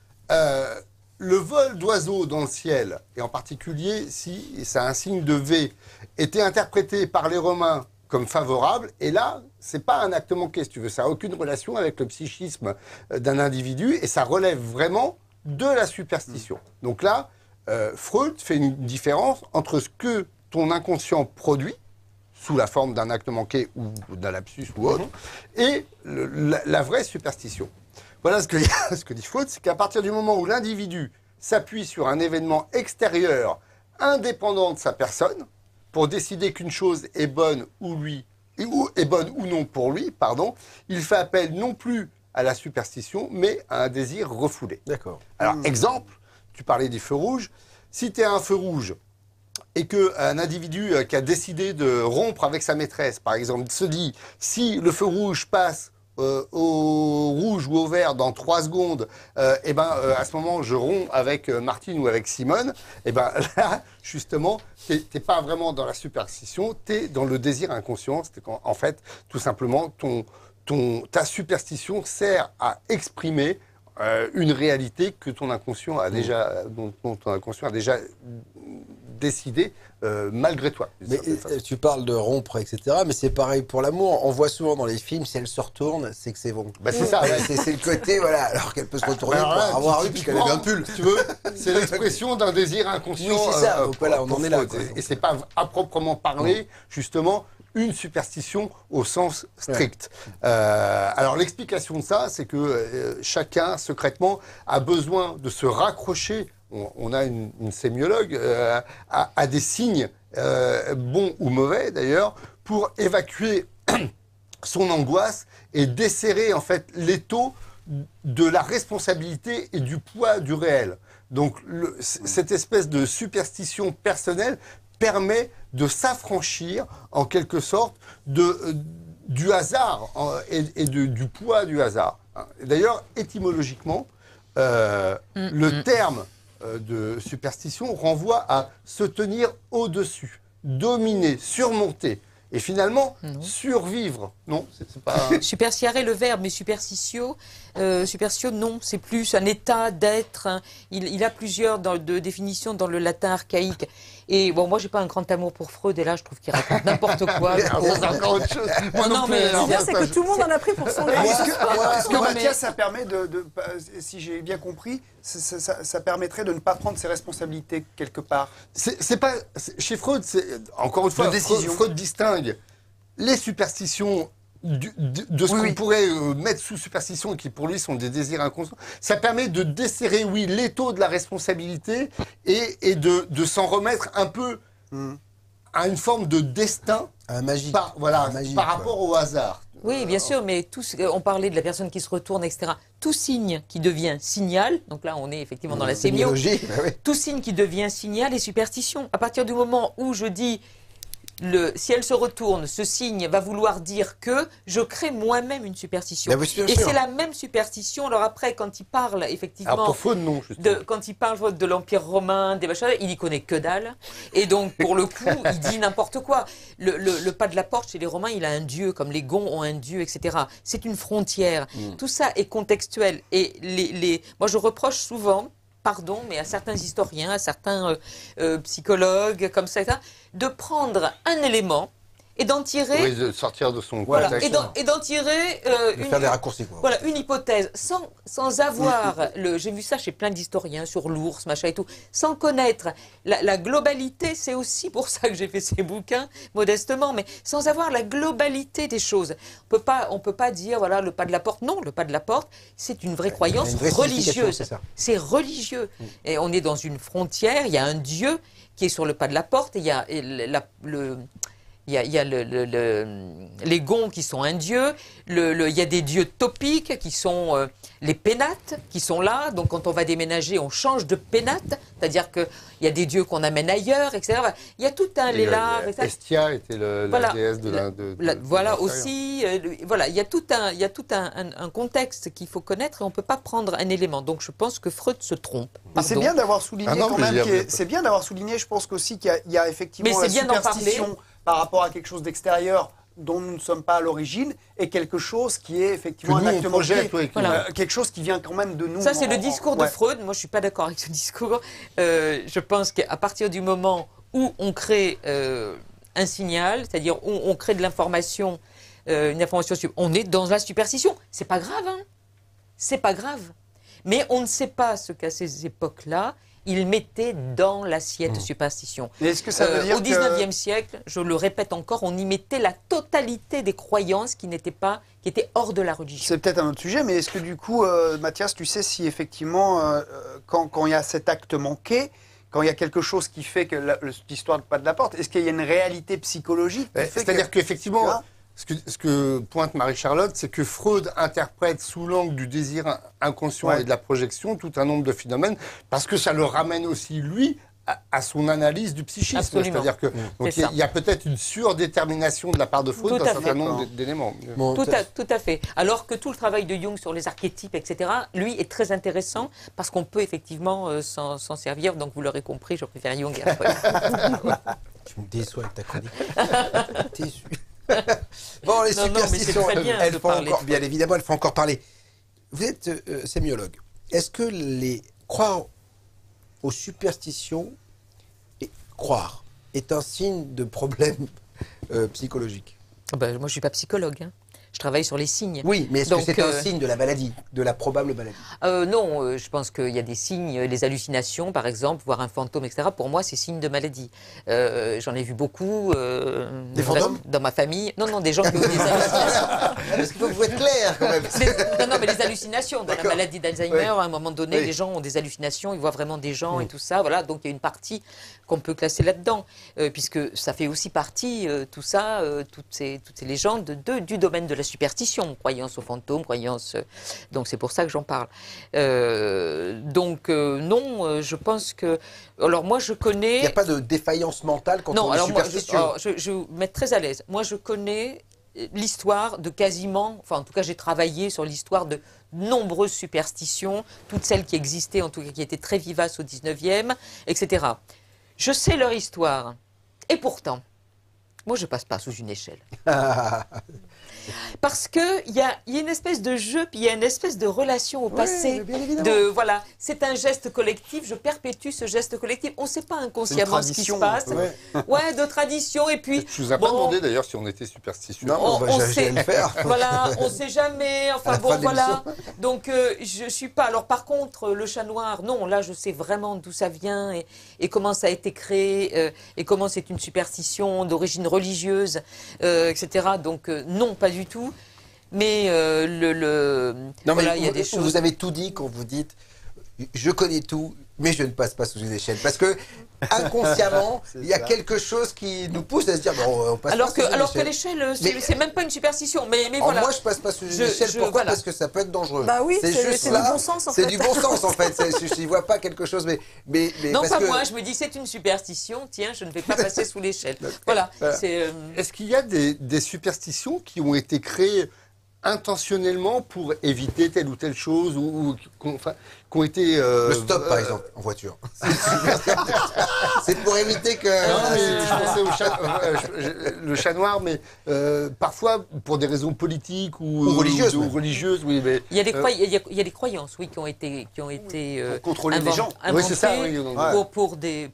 le vol d'oiseaux dans le ciel, et en particulier si c'est un signe de V, était interprété par les Romains comme favorable, et là, c'est pas un acte manqué, si tu veux, ça n'a aucune relation avec le psychisme d'un individu, et ça relève vraiment de la superstition. Donc là, Freud fait une différence entre ce que ton inconscient produit, sous la forme d'un acte manqué ou d'un lapsus ou autre, et la vraie superstition. Voilà ce que dit Freud, c'est qu'à partir du moment où l'individu s'appuie sur un événement extérieur indépendant de sa personne pour décider qu'une chose est bonne est bonne ou non pour lui, il fait appel non plus à la superstition, mais à un désir refoulé. D'accord. Alors, exemple, tu parlais des feux rouges. Si tu es à un feu rouge et qu'un individu qui a décidé de rompre avec sa maîtresse, par exemple, se dit si le feu rouge passe au rouge ou au vert dans 3 secondes, à ce moment, je romps avec Martine ou avec Simone, là, justement, tu n'es pas vraiment dans la superstition, tu es dans le désir inconscient. C'est qu'en fait, tout simplement, ta superstition sert à exprimer une réalité que ton inconscient a déjà, dont ton inconscient a déjà décidé malgré toi. Mais tu parles de rompre, etc. Mais c'est pareil pour l'amour. On voit souvent dans les films, si elle se retourne, c'est que c'est bon. Bah c'est ça. C'est le côté, voilà. Alors qu'elle peut se retourner pour avoir eu, puisqu'elle avait un pull. Tu veux, c'est l'expression d'un désir inconscient. Oui, c'est ça. Donc voilà, on en est là. Et c'est pas à proprement parler, justement, une superstition au sens strict. Alors l'explication de ça, c'est que chacun, secrètement, a besoin de se raccrocher. On a une sémiologue à des signes, bons ou mauvais d'ailleurs, pour évacuer son angoisse et desserrer en fait l'étau de la responsabilité et du poids du réel. Donc cette espèce de superstition personnelle permet de s'affranchir en quelque sorte du hasard et du poids du hasard. D'ailleurs, étymologiquement, le terme de superstition renvoie à se tenir au-dessus, dominer, surmonter. et finalement survivre. Non, c'est pas... Superstiare le verbe, mais superstitio, non, c'est plus un état d'être. Hein. Il a plusieurs de définitions dans le latin archaïque. Et bon, moi, j'ai pas un grand amour pour Freud, et là, je trouve qu'il raconte n'importe quoi. C'est encore autre chose. Moi non plus. C'est bien, c'est que tout le monde en a pris pour son grade. Est-ce que Mathias, ça permet si j'ai bien compris, ça permettrait de ne pas prendre ses responsabilités quelque part? Chez Freud, encore une fois, Freud distingue les superstitions de ce qu'on pourrait mettre sous superstition et qui pour lui sont des désirs inconscients. Ça permet de desserrer, l'étau de la responsabilité et de s'en remettre un peu à une forme de destin magique. Par rapport au hasard. Oui, bien sûr, mais on parlait de la personne qui se retourne, etc. Tout signe qui devient signal, donc là on est effectivement dans la sémiologie, tout signe qui devient signal est superstition. À partir du moment où je dis si elle se retourne, ce signe va vouloir dire que je crée moi-même une superstition. Et c'est la même superstition. Alors après, quand il parle effectivement, alors pour Freud, non, quand il parle de l'Empire romain, des machins, il n'y connaît que dalle. Et donc pour le coup, il dit n'importe quoi. Le pas de la porte chez les Romains, il a un dieu, comme les Gonds ont un dieu, etc. C'est une frontière. Tout ça est contextuel. Et moi, je reproche souvent, pardon, mais à certains historiens, à certains psychologues, comme ça, de prendre un élément et d'en tirer... Oui, de sortir de son contexte. Et d'en tirer... faire des raccourcis, quoi. Voilà, une hypothèse, sans avoir... J'ai vu ça chez plein d'historiens, sur l'ours, machin et tout, sans connaître la globalité, c'est aussi pour ça que j'ai fait ces bouquins, modestement, mais sans avoir la globalité des choses. On peut pas dire, voilà, le pas de la porte. Non, le pas de la porte, c'est une vraie croyance religieuse. C'est religieux. Et on est dans une frontière, il y a un Dieu qui est sur le pas de la porte, et il y a il y a les Gonds qui sont un dieu, il y a des dieux topiques qui sont les pénates qui sont là. Donc quand on va déménager, on change de pénate, c'est-à-dire qu'il y a des dieux qu'on amène ailleurs, etc. Il y a tout un lélar. Estia était la déesse de voilà aussi. Voilà, il y a tout un contexte qu'il faut connaître et on ne peut pas prendre un élément. Donc je pense que Freud se trompe. C'est bien d'avoir souligné c'est bien d'avoir souligné, je pense qu'aussi qu'il y a effectivement la superstition par rapport à quelque chose d'extérieur dont nous ne sommes pas à l'origine, et quelque chose qui est effectivement un acte manqué, quelque chose qui vient quand même de nous. Ça, c'est le discours de Freud. Moi, je ne suis pas d'accord avec ce discours. Je pense qu'à partir du moment où on crée un signal, c'est-à-dire où on crée de l'information, une information, on est dans la superstition. C'est pas grave, hein. C'est pas grave. Mais on ne sait pas ce qu'à ces époques-là, il mettait dans l'assiette superstition. Est-ce que ça veut dire au XIXe siècle, je le répète encore, on y mettait la totalité des croyances qui étaient hors de la religion. C'est peut-être un autre sujet, mais est-ce que du coup, Mathias, tu sais si effectivement, quand il y a cet acte manqué, quand il y a quelque chose qui fait que l'histoire de pas de la porte, est-ce qu'il y a une réalité psychologique? C'est-à-dire qu'effectivement... Ce que pointe Marie-Charlotte, c'est que Freud interprète sous l'angle du désir inconscient et de la projection tout un nombre de phénomènes, parce que ça le ramène aussi, lui, à son analyse du psychisme. C'est-à-dire que il y a peut-être une surdétermination de la part de Freud d'un certain nombre d'éléments. Tout à fait. Alors que tout le travail de Jung sur les archétypes, etc., lui, est très intéressant, parce qu'on peut effectivement s'en servir. Donc vous l'aurez compris, je préfère Jung à Freud. Tu me déçois avec ta chronique. Déçu. Bon, les superstitions, elles font encore, bien évidemment, elles font encore parler. Vous êtes sémiologue. Est-ce que croire aux superstitions et croire est un signe de problème psychologique? Moi, je ne suis pas psychologue. Hein. Je travaille sur les signes. Oui, mais est-ce que c'est un signe de la maladie, de la probable maladie? Non, je pense qu'il y a des signes, les hallucinations par exemple, voir un fantôme, etc. Pour moi, c'est signe de maladie. J'en ai vu beaucoup des fantômes dans ma famille. Non, des gens qui ont des hallucinations. Parce qu'il faut que vous êtes clair quand même. Non, mais les hallucinations. Dans la maladie d'Alzheimer, à un moment donné, les gens ont des hallucinations, ils voient vraiment des gens et tout ça. Voilà, donc il y a une partie qu'on peut classer là-dedans, puisque ça fait aussi partie, tout ça, toutes ces légendes du domaine de la superstition, croyance aux fantômes, croyance... donc c'est pour ça que j'en parle. Non, je pense que... Alors moi je connais... Il n'y a pas de défaillance mentale quand on est superstitieux? Je vais vous mettre très à l'aise. Moi je connais l'histoire de quasiment... Enfin en tout cas j'ai travaillé sur l'histoire de nombreuses superstitions, toutes celles qui existaient, en tout cas qui étaient très vivaces au 19e, etc. Je sais leur histoire. Et pourtant, Moi, je passe pas sous une échelle. Parce qu'il y a une espèce de jeu, puis il y a une espèce de relation au passé. Voilà, c'est un geste collectif, je perpétue ce geste collectif. On ne sait pas inconsciemment ce qui se passe. Ouais, de tradition. Et puis, je ne vous ai pas demandé d'ailleurs si on était superstitieux. Non, on sait le faire. Voilà, on ne sait jamais. Enfin bon, voilà. Donc, je ne suis pas. Alors, par contre, le chat noir, non, là, je sais vraiment d'où ça vient et comment ça a été créé et comment c'est une superstition d'origine religieuse, etc. Donc, non, pas du tout, mais voilà, il y a des choses. Vous avez tout dit quand vous dites je connais tout, mais je ne passe pas sous une échelle. Parce que inconsciemment, il y a quelque chose qui nous pousse à se dire bon, on passe alors pas sous une échelle. Alors que l'échelle, c'est même pas une superstition. Mais voilà. Moi, je passe pas sous une échelle. Pourquoi ? Parce que ça peut être dangereux. Bah oui, c'est du bon sens en fait. C'est du bon sens en fait. Je ne vois pas quelque chose, mais non, pas moi. Je me dis c'est une superstition. Tiens, je ne vais pas passer sous l'échelle. Voilà. Est-ce qu'il y a des superstitions qui ont été créées intentionnellement pour éviter telle ou telle chose ou qui ont été... Le stop, par exemple, en voiture. C'est pour éviter que... Non, mais je pensais le chat noir, mais parfois pour des raisons politiques ou religieuses. Oui, mais, il y a des croyances, oui, qui ont été pour contrôler les gens. Oui, c'est ça. Oui, pour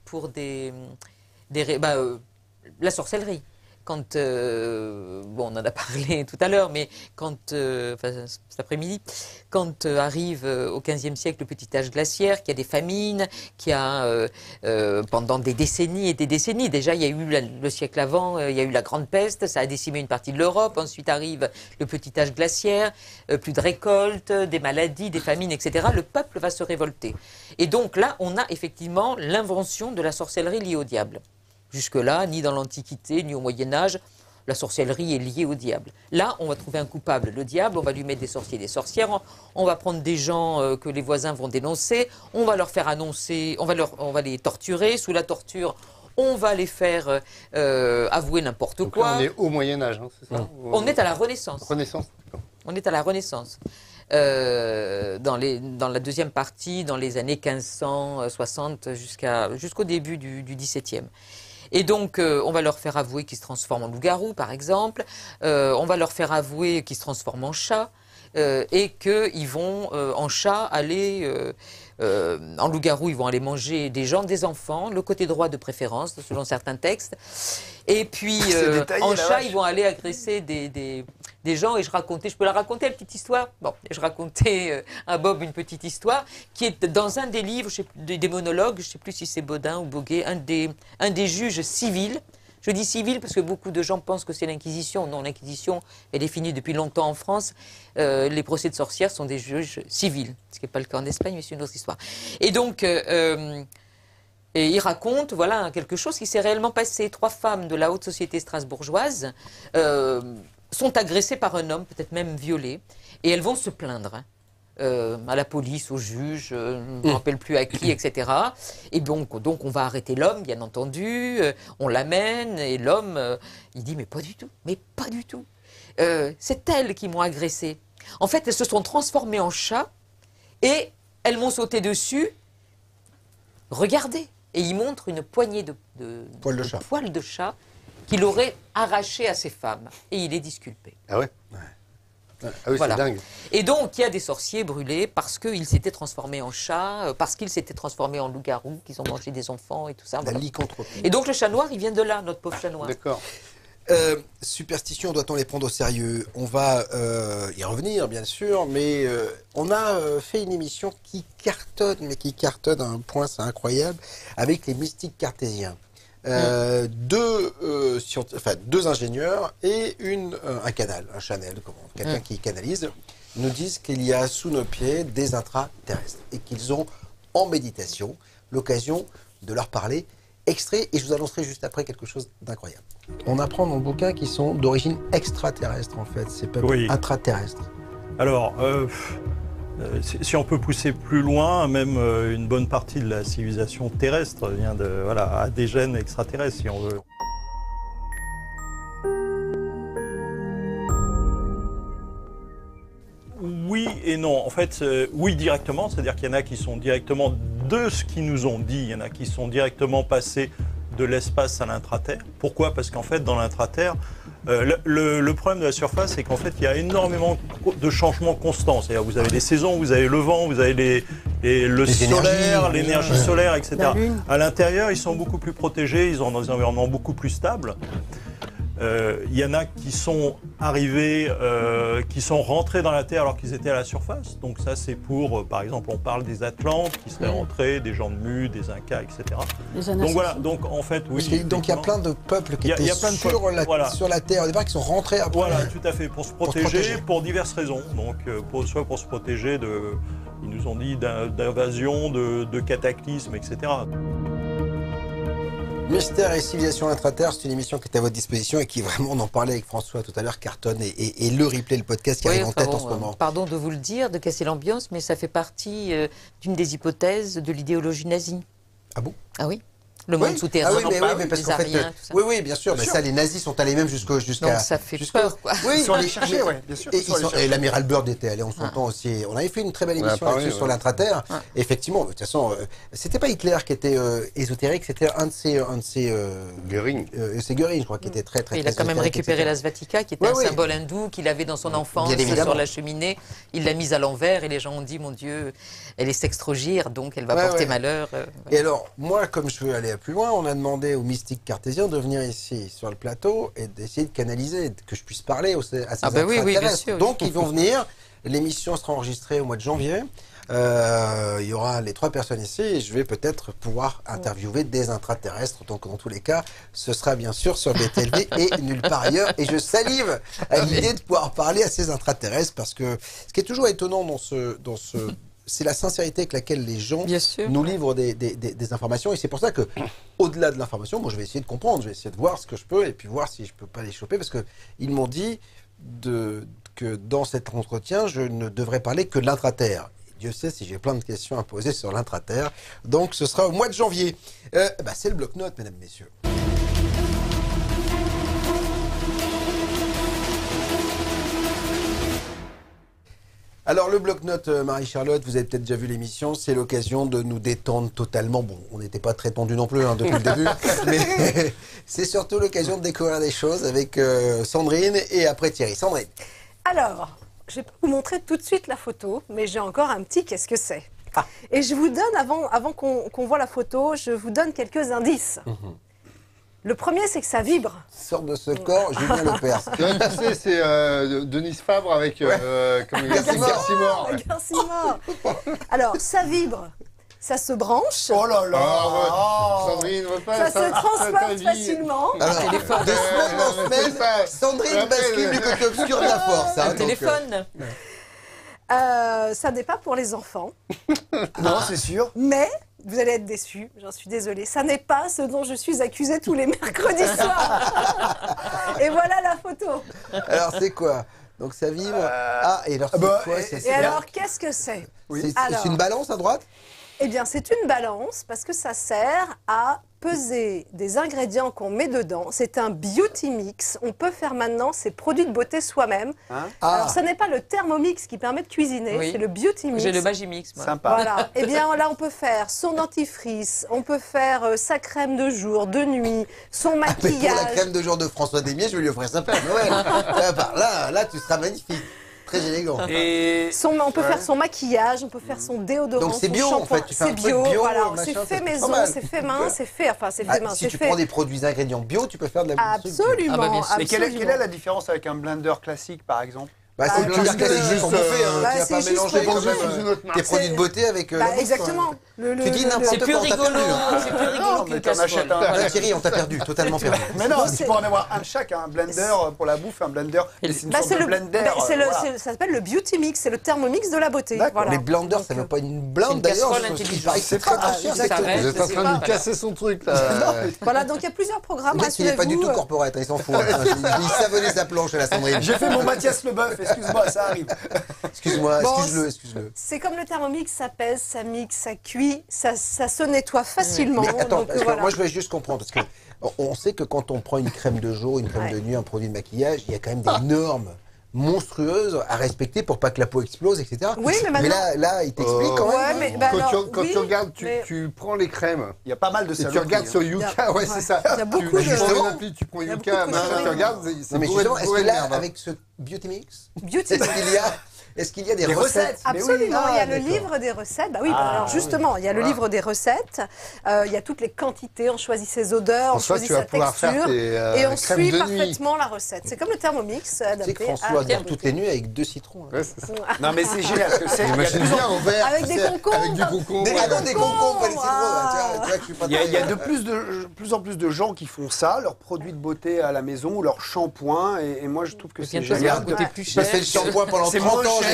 la sorcellerie. Quand, on en a parlé tout à l'heure, mais quand, cet après-midi, quand arrive au XVe siècle le petit âge glaciaire, qu'il y a des famines, qu'il y a pendant des décennies et des décennies, déjà il y a eu le siècle avant, il y a eu la grande peste, ça a décimé une partie de l'Europe, ensuite arrive le petit âge glaciaire, plus de récoltes, des maladies, des famines, etc. Le peuple va se révolter. Et donc là, on a effectivement l'invention de la sorcellerie liée au diable. Jusque-là, ni dans l'Antiquité, ni au Moyen-Âge, la sorcellerie est liée au diable. Là, on va trouver un coupable, le diable, on va lui mettre des sorciers et des sorcières, on va prendre des gens que les voisins vont dénoncer, on va leur faire annoncer, on va les torturer, sous la torture, on va les faire avouer n'importe quoi. Donc là, on est au Moyen-Âge, hein, c'est ça ? On est à la Renaissance. Renaissance. On est à la Renaissance. Dans la deuxième partie, dans les années 1560 jusqu'au début du XVIIe. Et donc, on va leur faire avouer qu'ils se transforment en loup-garou, par exemple. On va leur faire avouer qu'ils se transforment en chat. Et qu'ils vont, en chat, aller... en loup-garou, ils vont aller manger des gens, des enfants, le côté droit de préférence, selon certains textes. Et puis, en chat, ils vont aller agresser des gens. Et je peux la raconter, la petite histoire. Bon, je racontais à Bob une petite histoire qui est dans un des livres, des monologues, je ne sais plus si c'est Baudin ou Boguet, un des juges civils. Je dis civil parce que beaucoup de gens pensent que c'est l'Inquisition. Non, l'Inquisition, elle est finie depuis longtemps en France. Les procès de sorcières sont des juges civils, ce qui n'est pas le cas en Espagne, mais c'est une autre histoire. Et donc, et il raconte, voilà, quelque chose qui s'est réellement passé. 3 femmes de la haute société strasbourgeoise sont agressées par un homme, peut-être même violées, et elles vont se plaindre. À la police, au juge, je ne me rappelle plus à qui, etc. Et donc on va arrêter l'homme, bien entendu, on l'amène, et l'homme, il dit, mais pas du tout, c'est elles qui m'ont agressé. En fait, elles se sont transformées en chats, et elles m'ont sauté dessus, regardez, et il montre une poignée de poils de chat qu'il aurait arraché à ces femmes, et il est disculpé. Ah ouais. Ah oui, voilà. C'est dingue. Et donc, il y a des sorciers brûlés parce qu'ils s'étaient transformés en chats, parce qu'ils s'étaient transformés en loups-garous, qu'ils ont mangé des enfants et tout ça. Voilà. Et donc, le chat noir, il vient de là, notre pauvre chat noir. D'accord. Superstition, doit-on les prendre au sérieux ? On va y revenir, bien sûr, mais on a fait une émission qui cartonne à un point, c'est incroyable, avec les mystiques cartésiens. 2 ingénieurs et un canal, un channel, quelqu'un qui canalise, nous disent qu'il y a sous nos pieds des intraterrestres et qu'ils ont en méditation l'occasion de leur parler. Extrait, et je vous annoncerai juste après quelque chose d'incroyable. On apprend dans le bouquin qu'ils sont d'origine extraterrestre en fait, c'est pas intraterrestre. Alors, si on peut pousser plus loin, même une bonne partie de la civilisation terrestre vient a des gènes extraterrestres, si on veut. Oui et non. En fait, oui directement, c'est-à-dire qu'il y en a qui sont directement de ce qu'ils nous ont dit, il y en a qui sont directement passés de l'espace à l'intraterre. Pourquoi? Parce qu'en fait, dans l'intraterre, le problème de la surface, c'est qu'en fait, il y a énormément de changements constants. C'est-à-dire, vous avez les saisons, vous avez le vent, vous avez le solaire, l'énergie solaire, etc. À l'intérieur, ils sont beaucoup plus protégés, ils ont des environnements beaucoup plus stables. Il y en a qui sont arrivés, qui sont rentrés dans la Terre alors qu'ils étaient à la surface. Donc ça, c'est pour, par exemple, on parle des Atlantes qui seraient rentrés, des gens de Mu, des Incas, etc. Donc voilà, donc en fait, oui. Donc il y a plein de peuples qui étaient sur la Terre au départ, qui sont rentrés après. Voilà, tout à fait, pour se protéger, pour diverses raisons. Donc soit pour se protéger ils nous ont dit d'invasion, de cataclysmes, etc. Mystère et civilisation intraterre, c'est une émission qui est à votre disposition et qui vraiment, on en parlait avec François tout à l'heure, cartonne et le replay, le podcast qui arrive en tête en ce moment. Pardon de vous le dire, de casser l'ambiance, mais ça fait partie d'une des hypothèses de l'idéologie nazie. Ah bon? Ah oui. Le monde souterrain, mais parce qu'en fait, oui, bien sûr, mais ça, les nazis sont allés même jusqu'à. Donc ça fait peur, quoi. Oui, ils sont allés chercher, oui, bien sûr. Et l'amiral Byrd était allé en son temps aussi. On avait fait une très belle émission là-dessus sur l'intraterre. Effectivement, de toute façon, c'était pas Hitler qui était ésotérique, c'était un de ses Göring. C'est Göring, je crois, qui était très. Il a quand même récupéré la Svatika, qui était un symbole hindou qu'il avait dans son enfance sur la cheminée. Il l'a mise à l'envers et les gens ont dit, mon Dieu, elle est sextrogire, donc elle va porter malheur. Et alors, moi, comme je veux aller plus loin, on a demandé aux mystiques cartésiens de venir ici sur le plateau et d'essayer de canaliser, que je puisse parler à ces extraterrestres. Oui, bien sûr. Donc ils vont venir, l'émission sera enregistrée au mois de janvier, il y aura les 3 personnes ici et je vais peut-être pouvoir interviewer des intraterrestres, donc dans tous les cas, ce sera bien sûr sur BTLV et nulle part ailleurs, et je salive à l'idée de pouvoir parler à ces intraterrestres, parce que ce qui est toujours étonnant dans ce c'est la sincérité avec laquelle les gens nous livrent des informations. Et c'est pour ça que, au-delà de l'information, moi je vais essayer de comprendre, je vais essayer de voir ce que je peux et puis voir si je peux pas les choper, parce qu'ils m'ont dit que dans cet entretien, je ne devrais parler que de l'intraterre. Dieu sait si j'ai plein de questions à poser sur l'intraterre. Donc ce sera au mois de janvier. C'est le bloc-notes, mesdames, messieurs. Alors le bloc-notes, Marie-Charlotte, vous avez peut-être déjà vu l'émission, c'est l'occasion de nous détendre totalement. Bon, on n'était pas très tendu non plus depuis le début, mais c'est surtout l'occasion de découvrir des choses avec Sandrine et après Thierry. Sandrine. Alors, je ne vais pas vous montrer tout de suite la photo, mais j'ai encore un petit qu'est-ce que c'est. Et je vous donne, avant qu'on voit la photo, je vous donne quelques indices. Le premier, c'est que ça vibre. Sort de ce corps, Julien Lepers. Tu sais, c'est Denise Fabre avec Garcimore. Garcimore. Alors, ça vibre, ça se branche. Oh là là Sandrine, ça se transporte facilement. Alors, de semaine en semaine, Sandrine bascule du côté obscur de la force. Un téléphone. Ça n'est pas pour les enfants. Non, c'est sûr. Mais... vous allez être déçus, j'en suis désolée. Ça n'est pas ce dont je suis accusée tous les mercredis soirs. Et voilà la photo. Alors, c'est quoi? Donc, ça vibre. Et alors, c'est quoi? Et alors, qu'est-ce que c'est? C'est une balance à droite? Eh bien, c'est une balance parce que ça sert à peser des ingrédients qu'on met dedans. C'est un beauty mix. On peut faire maintenant ces produits de beauté soi-même. Alors, ce n'est pas le Thermomix qui permet de cuisiner, c'est le beauty mix. J'ai le Magimix, moi. Sympa. Voilà. Eh bien, là, on peut faire son dentifrice, on peut faire sa crème de jour, de nuit, son maquillage. Mais pour la crème de jour de François Desmier, je vais lui offrir ça à Noël. Là, tu seras magnifique. Très élégant. Et on peut faire son maquillage, on peut faire son déodorant. Donc c'est bio en fait, c'est bio, voilà. C'est fait maison, c'est fait main, c'est fait main. Si tu prends des produits ingrédients bio, tu peux faire de la Absolument. Mais quelle est la différence avec un blender classique par exemple? C'est le blender classique qu'on fait, tu vas pas mélanger tes produits de beauté avec exactement. Tu dis n'importe quoi, c'est plus rigolo qu'une casserole. Thierry, on t'a perdu, totalement perdu. Mais non, tu peux en avoir un chaque, un blender pour la bouffe, un blender. C'est le blender. Ça s'appelle le beauty mix, c'est le Thermomix de la beauté. Les blenders, ça veut pas une blinde d'ailleurs. C'est très cher. Vous êtes en train de casser son truc là. Voilà, donc il y a plusieurs programmes. Il n'est pas du tout corporate, il s'en fout. Il savonnait sa planche à la Sandrine. J'ai fait mon Mathias Leboeuf, excuse-moi, ça arrive. Excuse-moi, excuse-le. C'est comme le Thermomix, ça pèse, ça mixe, ça cuit, ça se nettoie facilement. Mais attends, moi je voulais juste comprendre, parce qu'on sait que quand on prend une crème de jour, une crème de nuit, un produit de maquillage, il y a quand même des normes monstrueuses à respecter pour pas que la peau explose, etc. Oui, mais maintenant... là, il t'explique quand même. Quand tu regardes, tu prends les crèmes. Il y a pas mal de ça. Tu regardes sur Yuka, c'est ça. Il y a beaucoup de... Tu prends Yuka, tu regardes, c'est mais justement, est-ce que là, avec ce Beauty-Mix, est-ce qu'il y a des recettes? Absolument, il y a le livre des recettes. Bah oui, alors justement, il y a le livre des recettes. Il y a toutes les quantités, on choisit ses odeurs, on choisit sa texture. Et on suit parfaitement la recette. C'est comme le Thermomix. Tu sais que François dort toutes les nuits avec 2 citrons. Non mais c'est génial. Avec des concombres. Avec du concombre. Des concombres, les citrons. Il y a de plus en plus de gens qui font ça, leurs produits de beauté à la maison, leurs shampoings. Et moi, je trouve que c'est génial. Je fais le shampoing pendant 30 ans.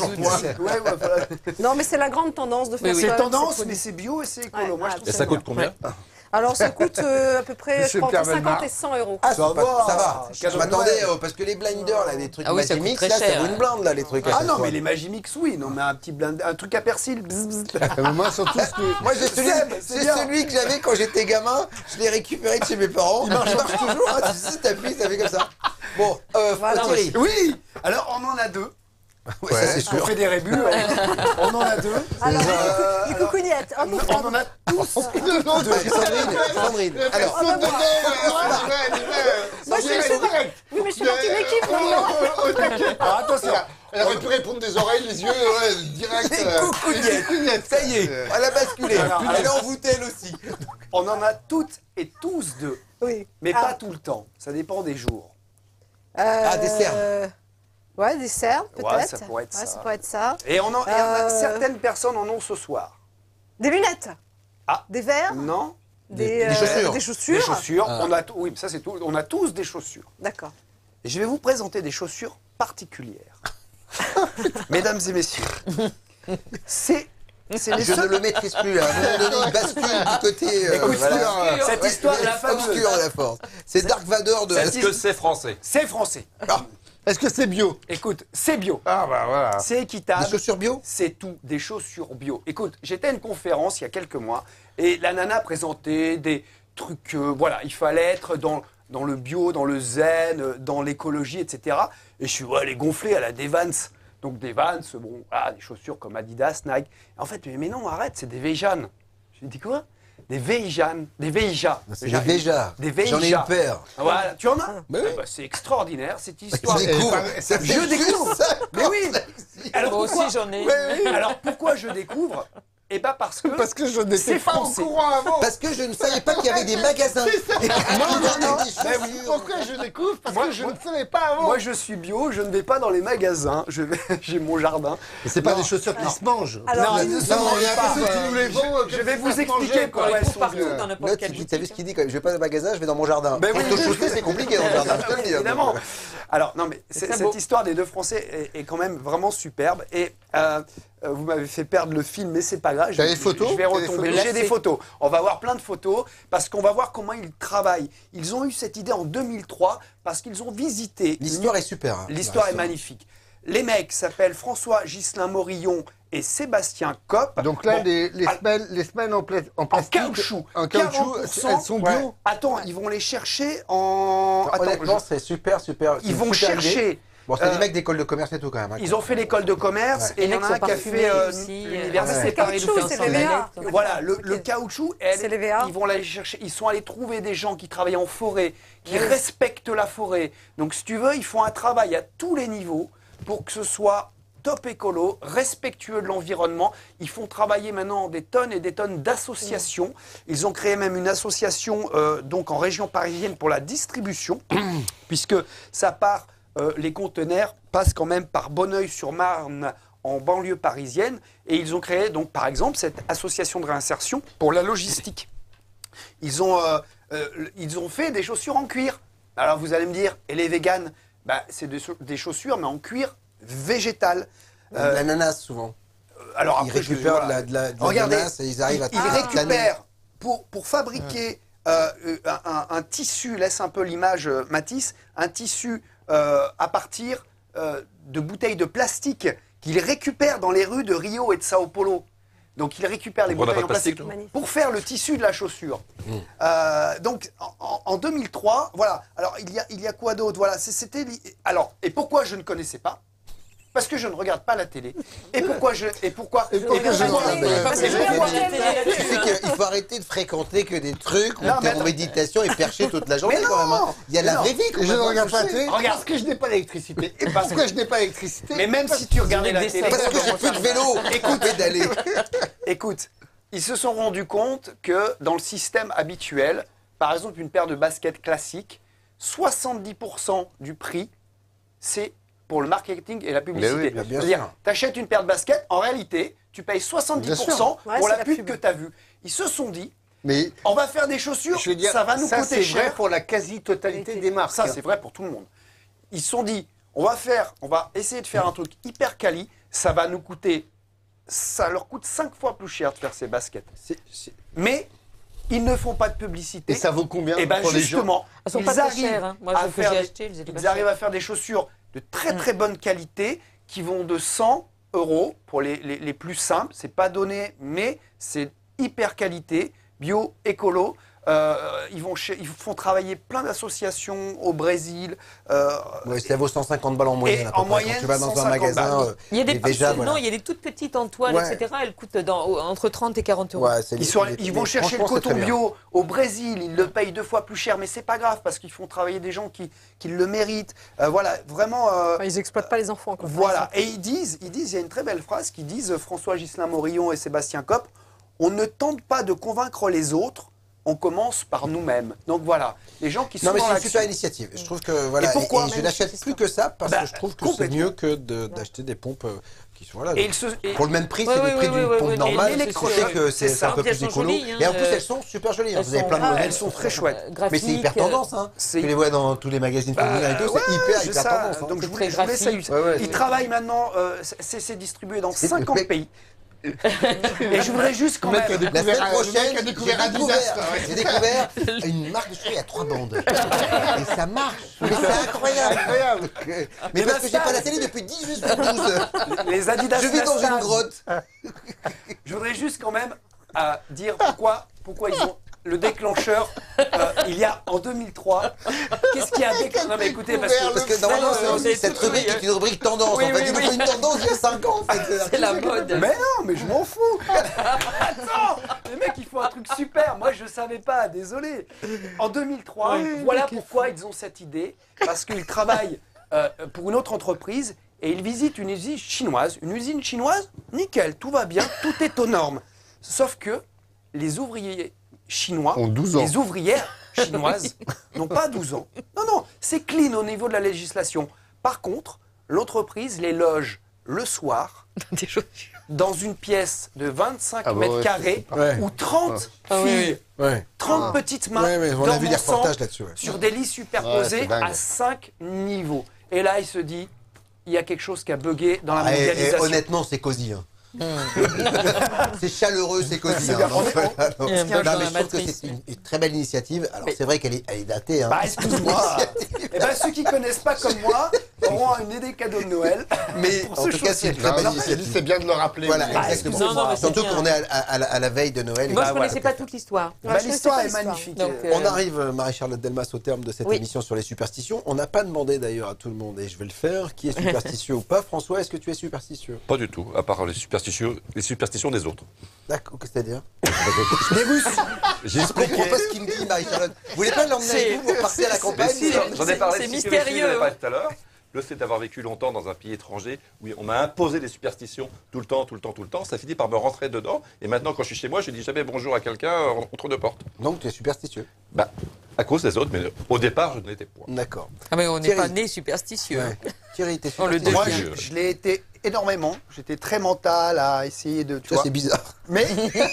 Non, mais c'est la grande tendance de faire ça. C'est tendance, mais c'est bio et c'est écolo. Et ça coûte combien? Alors ça coûte à peu près, je crois, entre 50 et 100 euros. Ah, ça va. Je m'attendais, parce que les blinders, là, les trucs Magimix, là, ça vaut une blinde, là, les trucs. Ah non, mais les Magimix, oui. Non, mais un truc à persil. Moi, surtout, c'est celui que j'avais quand j'étais gamin. Je l'ai récupéré de chez mes parents. Il marche toujours. Tu t'appuies, ça fait comme ça. Bon, Thierry. Oui. Alors, on en a 2. Ouais, ça c'est sûr. On fait des rébus, on en a 2. Alors, les coucougnettes. On en a tous. Sandrine. Alors, moi, je suis partie de l'équipe. Alors, attention. Elle aurait pu répondre des oreilles, les yeux, direct. Coucougnettes. Ça y est, elle a basculé. Elle est envoûtée, elle aussi. On en a toutes et tous 2. Oui. Mais pas tout le temps. Ça dépend des jours. Des cernes. Ouais, des cernes, peut-être. Ouais, ça pourrait être ça. Et certaines personnes en ont ce soir. Des lunettes. Ah. Des verres. Non. Des chaussures. Des chaussures. Oui, ça c'est tout. On a tous des chaussures. D'accord. Et je vais vous présenter des chaussures particulières. Mesdames et messieurs, c'est je ne le maîtrise plus là. À un moment donné, il bascule du côté. Cette histoire est obscure à la force. C'est Dark Vador de. Est-ce que c'est français? C'est français. Est-ce que c'est bio? Écoute, c'est bio. Ah bah voilà. C'est équitable. Des chaussures bio? C'est tout, des chaussures bio. Écoute, j'étais à une conférence il y a quelques mois et la nana présentait des trucs, il fallait être dans le bio, dans le zen, dans l'écologie, etc. Et je suis, elle est gonflée, elle a des Vans. Donc des Vans, des chaussures comme Adidas, Nike. En fait, mais non, arrête, c'est des Véjanes. Je lui dis quoi? Des Véjanes, des Véjas. C'est des Véjas. Des Véjas. J'en ai une paire. Voilà, tu en as? C'est extraordinaire cette histoire. Je découvre. Mais oui. Alors moi aussi j'en ai. Alors pourquoi je découvre? Eh bien parce que je n'étais pas au courant avant. Parce que je ne savais pas qu'il y avait des magasins. Pourquoi je découvre? Parce que je ne savais pas avant. Moi je suis bio, je ne vais pas dans les magasins. J'ai mon jardin. Mais c'est pas des chaussures qui se mangent. Alors, je vais vous expliquer pourquoi elles sont bio. Tu as vu ce qu'il dit quand même? Je vais pas dans le magasin, je vais dans mon jardin. Pour te chausser, c'est compliqué dans le jardin. Je te le dis. Évidemment. Alors non mais cette histoire des 2 Français est quand même vraiment superbe et vous m'avez fait perdre le film, mais c'est pas grave. T'as des photos? Je vais retomber. J'ai des photos. On va voir plein de photos parce qu'on va voir comment ils travaillent. Ils ont eu cette idée en 2003 parce qu'ils ont visité. L'histoire est super. L'histoire est magnifique. Les mecs s'appellent François Ghislain Morillon et Sébastien Kopp. Donc là, les semelles en plastique. En caoutchouc. En caoutchouc, elles sont bio. Ouais. Attends, ils vont les chercher en. Honnêtement, c'est super. Ils vont chercher. Bon, c'est des mecs d'école de commerce et tout quand même. Ils ont fait l'école de commerce et il y en a un qui a fait l'université Paris. Voilà, le caoutchouc, ils vont aller chercher. Ils sont allés trouver des gens qui travaillent en forêt, qui respectent la forêt. Donc, si tu veux, ils font un travail à tous les niveaux pour que ce soit top écolo, respectueux de l'environnement. Ils font travailler maintenant des tonnes et des tonnes d'associations. Ils ont créé même une association donc en région parisienne pour la distribution, puisque ça part. Les conteneurs passent quand même par Bonneuil-sur-Marne en banlieue parisienne et ils ont créé donc par exemple cette association de réinsertion pour la logistique. Ils ont fait des chaussures en cuir. Alors vous allez me dire, et les véganes? C'est des chaussures mais en cuir végétal. L'ananas souvent. Alors ils récupèrent de l'ananas et ils arrivent à... Ils récupèrent pour fabriquer un tissu, laisse un peu l'image Matisse, un tissu à partir de bouteilles de plastique qu'ils récupèrent dans les rues de Rio et de Sao Paulo. Donc il récupère les bouteilles en plastique pour faire le tissu de la chaussure. Donc en 2003, voilà. Alors il y a quoi d'autre? Voilà, c'était. Alors et pourquoi je ne connaissais pas? Parce que je ne regarde pas la télé. Et pourquoi Il faut arrêter de fréquenter que des trucs où t'es en méditation et perché toute la journée quand même. Il y a la vraie vie. Je ne regarde pas la télé parce que je n'ai pas l'électricité. Et parce que je n'ai pas l'électricité. Mais même si tu regardais la télé... Parce que j'ai plus de vélo. Écoute, ils se sont rendus compte que dans le système habituel, par exemple une paire de baskets classiques, 70% du prix, c'est pour le marketing et la publicité. C'est-à-dire, tu achètes une paire de baskets, en réalité, tu payes 70% pour la pub que tu as vue. Ils se sont dit, on va faire des chaussures, ça va nous coûter cher. C'est vrai pour la quasi-totalité des marques. Ça, c'est vrai pour tout le monde. Ils se sont dit, on va essayer de faire un truc hyper quali, ça va nous coûter, ça leur coûte 5 fois plus cher de faire ces baskets. Mais ils ne font pas de publicité. Et ça vaut combien pour les gens? Elles sont pas très chères. Hein. Moi, ils arrivent à faire des chaussures de très très bonne qualité qui vont de 100 € pour les plus simples. C'est pas donné, mais c'est hyper qualité, bio, écolo. Ils font travailler plein d'associations au Brésil. Ça vaut 150 balles en moyenne. En moyenne, quand tu vas dans un magasin, il y a des toutes petites en toile, etc. Elles coûtent entre 30 et 40 euros. Ils vont chercher le coton bio au Brésil. Ils le payent 2 fois plus cher, mais c'est pas grave parce qu'ils font travailler des gens qui le méritent. Voilà, vraiment. Ils exploitent pas les enfants. Voilà. Et ils disent, il y a une très belle phrase qui disent François Ghislain Morillon et Sébastien Kopp, on ne tente pas de convaincre les autres. On commence par nous-mêmes. Donc voilà, les gens qui sont dans l'action. Non mais c'est une super initiative. Je trouve que voilà. Et pourquoi je n'achète plus que ça parce que je trouve que c'est mieux que d'acheter des pompes qui sont là. Pour le même prix, c'est le prix d'une pompe normale. Je sais que c'est un peu plus écolo. Et en plus, elles sont super jolies. Vous avez plein de modèles. Elles sont très chouettes. Mais c'est hyper tendance. Tu les vois dans tous les magazines féminins et tout. C'est hyper tendance. Donc je voulais saluer. Ils travaillent maintenant. C'est distribué dans 50 pays. Et je voudrais juste quand même. La semaine prochaine, j'ai découvert une marque de chaussures à 3 bandes. Et ça marche. Mais c'est incroyable. Mais parce que j'ai pas la télé depuis 18-12. Les Adidas. Je vis dans une grotte. Je voudrais juste quand même dire pourquoi ils ont le déclencheur. Il y a en 2003. Qu'est-ce qu'il y a déclenché? Non mais écoutez, parce que normalement cette rubrique est une rubrique tendance. En fait, il nous faut une tendance il y a 5 ans. C'est la mode. Mais non, mais je m'en fous. Attends, les mecs, ils font un truc super. Moi, je savais pas. Désolé. En 2003, voilà pourquoi ils ont cette idée. Parce qu'ils travaillent pour une autre entreprise et ils visitent une usine chinoise. Une usine chinoise, nickel, tout va bien, tout est aux normes. Sauf que les ouvriers chinois, les ouvrières chinoises n'ont pas 12 ans. Non, c'est clean au niveau de la législation. Par contre, l'entreprise les loge le soir dans une pièce de 25 mètres carrés où 30 filles, 30 petites mains dorment ensemble sur des lits superposés à 5 niveaux. Et là, il se dit, il y a quelque chose qui a bugué dans la mondialisation. Et honnêtement, c'est cosy. C'est chaleureux, c'est cosy. Je trouve que c'est une très belle initiative. Alors c'est vrai qu'elle est datée. Excuse-moi. Ceux qui ne connaissent pas comme moi auront une idée cadeau de Noël. Mais en tout cas, c'est une très belle initiative. C'est bien de le rappeler. Voilà, exactement. Surtout qu'on est à la veille de Noël. Moi, je ne connaissais pas toute l'histoire. L'histoire est magnifique. On arrive, Marie-Charlotte Delmas, au terme de cette émission sur les superstitions. On n'a pas demandé d'ailleurs à tout le monde, et je vais le faire, qui est superstitieux ou pas. François, est-ce que tu es superstitieux? Pas du tout, à part les superstitions des autres. D'accord, c'est-à-dire les Russes. Je comprends pas ce qu'il me dit, Marie-Charlotte. Vous voulez pas l'emmener avec vous pour partir à la campagne? J'en ai parlé c'est mystérieux. Tout à l'heure. Le fait d'avoir vécu longtemps dans un pays étranger où on m'a imposé des superstitions tout le temps, ça finit par me rentrer dedans. Et maintenant, quand je suis chez moi, je dis jamais bonjour à quelqu'un entre deux portes. Donc tu es superstitieux? À cause des autres, mais au départ, je ne l'étais pas. D'accord. Mais on n'est pas né superstitieux. Thierry, t'es superstitieux? Moi, je l'ai été énormément. J'étais très mental à essayer de... Ça, c'est bizarre. Mais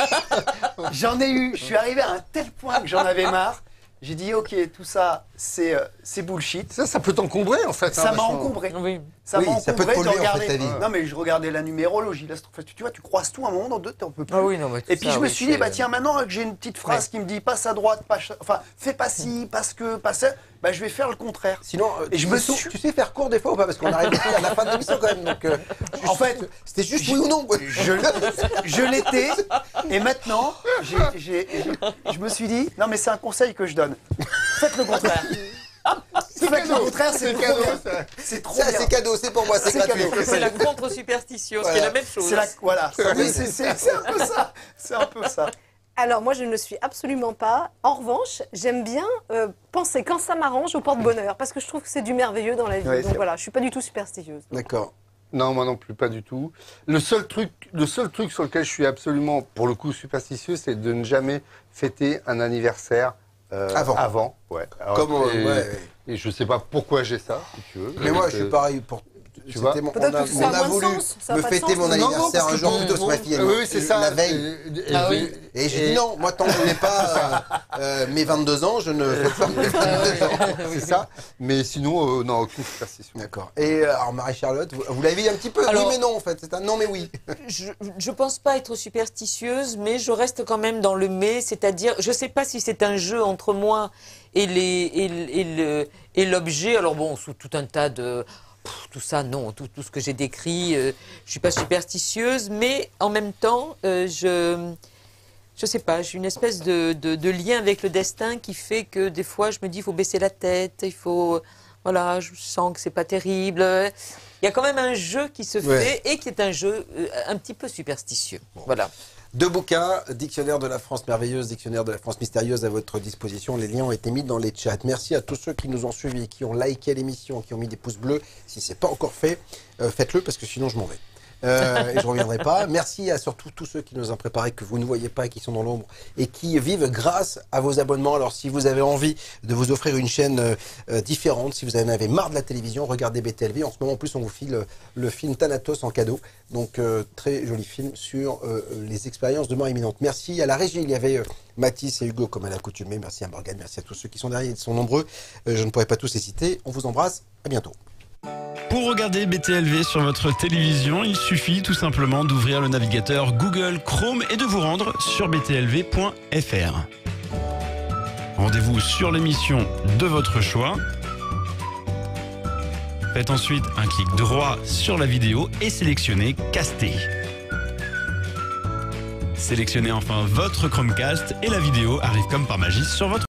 j'en ai eu. Je suis arrivé à un tel point que j'en avais marre. J'ai dit, ok, tout ça, c'est bullshit. Ça peut t'encombrer, en fait. Ça m'a encombré. Ça ça peut te polluer en fait ta vie. Non, mais je regardais la numérologie. Tu vois, tu croises tout un moment, en deux, t'en peux plus. Ah oui, non, mais et puis je me suis dit, bah tiens, maintenant que j'ai une petite phrase qui me dit passe à droite, enfin, fais pas ci, parce que, passe ça, bah je vais faire le contraire. Sinon, tu sais faire court des fois ou pas? Parce qu'on arrive à la fin de l'émission quand même. Donc, en fait, c'était juste oui ou non. Je l'étais, et maintenant, je me suis dit, non, mais c'est un conseil que je donne. Faites le contraire. C'est cadeau, c'est trop bien. C'est cadeau, c'est pour moi, c'est gratuit. C'est la contre-superstition, ce qui est la même chose. Voilà, c'est un peu ça. C'est un peu ça. Alors moi je ne le suis absolument pas. En revanche, j'aime bien penser quand ça m'arrange au porte-bonheur parce que je trouve que c'est du merveilleux dans la vie. Donc voilà, je suis pas du tout superstitieuse. D'accord. Non, moi non plus, pas du tout. Le seul truc sur lequel je suis absolument, pour le coup, superstitieux, c'est de ne jamais fêter un anniversaire avant. Ouais. Alors, et je sais pas pourquoi j'ai ça, si tu veux. Mais moi, je suis pareil. Tu vois, on a voulu me fêter mon anniversaire un jour plutôt, c'est ma fille. Oui, c'est ça. La veille. Et j'ai dit non, moi tant que je n'ai pas mes 22 ans, je ne fête pas mes 22 ans. C'est ça. Mais sinon, non, aucune superstition. D'accord. Et alors Marie-Charlotte, vous l'avez dit un petit peu. Oui, mais non en fait. C'est un non, mais oui. Je pense pas être superstitieuse, mais je reste quand même dans le mais, c'est-à-dire, je sais pas si c'est un jeu entre moi et l'objet. Alors bon, sous tout un tas de tout ça, non, tout ce que j'ai décrit, je suis pas superstitieuse, mais en même temps, je sais pas, j'ai une espèce de lien avec le destin qui fait que des fois, je me dis, il faut baisser la tête, il faut, voilà, je sens que c'est pas terrible. Il y a quand même un jeu qui se fait et qui est un jeu un petit peu superstitieux. Bon. Voilà. 2 bouquins, Dictionnaire de la France merveilleuse, Dictionnaire de la France mystérieuse à votre disposition. Les liens ont été mis dans les chats. Merci à tous ceux qui nous ont suivis, qui ont liké l'émission, qui ont mis des pouces bleus. Si ce n'est pas encore fait, faites-le parce que sinon je m'en vais. Et je ne reviendrai pas. Merci à surtout tous ceux qui nous ont préparé, que vous ne voyez pas, qui sont dans l'ombre et qui vivent grâce à vos abonnements. Alors si vous avez envie de vous offrir une chaîne différente, si vous en avez marre de la télévision, regardez BTLV. En ce moment en plus on vous file le film Thanatos en cadeau. Donc très joli film sur les expériences de mort imminente. Merci à la régie, il y avait Mathis et Hugo comme à l'accoutumée. Merci à Morgane, merci à tous ceux qui sont derrière, ils sont nombreux. Je ne pourrais pas tous les citer. On vous embrasse, à bientôt. Pour regarder BTLV sur votre télévision, il suffit tout simplement d'ouvrir le navigateur Google Chrome et de vous rendre sur btlv.fr. Rendez-vous sur l'émission de votre choix. Faites ensuite un clic droit sur la vidéo et sélectionnez Caster. Sélectionnez enfin votre Chromecast et la vidéo arrive comme par magie sur votre